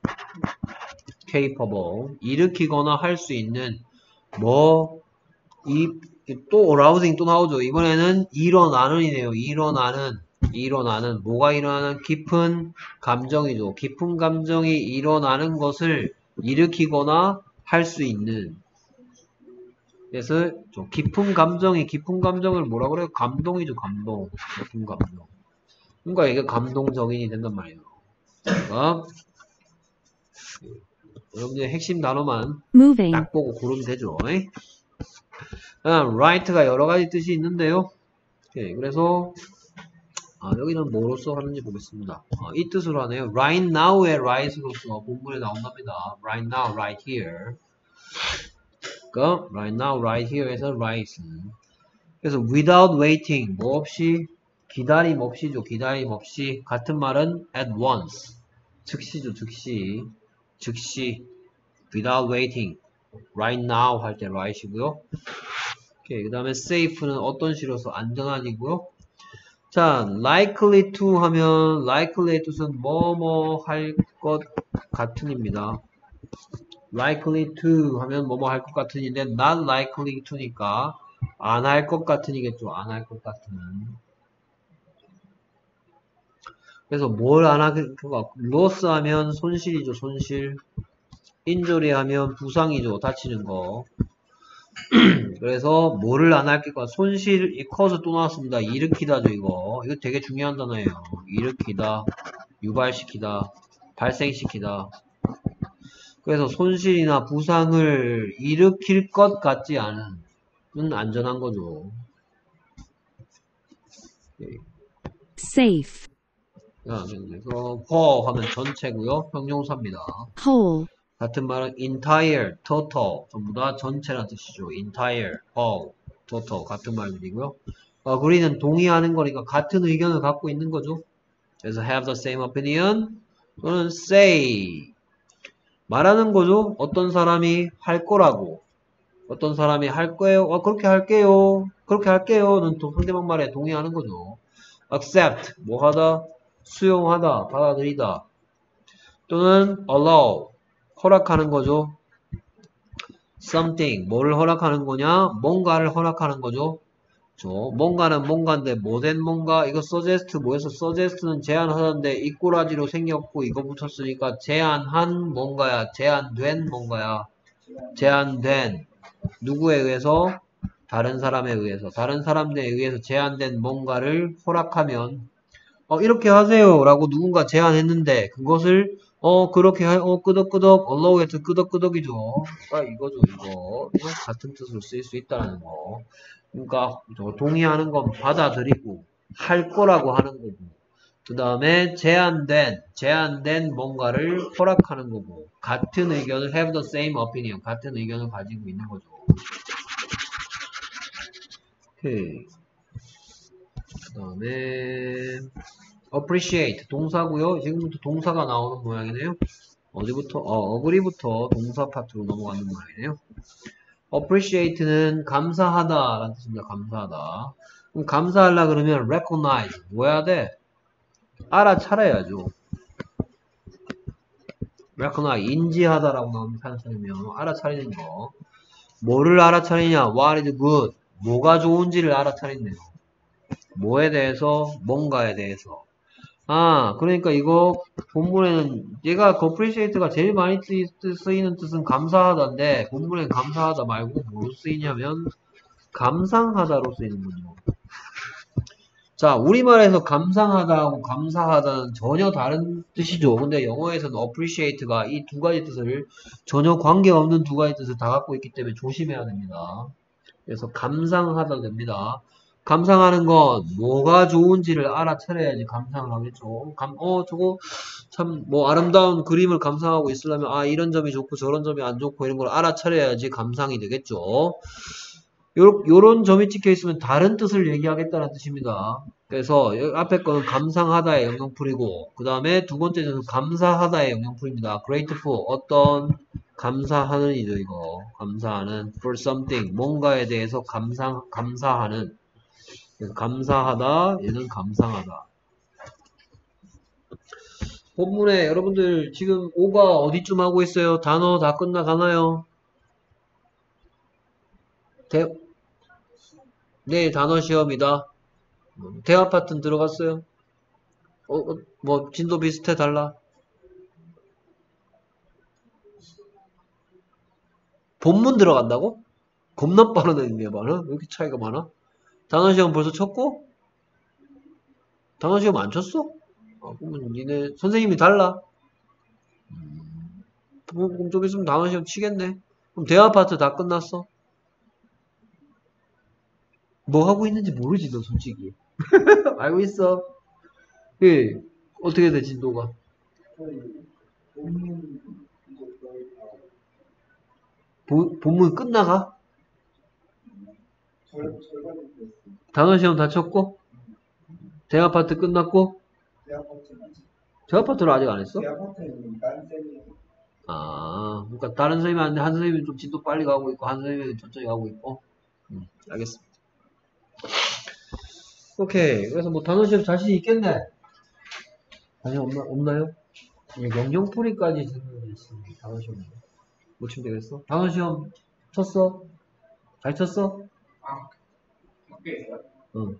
capable. 일으키거나 할 수 있는. 뭐, 이, 또 arousing 또 나오죠. 이번에는 일어나는이네요. 일어나는. 일어나는. 뭐가 일어나는? 깊은 감정이죠. 깊은 감정이 일어나는 것을 일으키거나 할 수 있는. 그래서 좀 깊은 감정이 깊은 감정을 뭐라 그래요? 감동이죠. 감동. 깊은 감동. 그러니까 이게 감동적인이 된단 말이에요. 그러니까 여러분들 핵심 단어만 moving, 딱 보고 고르면 되죠. 그다음 right가 여러 가지 뜻이 있는데요. 오케이, 그래서 아, 여기는 뭐로써 하는지 보겠습니다. 아, 이 뜻으로 하네요. right now의 right으로서 본문에 나온답니다. right now, right here. 그러니까 right now, right here에서 right. 그래서 without waiting, 뭐 없이, 기다림 없이죠. 기다림 없이. 같은 말은 at once, 즉시죠. 즉시, 즉시. without waiting, right now 할 때 right이고요. 오케이, 그 다음에 safe는 어떤 시로서 안전한이고요. 자, likely to 하면 likely의 뜻은 뭐뭐 할 것 같은입니다. likely to 하면 뭐뭐 할 것 같은인데 not likely to니까 안 할 것 같은이겠죠. 안 할 것 같은. 그래서 뭘 안 하게, 그거 loss 하면 손실이죠. 손실. injury 하면 부상이죠. 다치는 거. 그래서 뭐를 안 할 것 같, 손실, 이 cause 또 나왔습니다. 일으키다죠. 이거 이거 되게 중요한 단어예요. 일으키다, 유발시키다, 발생시키다. 그래서 손실이나 부상을 일으킬 것 같지 않은 안전한 거죠. safe, 그래서 whole 하면 전체고요. 형용사입니다. whole, 같은 말은 entire, total 전부 다 전체라는 뜻이죠. entire, whole, total 같은 말들이고요. agree는 동의하는 거니까 같은 의견을 갖고 있는 거죠. 그래서 have the same opinion 또는 say 말하는 거죠. 어떤 사람이 할 거라고. 어떤 사람이 할 거예요. 어, 그렇게 할게요. 그렇게 할게요는 또 상대방 말에 동의하는 거죠. accept, 뭐 하다? 수용하다, 받아들이다. 또는 allow, 허락하는 거죠. something, 뭐를 허락하는 거냐? 뭔가를 허락하는 거죠. 저 뭔가는 뭔가인데 뭐된 뭔가? 이거 suggest 뭐였어? suggest는 제안하는데 이꼬라지로 생겼고 이거 붙였으니까 제안한 뭔가야. 제안된 뭔가야. 제안된 누구에 의해서? 다른 사람에 의해서. 다른 사람에 의해서 제안된 뭔가를 허락하면 어 이렇게 하세요 라고 누군가 제안했는데 그것을 어 그렇게 하, 어 끄덕끄덕 allow에서 끄덕끄덕이죠. 아 이거죠 이거. 같은 뜻으로 쓰일 수 있다는 거. 그러니까 동의하는 건 받아들이고 할 거라고 하는 거고 그 다음에 제한된 제한된 뭔가를 허락하는 거고 같은 의견을 have the same opinion 같은 의견을 가지고 있는 거죠. 오케이. 그 다음에 appreciate 동사고요. 지금부터 동사가 나오는 모양이네요. 어디부터? 어, agree부터 동사 파트로 넘어가는 모양이네요. appreciate는 감사하다 라는 뜻입니다. 감사하다. 그럼 감사하려 그러면 recognize 뭐 해야 돼? 알아차려야죠. recognize 인지하다라고 나오는 단어면 알아차리는 거. 뭐를 알아차리냐? what is good 뭐가 좋은지를 알아차린대요. 뭐에 대해서? 뭔가에 대해서. 아 그러니까 이거 본문에는 얘가 appreciate가 제일 많이 쓰이는 뜻은 감사하다인데 본문엔 감사하다 말고 뭐로 쓰이냐면 감상하다로 쓰이는군요. 자 우리말에서 감상하다하고 감사하다는 전혀 다른 뜻이죠. 근데 영어에서는 appreciate가 이 두 가지 뜻을 전혀 관계없는 두 가지 뜻을 다 갖고 있기 때문에 조심해야 됩니다. 그래서 감상하다 됩니다. 감상하는 건 뭐가 좋은지를 알아차려야지 감상을 하겠죠. 감, 어 저거 참 뭐 아름다운 그림을 감상하고 있으려면 아 이런 점이 좋고 저런 점이 안 좋고 이런 걸 알아차려야지 감상이 되겠죠. 요, 요런 점이 찍혀 있으면 다른 뜻을 얘기하겠다는 뜻입니다. 그래서 앞에 거는 감상하다의 영영풀이고 그 다음에 두 번째는 감사하다의 영영풀입니다. grateful 어떤 감사하는 이죠 이거 감사하는 for something 뭔가에 대해서 감상 감사하는 그래서 감사하다 얘는 감상하다. 본문에 여러분들 지금 오가 어디쯤 하고 있어요? 단어 다 끝나가나요? 대, 내일 단어 시험이다. 대화 파트는 들어갔어요? 어, 어, 뭐 진도 비슷해 달라? 본문 들어간다고? 겁나 빠르네 말은. 왜 이렇게 차이가 많아? 단어 시험 벌써 쳤고? 단어 시험 안 쳤어? 아, 그러면 니네 선생님이 달라? 음, 그럼 좀 있으면 단어 시험 치겠네. 그럼 대화 파트 다 끝났어? 뭐 하고 있는지 모르지 너 솔직히. 알고 있어? 예. 어떻게 돼 진도가? 보, 본문 끝나가? 단어 시험 다 쳤고? 대화 파트 끝났고? 대화 파트를 아직 안 했어? 아, 그러니까 다른 선생님이 하는데 한 선생님이 좀 진도 빨리 가고 있고 한 선생님이 천천히 가고 있고. 음, 알겠습니다. 오케이. 그래서 뭐 단어 시험 자신 있겠네. 자신 없나, 없나요? 영영풀이까지 있습니다. 단어 시험. 못 치면 되겠어? 단어 시험 쳤어? 잘 쳤어? 아, 오케이. 응.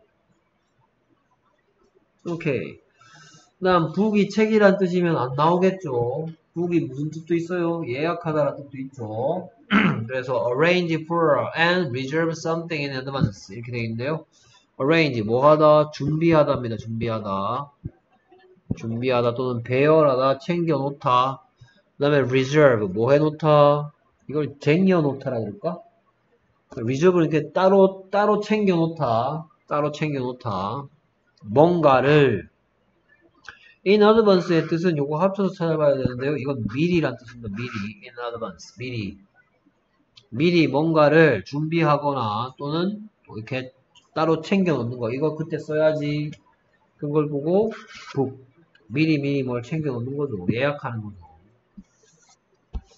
오케이. 그 다음 북이 책이란 뜻이면 안 나오겠죠. 북이 무슨 뜻도 있어요? 예약하다라는 뜻도 있죠. 그래서 arrange for and reserve something in advance 이렇게 되어 있는데요. arrange 뭐 하다? 준비하다입니다. 준비하다. 준비하다 또는 배열하다, 챙겨놓다. 그 다음에 reserve 뭐 해놓다? 이걸 쟁여놓다라 그럴까? reserve는 이렇게 따로 따로 챙겨놓다. 따로 챙겨놓다. 뭔가를 in advance의 뜻은 요거 합쳐서 찾아봐야 되는데요. 이건 미리란 뜻입니다. 미리, in advance, 미리. 미리 뭔가를 준비하거나 또는 이렇게 따로 챙겨 놓는 거. 이거 그때 써야지. 그걸 보고 book. 미리 미리 뭘 챙겨 놓는 거죠. 예약하는 거죠.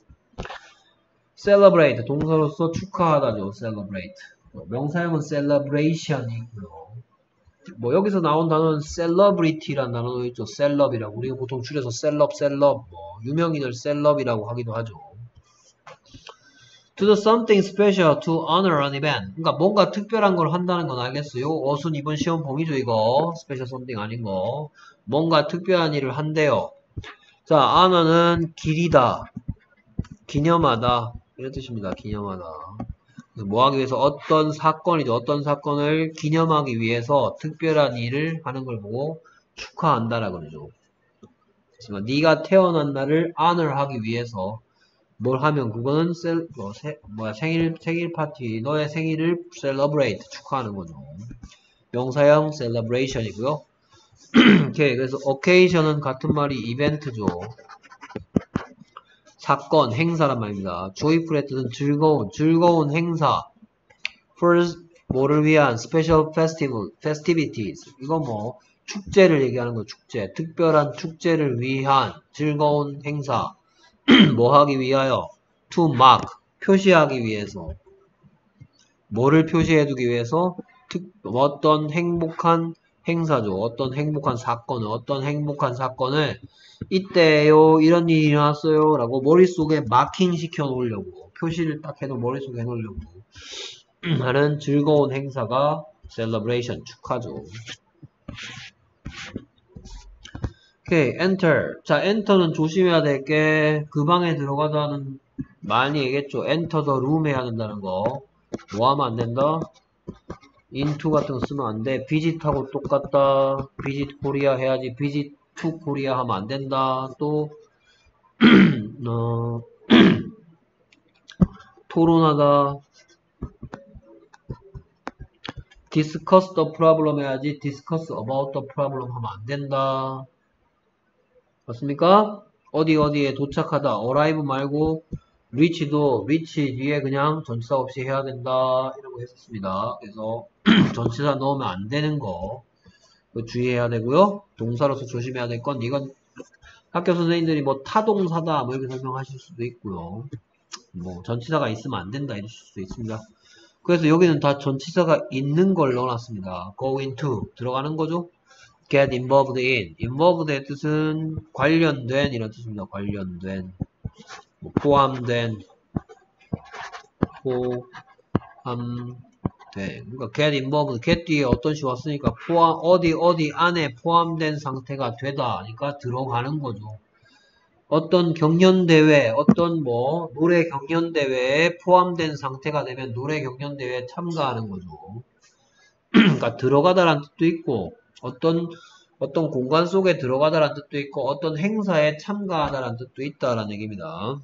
celebrate 동사로서 축하하다죠. celebrate. 명사형은 celebration이고요. 뭐 여기서 나온 단어는 celebrity라는 단어도 있죠. 셀럽이라고. 우리가 보통 줄여서 셀럽, 셀럽, 뭐 유명인을 셀럽이라고 하기도 하죠. To do something special to honor an event. 그러니까 뭔가 특별한 걸 한다는 건 알겠어요. 어순 이번 시험 범위죠 이거. special something 아닌 거. 뭔가 특별한 일을 한대요. 자, honor는 길이다, 기념하다 이런 뜻입니다. 기념하다. 그래서 뭐 하기 위해서 어떤 사건이죠. 어떤 사건을 기념하기 위해서 특별한 일을 하는 걸 보고 축하한다라 그러죠. 그렇지만 네가 태어난 날을 honor하기 위해서 뭘 하면 그거는 셀, 뭐, 세, 뭐야, 생일, 생일 파티, 너의 생일을 celebrate, 축하하는 거죠. 명사형 celebration이고요. 오케이, 그래서 occasion은 같은 말이 이벤트죠. 사건, 행사란 말입니다. joyful의 뜻은 즐거운, 즐거운 행사. first, 뭐를 위한 special festival, festivities. 이거 뭐 축제를 얘기하는 거, 축제. 특별한 축제를 위한 즐거운 행사. 뭐 하기 위하여? to mark, 표시하기 위해서. 뭐를 표시해두기 위해서? 특, 어떤 행복한 행사죠. 어떤 행복한 사건을, 어떤 행복한 사건을 이때요, 이런 일이 일어났어요 라고 머릿속에 마킹 시켜 놓으려고, 표시를 딱 해놓고 머릿속에 해놓으려고 하는 즐거운 행사가 celebration, 축하죠. 오케이, enter. 자, enter는 조심해야 될 게 그 방에 들어가자는 많이 얘기했죠. enter the room 해야 된다는 거. 뭐 하면 안 된다? into 같은 거 쓰면 안 돼. visit하고 똑같다. visit 코리아 해야지. visit to 코리아 하면 안 된다. 또 어, 토론하다. discuss the problem 해야지. discuss about the problem 하면 안 된다. 맞습니까? 어디 어디에 도착하다. arrive 말고 reach도 reach 뒤에 그냥 전치사 없이 해야 된다. 이라고 했었습니다. 그래서 전치사 넣으면 안 되는 거 주의해야 되고요. 동사로서 조심해야 될 건 이건 학교 선생님들이 뭐 타동사다 뭐 이렇게 설명하실 수도 있고요. 뭐 전치사가 있으면 안 된다 이럴 수도 있습니다. 그래서 여기는 다 전치사가 있는 걸 넣어놨습니다. go into 들어가는 거죠. get involved in. involved의 뜻은 관련된 이런 뜻입니다. 관련된. 뭐 포함된. 포함된. 그러니까 get involved. get 뒤에 어떤 시 왔으니까 포함, 어디 어디 안에 포함된 상태가 되다. 그러니까 들어가는 거죠. 어떤 경연대회, 어떤 뭐 노래 경연대회에 포함된 상태가 되면 노래 경연대회에 참가하는 거죠. 그러니까 들어가다라는 뜻도 있고 어떤 어떤 공간 속에 들어가다라는 뜻도 있고 어떤 행사에 참가하다라는 뜻도 있다라는 얘기입니다.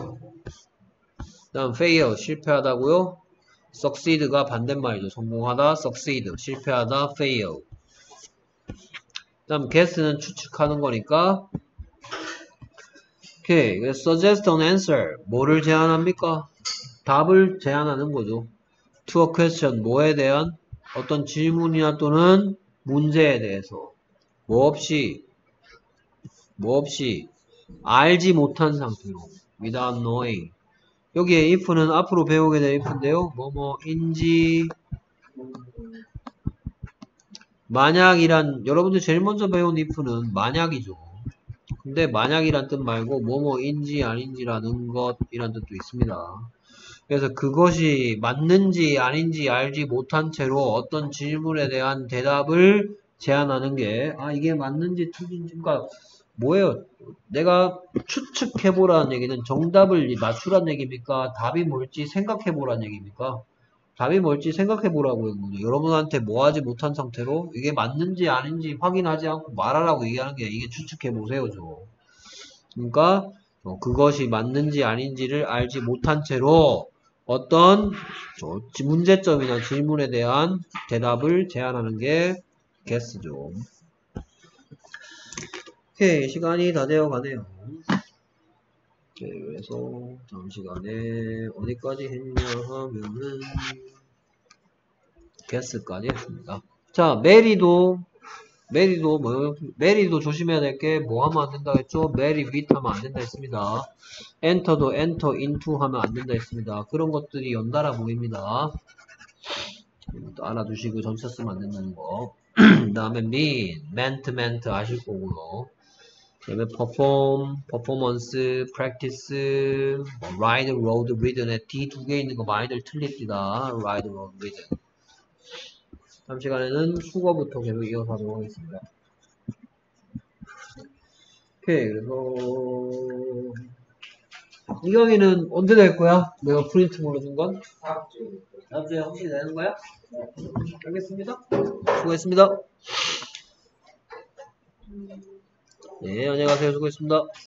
다음 fail 실패하다고요. succeed가 반대말이죠. 성공하다 succeed 실패하다 fail. 다음 guess는 추측하는 거니까 오케이. suggest an answer 뭐를 제안합니까? 답을 제안하는 거죠. to a question 뭐에 대한 어떤 질문이나 또는 문제에 대해서 뭐 없이 뭐 없이 알지 못한 상태로 without knowing. 여기에 if는 앞으로 배우게 될 if인데요. 뭐뭐인지 만약이란 여러분들 제일 먼저 배운 if는 만약이죠. 근데 만약이란 뜻 말고 뭐뭐인지 아닌지라는 것이란 뜻도 있습니다. 그래서 그것이 맞는지 아닌지 알지 못한 채로 어떤 질문에 대한 대답을 제안하는 게, 아, 이게 맞는지 틀린지, 그러니까, 뭐예요? 내가 추측해보라는 얘기는 정답을 맞추라는 얘기입니까? 답이 뭘지 생각해보라는 얘기입니까? 답이 뭘지 생각해보라고 했거든요. 여러분한테 뭐 하지 못한 상태로 이게 맞는지 아닌지 확인하지 않고 말하라고 얘기하는 게 이게 추측해보세요죠. 그러니까, 어, 그것이 맞는지 아닌지를 알지 못한 채로 어떤 문제점이나 질문에 대한 대답을 제안하는 게 guess죠. 오케이, 시간이 다 되어 가네요. 오케이, 그래서 다음 시간에 어디까지 했냐 하면은 guess까지 했습니다. 자, 메리도 메리도 뭐 메리도 조심해야 될 게 뭐 하면 안 된다 했죠? 메리 with 하면 안 된다 했습니다. 엔터도 엔터 인투 하면 안 된다 했습니다. 그런 것들이 연달아 보입니다. 또 알아두시고 전치사 쓰면 안 된다는 거. 그 다음에 mean, meant, meant 아실 거고요. 그 다음에 perform, performance, practice, 뭐 ride, road, ridden D 두 개 있는 거 많이들 틀립니다. ride, road, ridden. 다음 시간에는 수거부터 계속 이어서 하도록 하겠습니다. 오케이, 그래서 이 강의는 언제 낼 거야? 내가 프린트 눌러준 건? 다음 주. 다음 주에 혹시 내는 거야? 알겠습니다. 수고했습니다. 네, 안녕히 가세요. 수고했습니다.